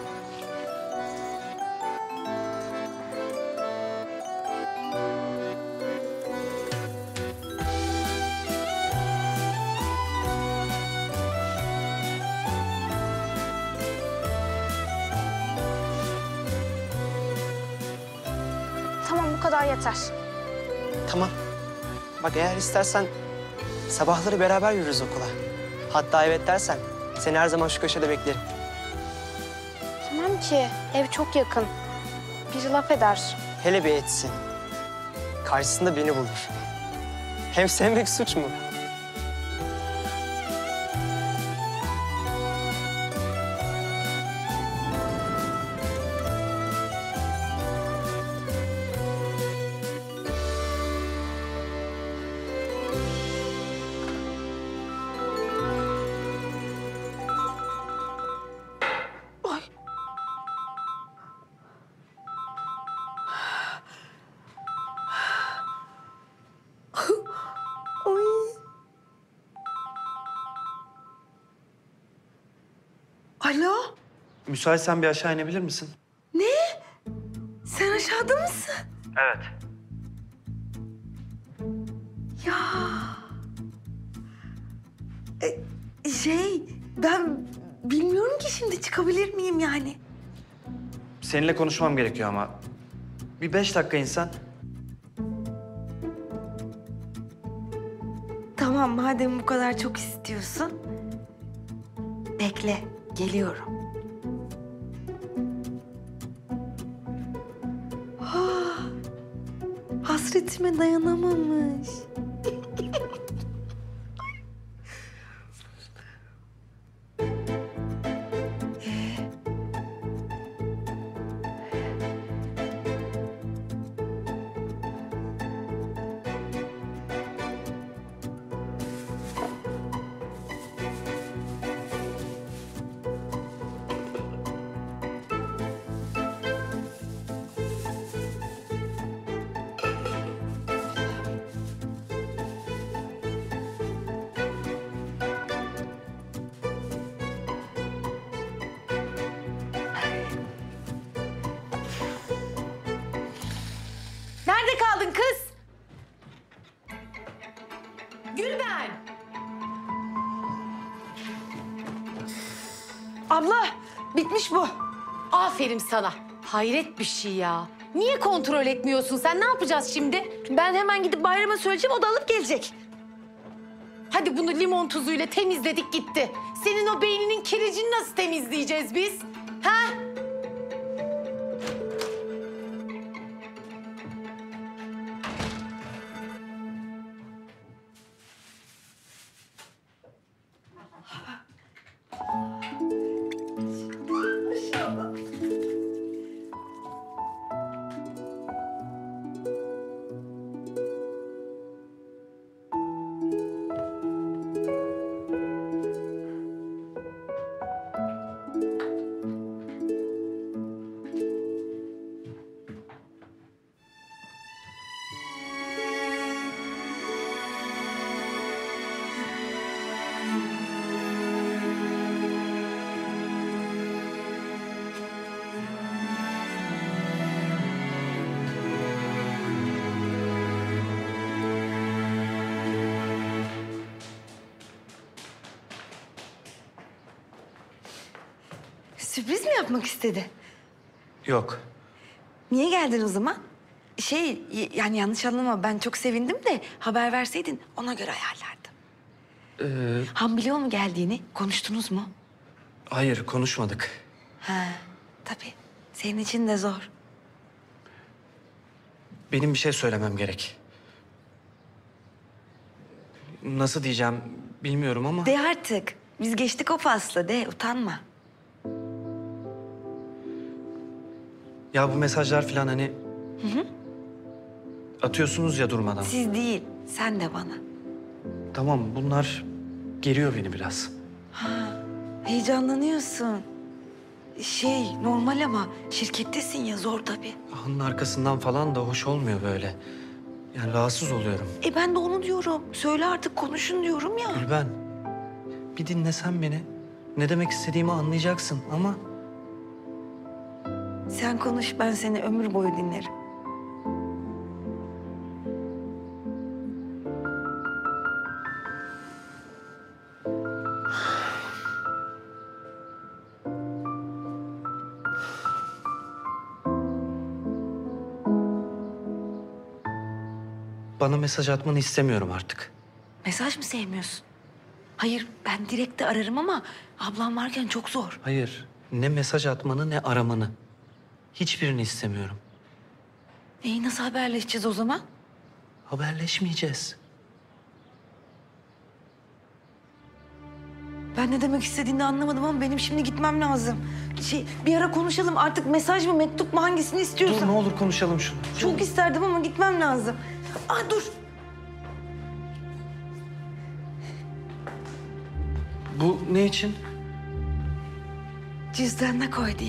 H: Tamam bu kadar yeter.
K: Tamam. Bak eğer istersen sabahları beraber yürürüz okula. Hatta evet dersen seni her zaman şu köşede beklerim.
H: Tamam ki ev çok yakın. Biri laf eder.
K: Hele bir etsin. Karşısında beni bulur. Hem sevmek suç mu?
G: Alo?
N: Müsaitsen bir aşağı inebilir misin?
G: Ne? Sen aşağıda mısın?
N: Evet.
G: Ya. Ben bilmiyorum ki şimdi çıkabilir miyim yani?
N: Seninle konuşmam gerekiyor ama. Bir 5 dakika insan.
G: Tamam madem bu kadar çok istiyorsun. Bekle, geliyorum. Ah, hasretime dayanamamış.
E: Nerede kaldın kız? Gülben!
R: Abla bitmiş bu.
E: Aferin sana. Hayret bir şey ya. Niye kontrol etmiyorsun sen? Ne yapacağız şimdi?
G: Ben hemen gidip Bayram'a söyleyeceğim, o da alıp gelecek.
E: Hadi bunu limon tuzuyla temizledik gitti. Senin o beyninin kiricini nasıl temizleyeceğiz biz? Ha?
G: Sürpriz mi yapmak istedi?
N: Yok.
G: Niye geldin o zaman? Yani yanlış anlama, ben çok sevindim de haber verseydin ona göre ayarlardım. Han biliyor mu geldiğini? Konuştunuz mu?
N: Hayır konuşmadık.
G: Ha. Tabii. Senin için de zor.
N: Benim bir şey söylemem gerek. Nasıl diyeceğim bilmiyorum ama...
G: De artık. Biz geçtik o faslı. De utanma.
N: Ya bu mesajlar falan hani
G: Hı hı.
N: atıyorsunuz ya durmadan.
G: Siz değil. Sen de bana.
N: Tamam bunlar geriyor beni biraz.
G: Ha, heyecanlanıyorsun. Normal ama şirkettesin ya zor tabii.
N: Hanın arkasından falan da hoş olmuyor böyle. Yani rahatsız oluyorum.
G: Ben de onu diyorum. Söyle artık konuşun diyorum ya.
N: Gülben, bir dinlesen beni. Ne demek istediğimi anlayacaksın ama...
G: Sen konuş, ben seni ömür boyu dinlerim.
N: Bana mesaj atmanı istemiyorum artık.
G: Mesaj mı sevmiyorsun? Hayır, ben direkt de ararım ama ablam varken çok zor.
N: Hayır, ne mesaj atmanı ne aramanı. Hiçbirini istemiyorum.
G: Nasıl haberleşeceğiz o zaman?
N: Haberleşmeyeceğiz.
G: Ben ne demek istediğini anlamadım ama benim şimdi gitmem lazım. Bir ara konuşalım artık mesaj mı mektup mu hangisini istiyorsan.
N: Dur ne olur konuşalım şunu.
G: Çok isterdim ama gitmem lazım. Dur.
N: Bu ne için?
G: Cüzdanına koy diye.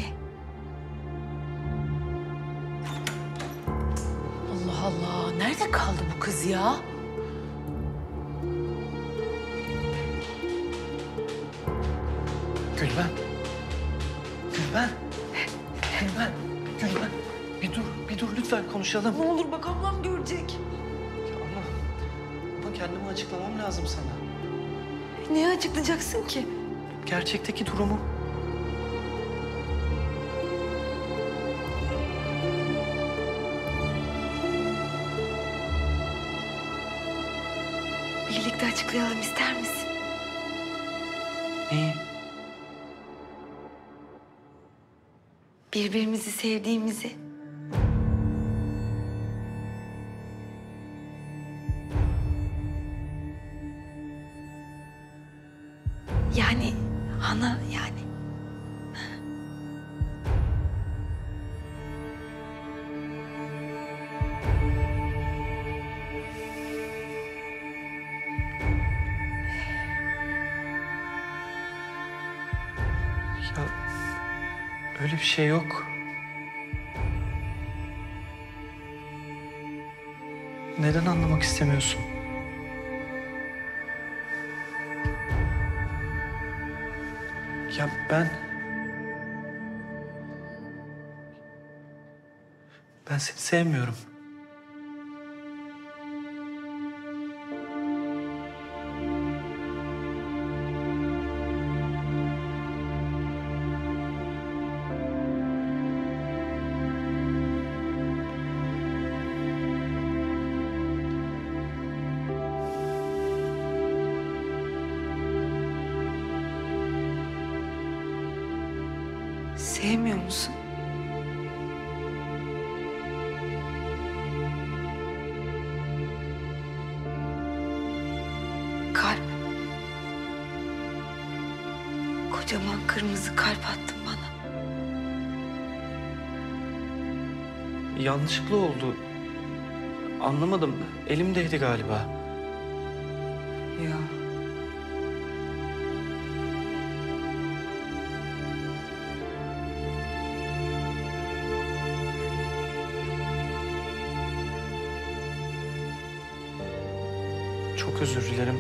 E: Allah Allah. Nerede kaldı bu kız ya?
N: Gülben. Gülben. Gülben. Gülben. Bir dur lütfen konuşalım.
G: Ne olur bak ablam görecek.
N: Ama kendimi açıklamam lazım sana.
G: Neye açıklayacaksın ki?
N: Gerçekteki durumu.
G: Birlikte açıklayalım ister misin?
N: Neyi?
G: Birbirimizi sevdiğimizi. Yani Hana yani.
N: Ya öyle bir şey yok. Neden anlamak istemiyorsun? Ya ben seni sevmiyorum.
G: Sevmiyor musun? Kalp. Kocaman kırmızı kalp attın bana.
N: Yanlışlıkla oldu. Anlamadım. Elimdeydi galiba.
G: Ya.
N: Çok özür dilerim.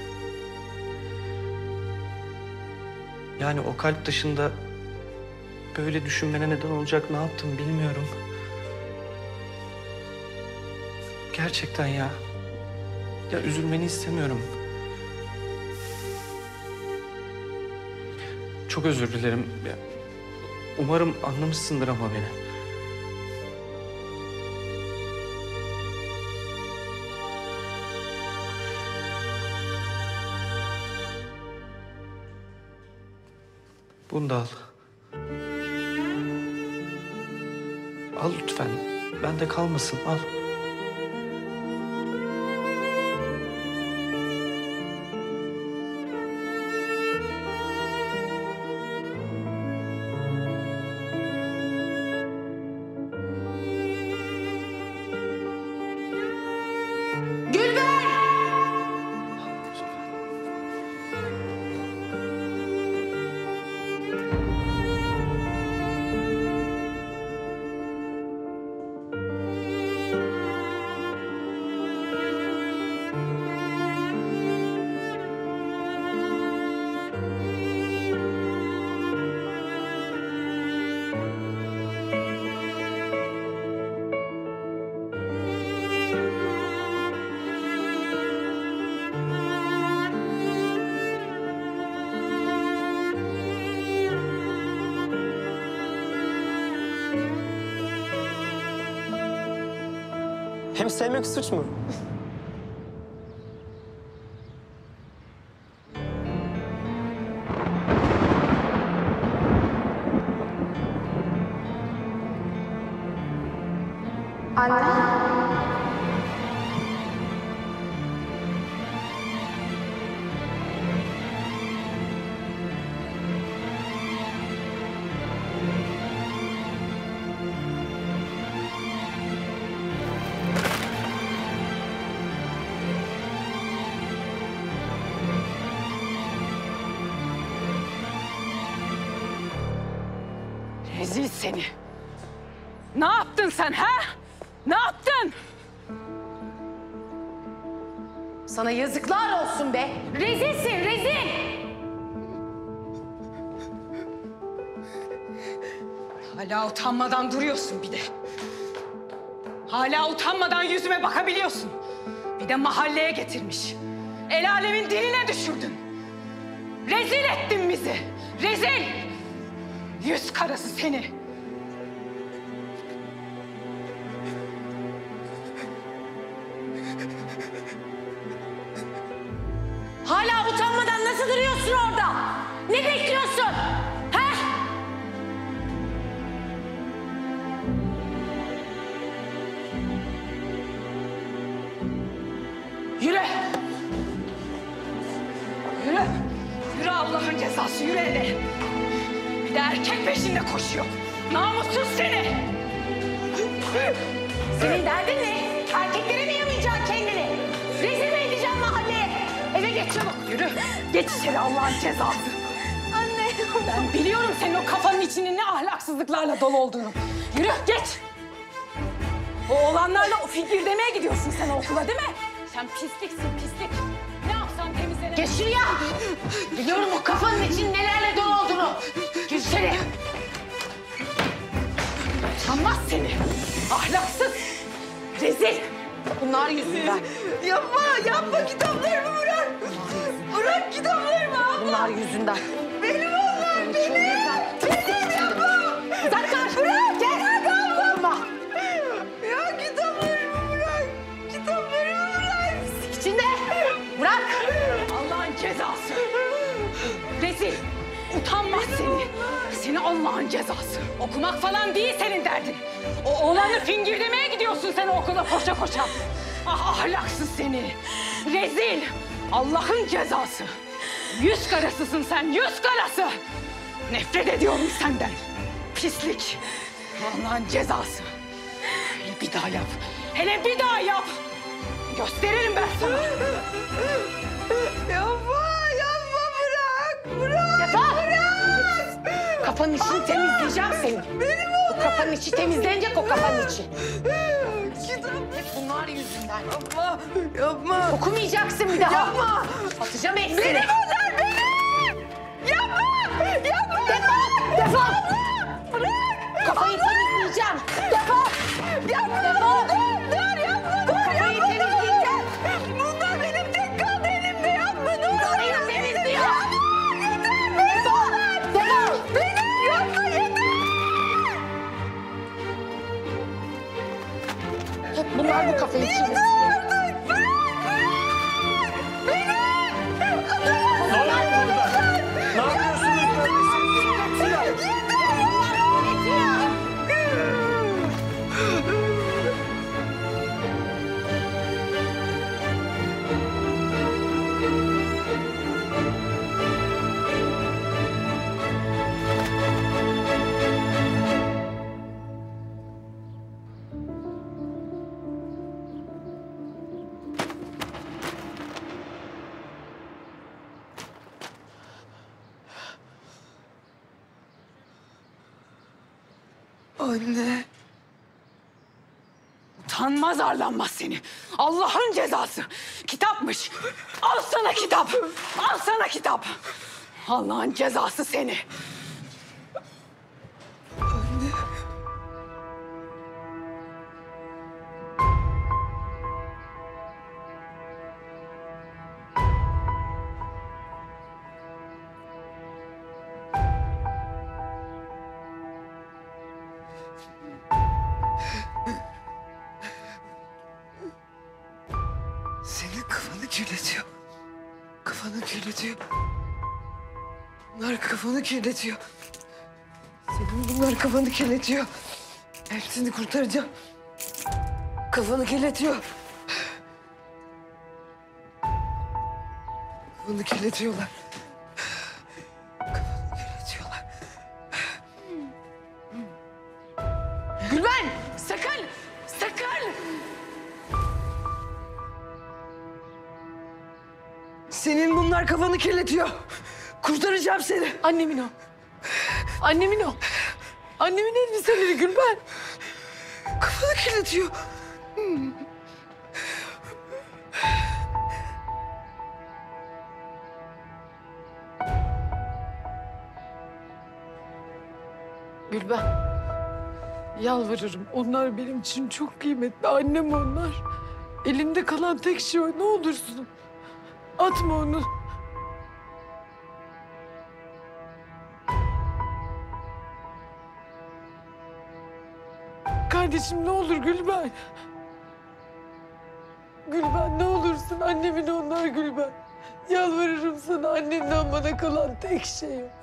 N: Yani o kalp dışında böyle düşünmene neden olacak ne yaptım bilmiyorum. Gerçekten ya. Ya üzülmeni istemiyorum. Çok özür dilerim. Ya, umarım anlamışsındır ama beni. Bunu da al. Al lütfen. Bende kalmasın, al.
K: Hem sevmek suç mu?
R: Rezil seni. Ne yaptın sen ha? Ne yaptın?
E: Sana yazıklar olsun be. Rezilsin, rezil.
R: Hala utanmadan duruyorsun bir de. Hala utanmadan yüzüme bakabiliyorsun. Bir de mahalleye getirmiş. El alemin diline düşürdün. Rezil ettin bizi. Rezil. Yüz karası seni.
E: Hala utanmadan nasıl duruyorsun orada? Ne bekliyorsun? Ha?
R: Yürü. Yürü. Yürü Allah'ın cezası, yürü eve. Bir de erkek peşinde koşuyor. Namussuz seni.
E: Senin derdin ne? Erkeklere mi yamayacaksın kendini? Rezil mi edeceksin mahalleye? Eve geç çabuk.
R: Yürü. Geç içeri Allah'ın cezası.
T: Anne.
R: Ben biliyorum senin o kafanın içinin ne ahlaksızlıklarla dolu olduğunu. Yürü geç. O oğlanlarla o figür demeye gidiyorsun sen okula değil mi? Sen pisliksin pislik. Ne yapsan temizlenir.
E: Geç şuraya. Biliyorum o kafanın için nelerle dolu olduğunu. Gir içeri.
R: Utanmaz seni. Ahlaksız. Rezil. Bunlar yüzünden.
E: Yapma, yapma kitaplarımı bırak. Bırak kitaplarımı abla.
R: Bunlar yüzünden.
E: Benim oğlum, benim yapma.
R: Uzak dur.
E: Bırak, bırak abla. Ya kitaplarımı bırak. Kitaplarımı bırak. Pislik içinde. Bırak.
R: Allah'ın cezası. Rezil. Utanmaz seni. Seni Allah'ın cezası. Okumak falan değil senin derdin. O oğlanı fingirlemeye gidiyorsun sen okula koşa koşa. Ah ahlaksız seni. Rezil. Allah'ın cezası. Yüz karasısın sen, yüz karası. Nefret ediyorum senden. Pislik. Allah'ın cezası. Hele bir daha yap. Hele bir daha yap. Gösteririm ben sana.
E: Yapma, yapma bırak. Bırak,
R: Defol.
E: bırak.
R: Kafanın içini temizleyeceğim senin.
E: Benim oğlum.
R: O kafanın içi temizlenecek o kafanın içi.
E: Kitap.
R: Hep bunlar yüzünden.
E: Yapma, yapma.
R: Okumayacaksın bir daha.
E: Yapma.
R: Atacağım hepsini.
E: Benim onlar, benim. Yapma, yapma.
R: Defol. Defol.
E: Bırak.
R: Kafayı temizleyeceğim. Defol.
E: Yapma.
R: Defol.
E: Dur, yapma. Dur,
R: Kafayı
E: yapma.
R: temizleyeceğim.
E: Bunlar benim tek kaldı elimde. Yapma, dur.
R: Kafayı temizliyor.
E: Defol.
R: Defol.
E: Benim. Yapma, yeter.
R: Hep bunlar bu kafayı temizliyor.
Q: Ne yapıyorsunuz böyle siz?
R: Anne. Utanmaz arlanmaz seni. Allah'ın cezası. Kitapmış. Al sana kitap. Al sana kitap. Allah'ın cezası seni.
P: Senin kafanı kirletiyor. Kafanı kirletiyor. Bunlar kafanı kirletiyor. Bunlar kafanı kirletiyor. Hepsini kurtaracağım. Kafanı kirletiyor. Kafanı kirletiyorlar. Kafanı kirletiyorlar.
R: Gülben! Sakın! Sakın!
P: Senin bunlar kafanı kirletiyor. Kurtaracağım seni.
R: Annemin o. Annemin o. Annemin elbiseleri Gülben.
P: Kafanı kirletiyor.
R: Gülben. Yalvarırım. Onlar benim için çok kıymetli. Annem onlar. Elinde kalan tek şey o. Ne olursun. Atma onu. Kardeşim ne olur Gülben. Gülben ne olursun annemin onlar Gülben. Yalvarırım sana annemden bana kalan tek şey o.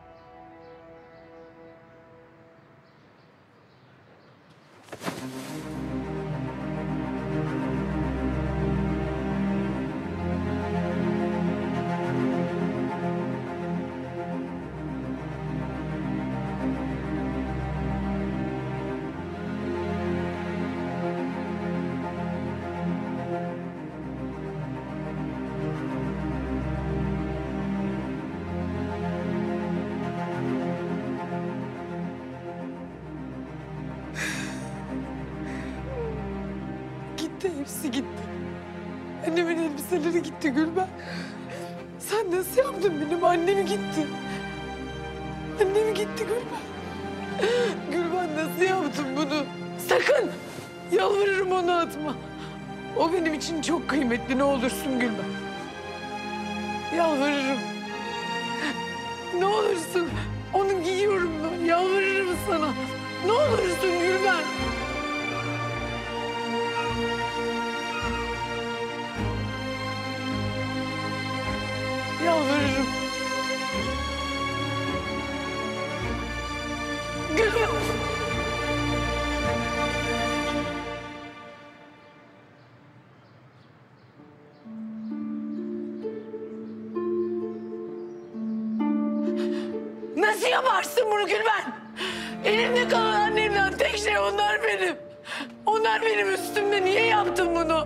R: Gitti, hepsi gitti. Annemin elbiseleri gitti Gülben. Sen nasıl yaptın benim annemi gitti. Annem gitti Gülben. Gülben nasıl yaptın bunu? Sakın! Yalvarırım onu atma. O benim için çok kıymetli ne olursun Gülben. Yalvarırım. Ne olursun. Onu giyiyorum ben. Yalvarırım sana. Ne olursun Gülben. Yalvarırım. Gülben. Nasıl yaparsın bunu Gülben? Elimde kalan annemden tek şey onlar benim. Onlar benim üstümde. Niye yaptın bunu?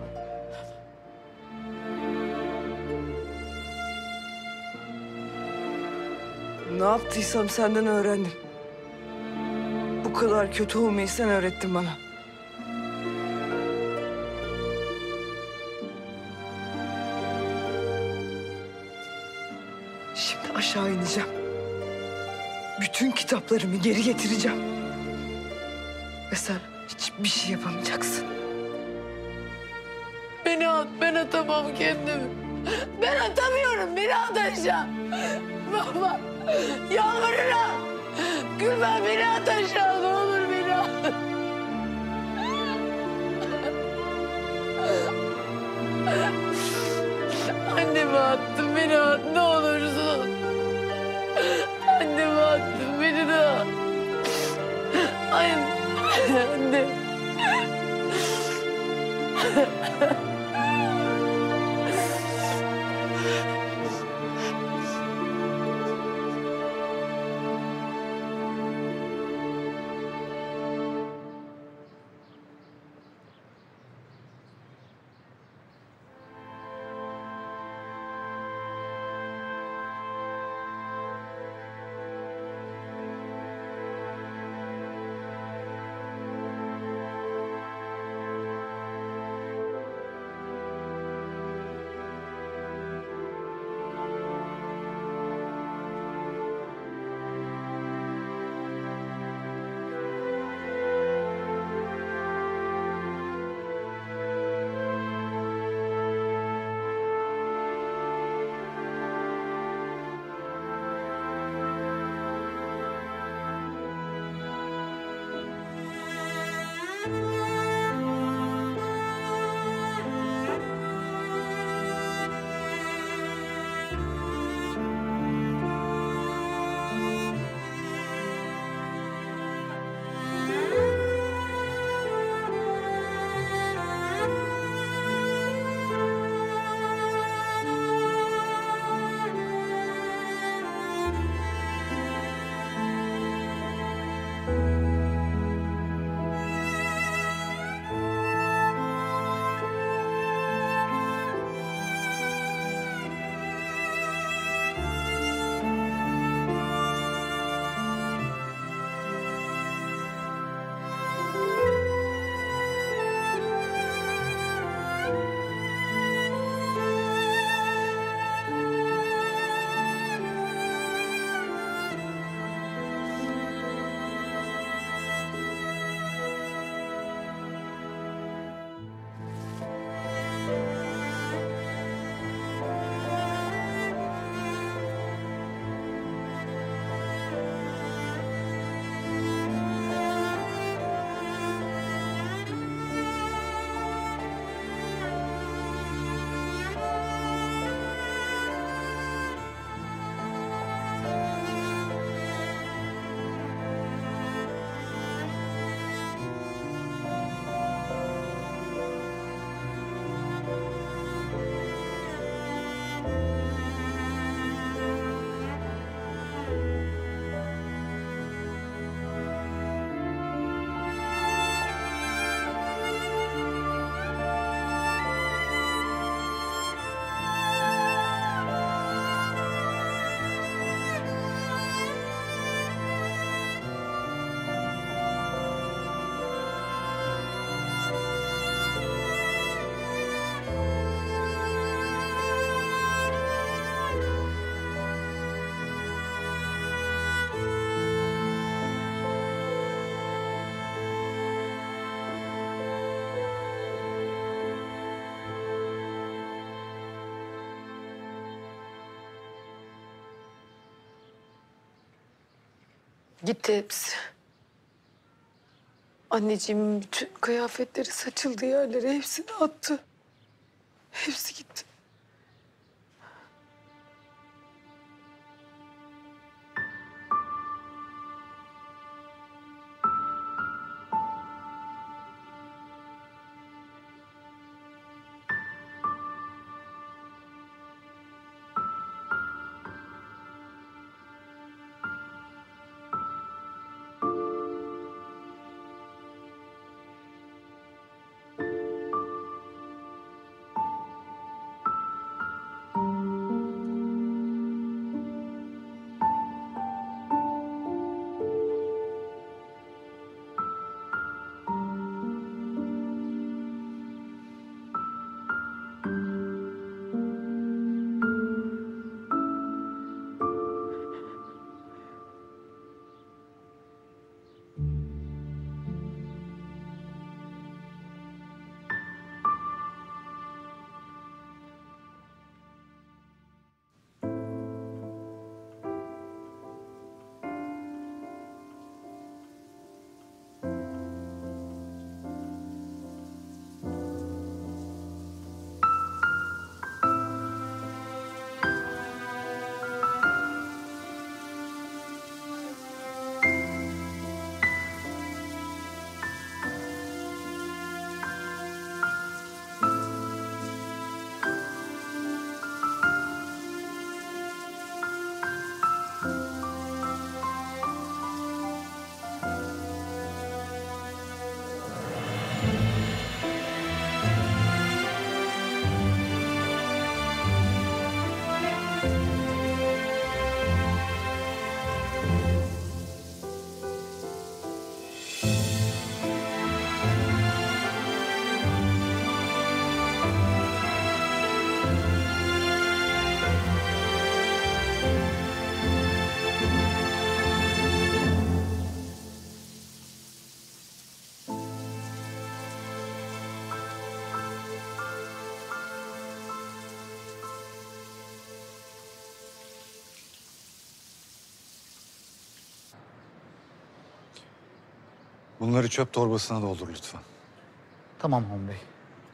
P: Ne yaptıysam senden öğrendim. Bu kadar kötü olmayı sen öğrettin bana. Şimdi aşağı ineceğim. Bütün kitaplarımı geri getireceğim. Ve sen hiçbir şey yapamayacaksın.
R: Beni at, ben atamam kendimi. Ben atamıyorum, beni atacağım. Baba, yalvarırım. Gülben beni at aşağı, ne olur beni at. Annemi attın, beni at, ne olursun. Annemi attın, beni de at. Anne.
E: Gitti hepsi. Anneciğimin bütün kıyafetleri, saçıldığı yerlere hepsini attı. Hepsi gitti.
B: Bunları çöp torbasına doldur lütfen.
M: Tamam Han Bey.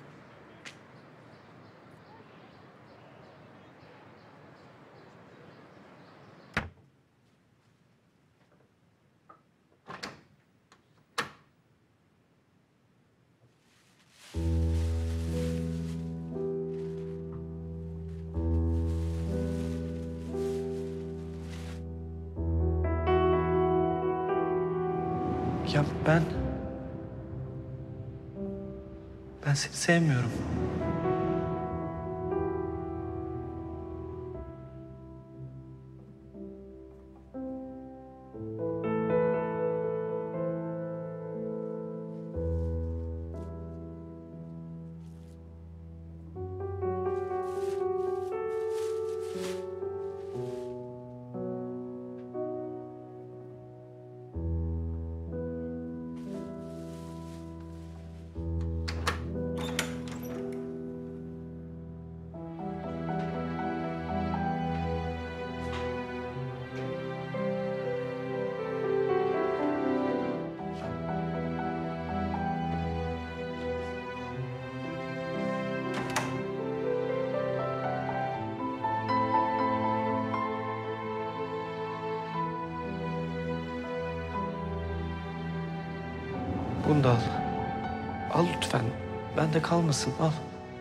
N: Ya ben seni sevmiyorum. Bunu da al. Al lütfen. Bende kalmasın. Al.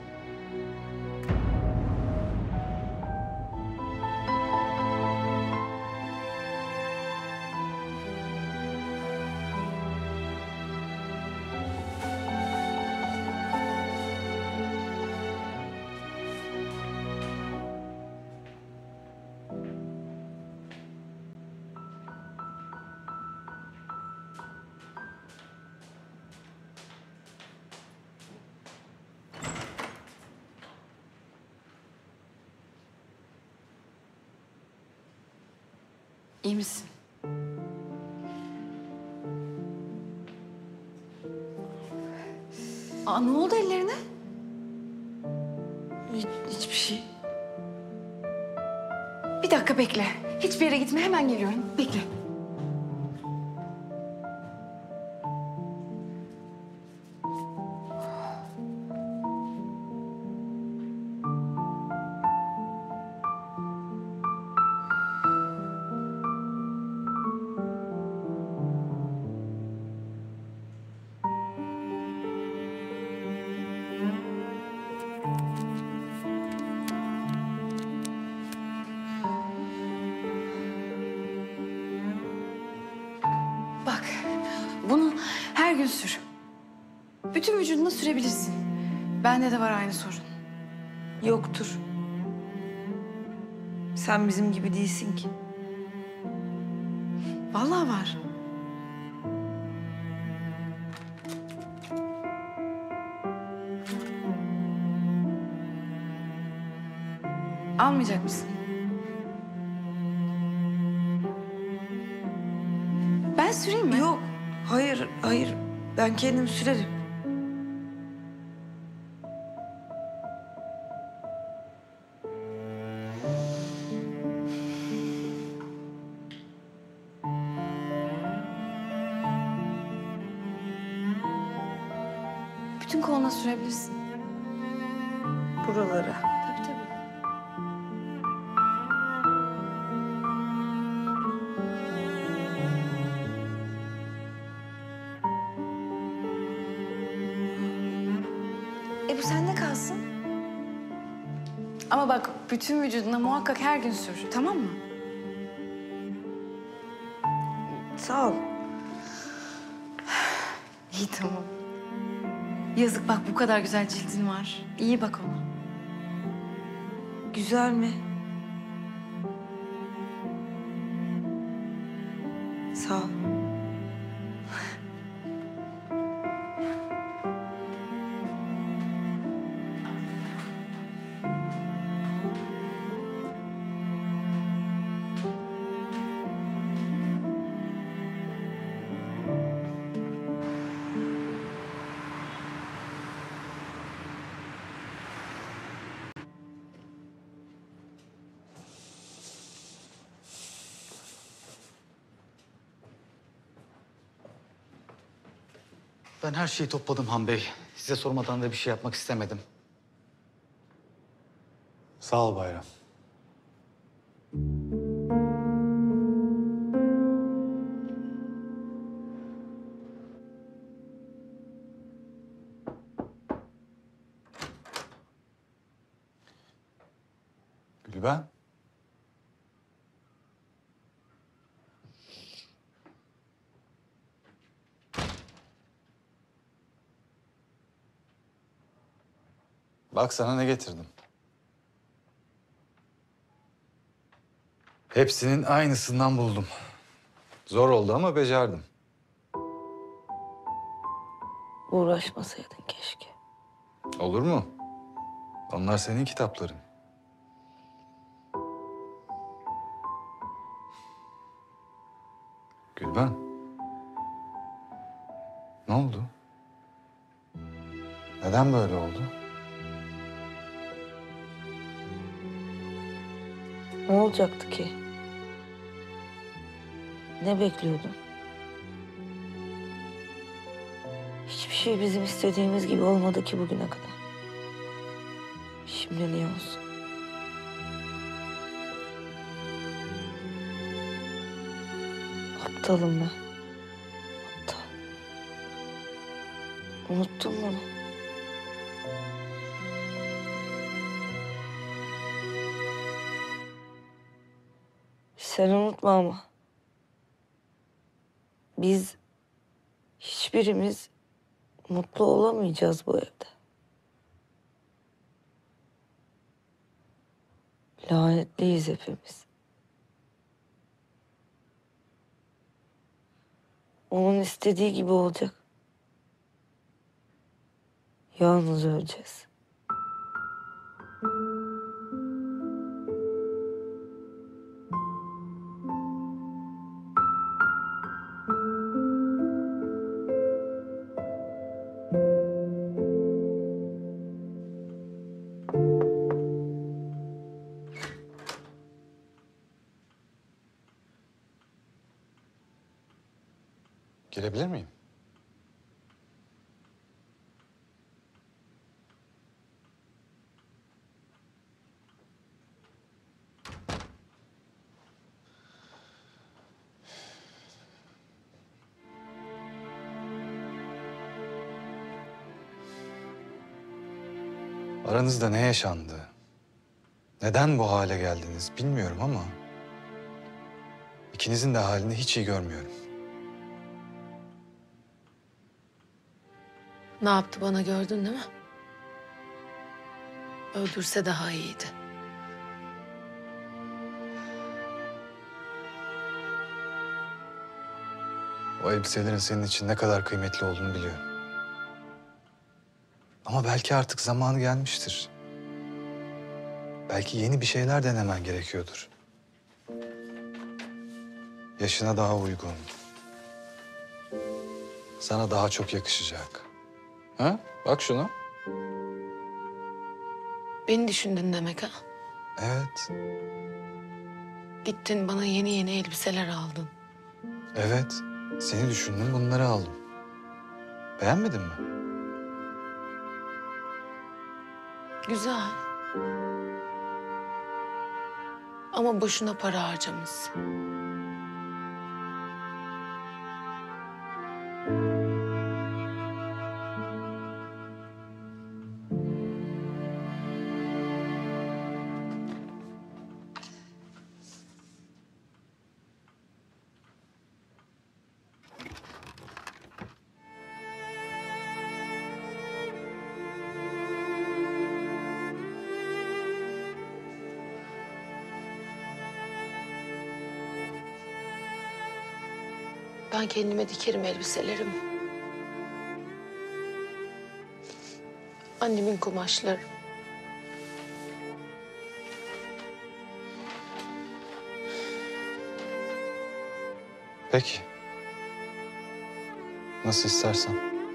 D: İyi misin? Aa, ne oldu ellerine?
E: Hiçbir şey.
D: Bir dakika bekle. Hiçbir yere gitme, hemen geliyorum. Bekle. Bak, bunu her gün sür. Bütün vücuduna sürebilirsin. Bende de var aynı sorun.
G: Yoktur. Sen bizim gibi değilsin ki.
D: Vallahi var. Almayacak mısın? Ben süreyim mi?
G: Yok. Hayır, hayır. Ben kendim sürerim.
D: Bütün koluna sürebilirsin.
G: Buralara.
D: Tabii tabii. Bu sende kalsın. Ama bak bütün vücuduna muhakkak her gün sür, tamam mı?
G: Sağ ol.
D: İyi tamam. Yazık bak bu kadar güzel cildin var. İyi bak ona.
G: Güzel mi? Sağ ol.
M: Ben her şeyi topladım Han Bey. Size sormadan da bir şey yapmak istemedim.
B: Sağ ol Bayram. Gülben. Bak sana ne getirdim. Hepsinin aynısından buldum. Zor oldu ama becerdim.
G: Uğraşmasaydın keşke.
B: Olur mu? Onlar senin kitapların. Gülben. Ne oldu? Neden böyle oldu?
G: Ne olacaktı ki? Ne bekliyordun? Hiçbir şey bizim istediğimiz gibi olmadı ki bugüne kadar. Şimdi niye olsun? Aptalım ben. Aptal. Unuttun bunu. Sen unutma ama. Biz hiçbirimiz mutlu olamayacağız bu evde. Lanetliyiz hepimiz. Onun istediği gibi olacak. Yalnız öleceğiz.
B: Girebilir miyim? Aranızda ne yaşandı? Neden bu hale geldiniz bilmiyorum ama ikinizin de halini hiç iyi görmüyorum.
J: Ne yaptı bana gördün değil mi? Öldürse daha iyiydi.
B: O elbiselerin senin için ne kadar kıymetli olduğunu biliyorum. Ama belki artık zamanı gelmiştir. Belki yeni bir şeyler denemen gerekiyordur. Yaşına daha uygun. Sana daha çok yakışacak. Ha? Bak şuna.
J: Beni düşündün demek ha?
B: Evet.
J: Gittin bana yeni yeni elbiseler aldın.
B: Evet. Seni düşündüm, bunları aldım. Beğenmedin mi?
J: Güzel. Ama boşuna para harcamışsın. Ben kendime dikerim elbiselerimi. Annemin kumaşları.
B: Peki. Nasıl istersen.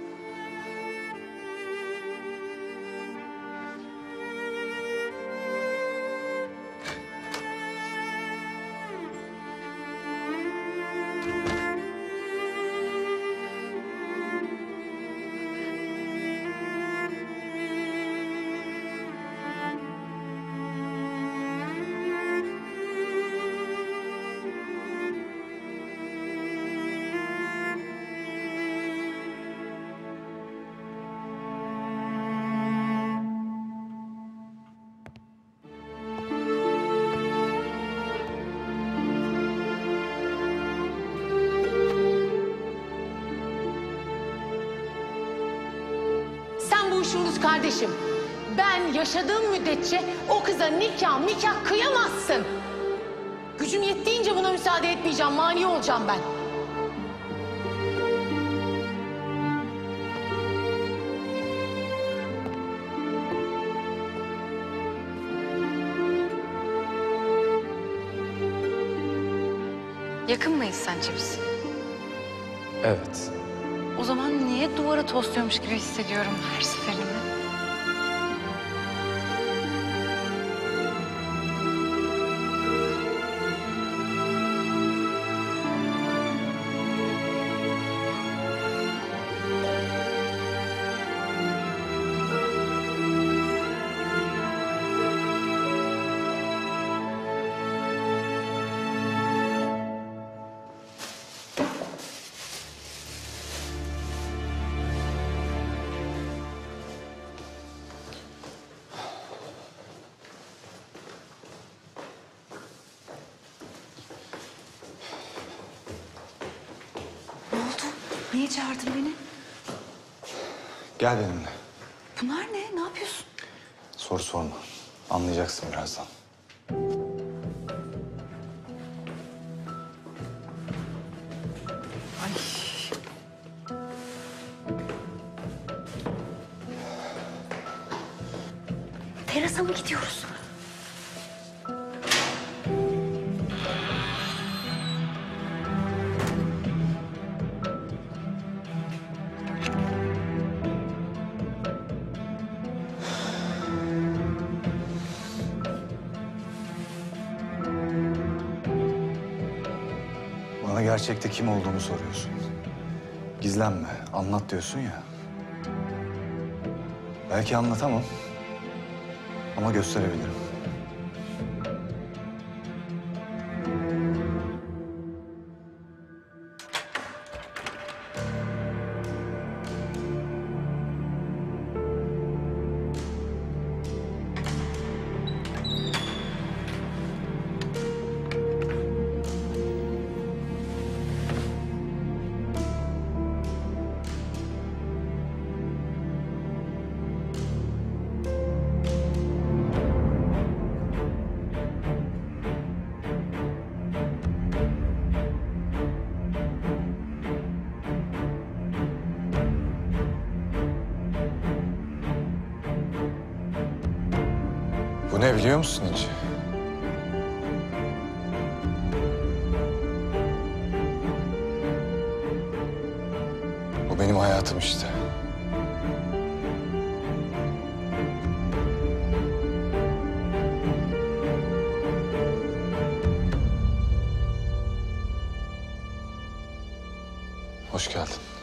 E: Sen bu işi unut kardeşim. Ben yaşadığım müddetçe o kıza nikah kıyamazsın. Gücüm yettiğince buna müsaade etmeyeceğim, mani olacağım ben.
F: Yakın mıyız sence biz?
B: Evet.
F: O zaman niye duvara tosluyormuş gibi hissediyorum her seferinde?
D: Niye çağırdın beni?
B: Gel benimle.
D: Bunlar ne? Ne yapıyorsun?
B: Soru sorma. Anlayacaksın birazdan.
D: Terasa mı gidiyoruz?
B: Bana gerçekte kim olduğumu soruyorsun. Gizlenme, anlat diyorsun ya. Belki anlatamam ama gösterebilirim. ne biliyor musun İnci? Bu benim hayatım işte. Hoş geldin.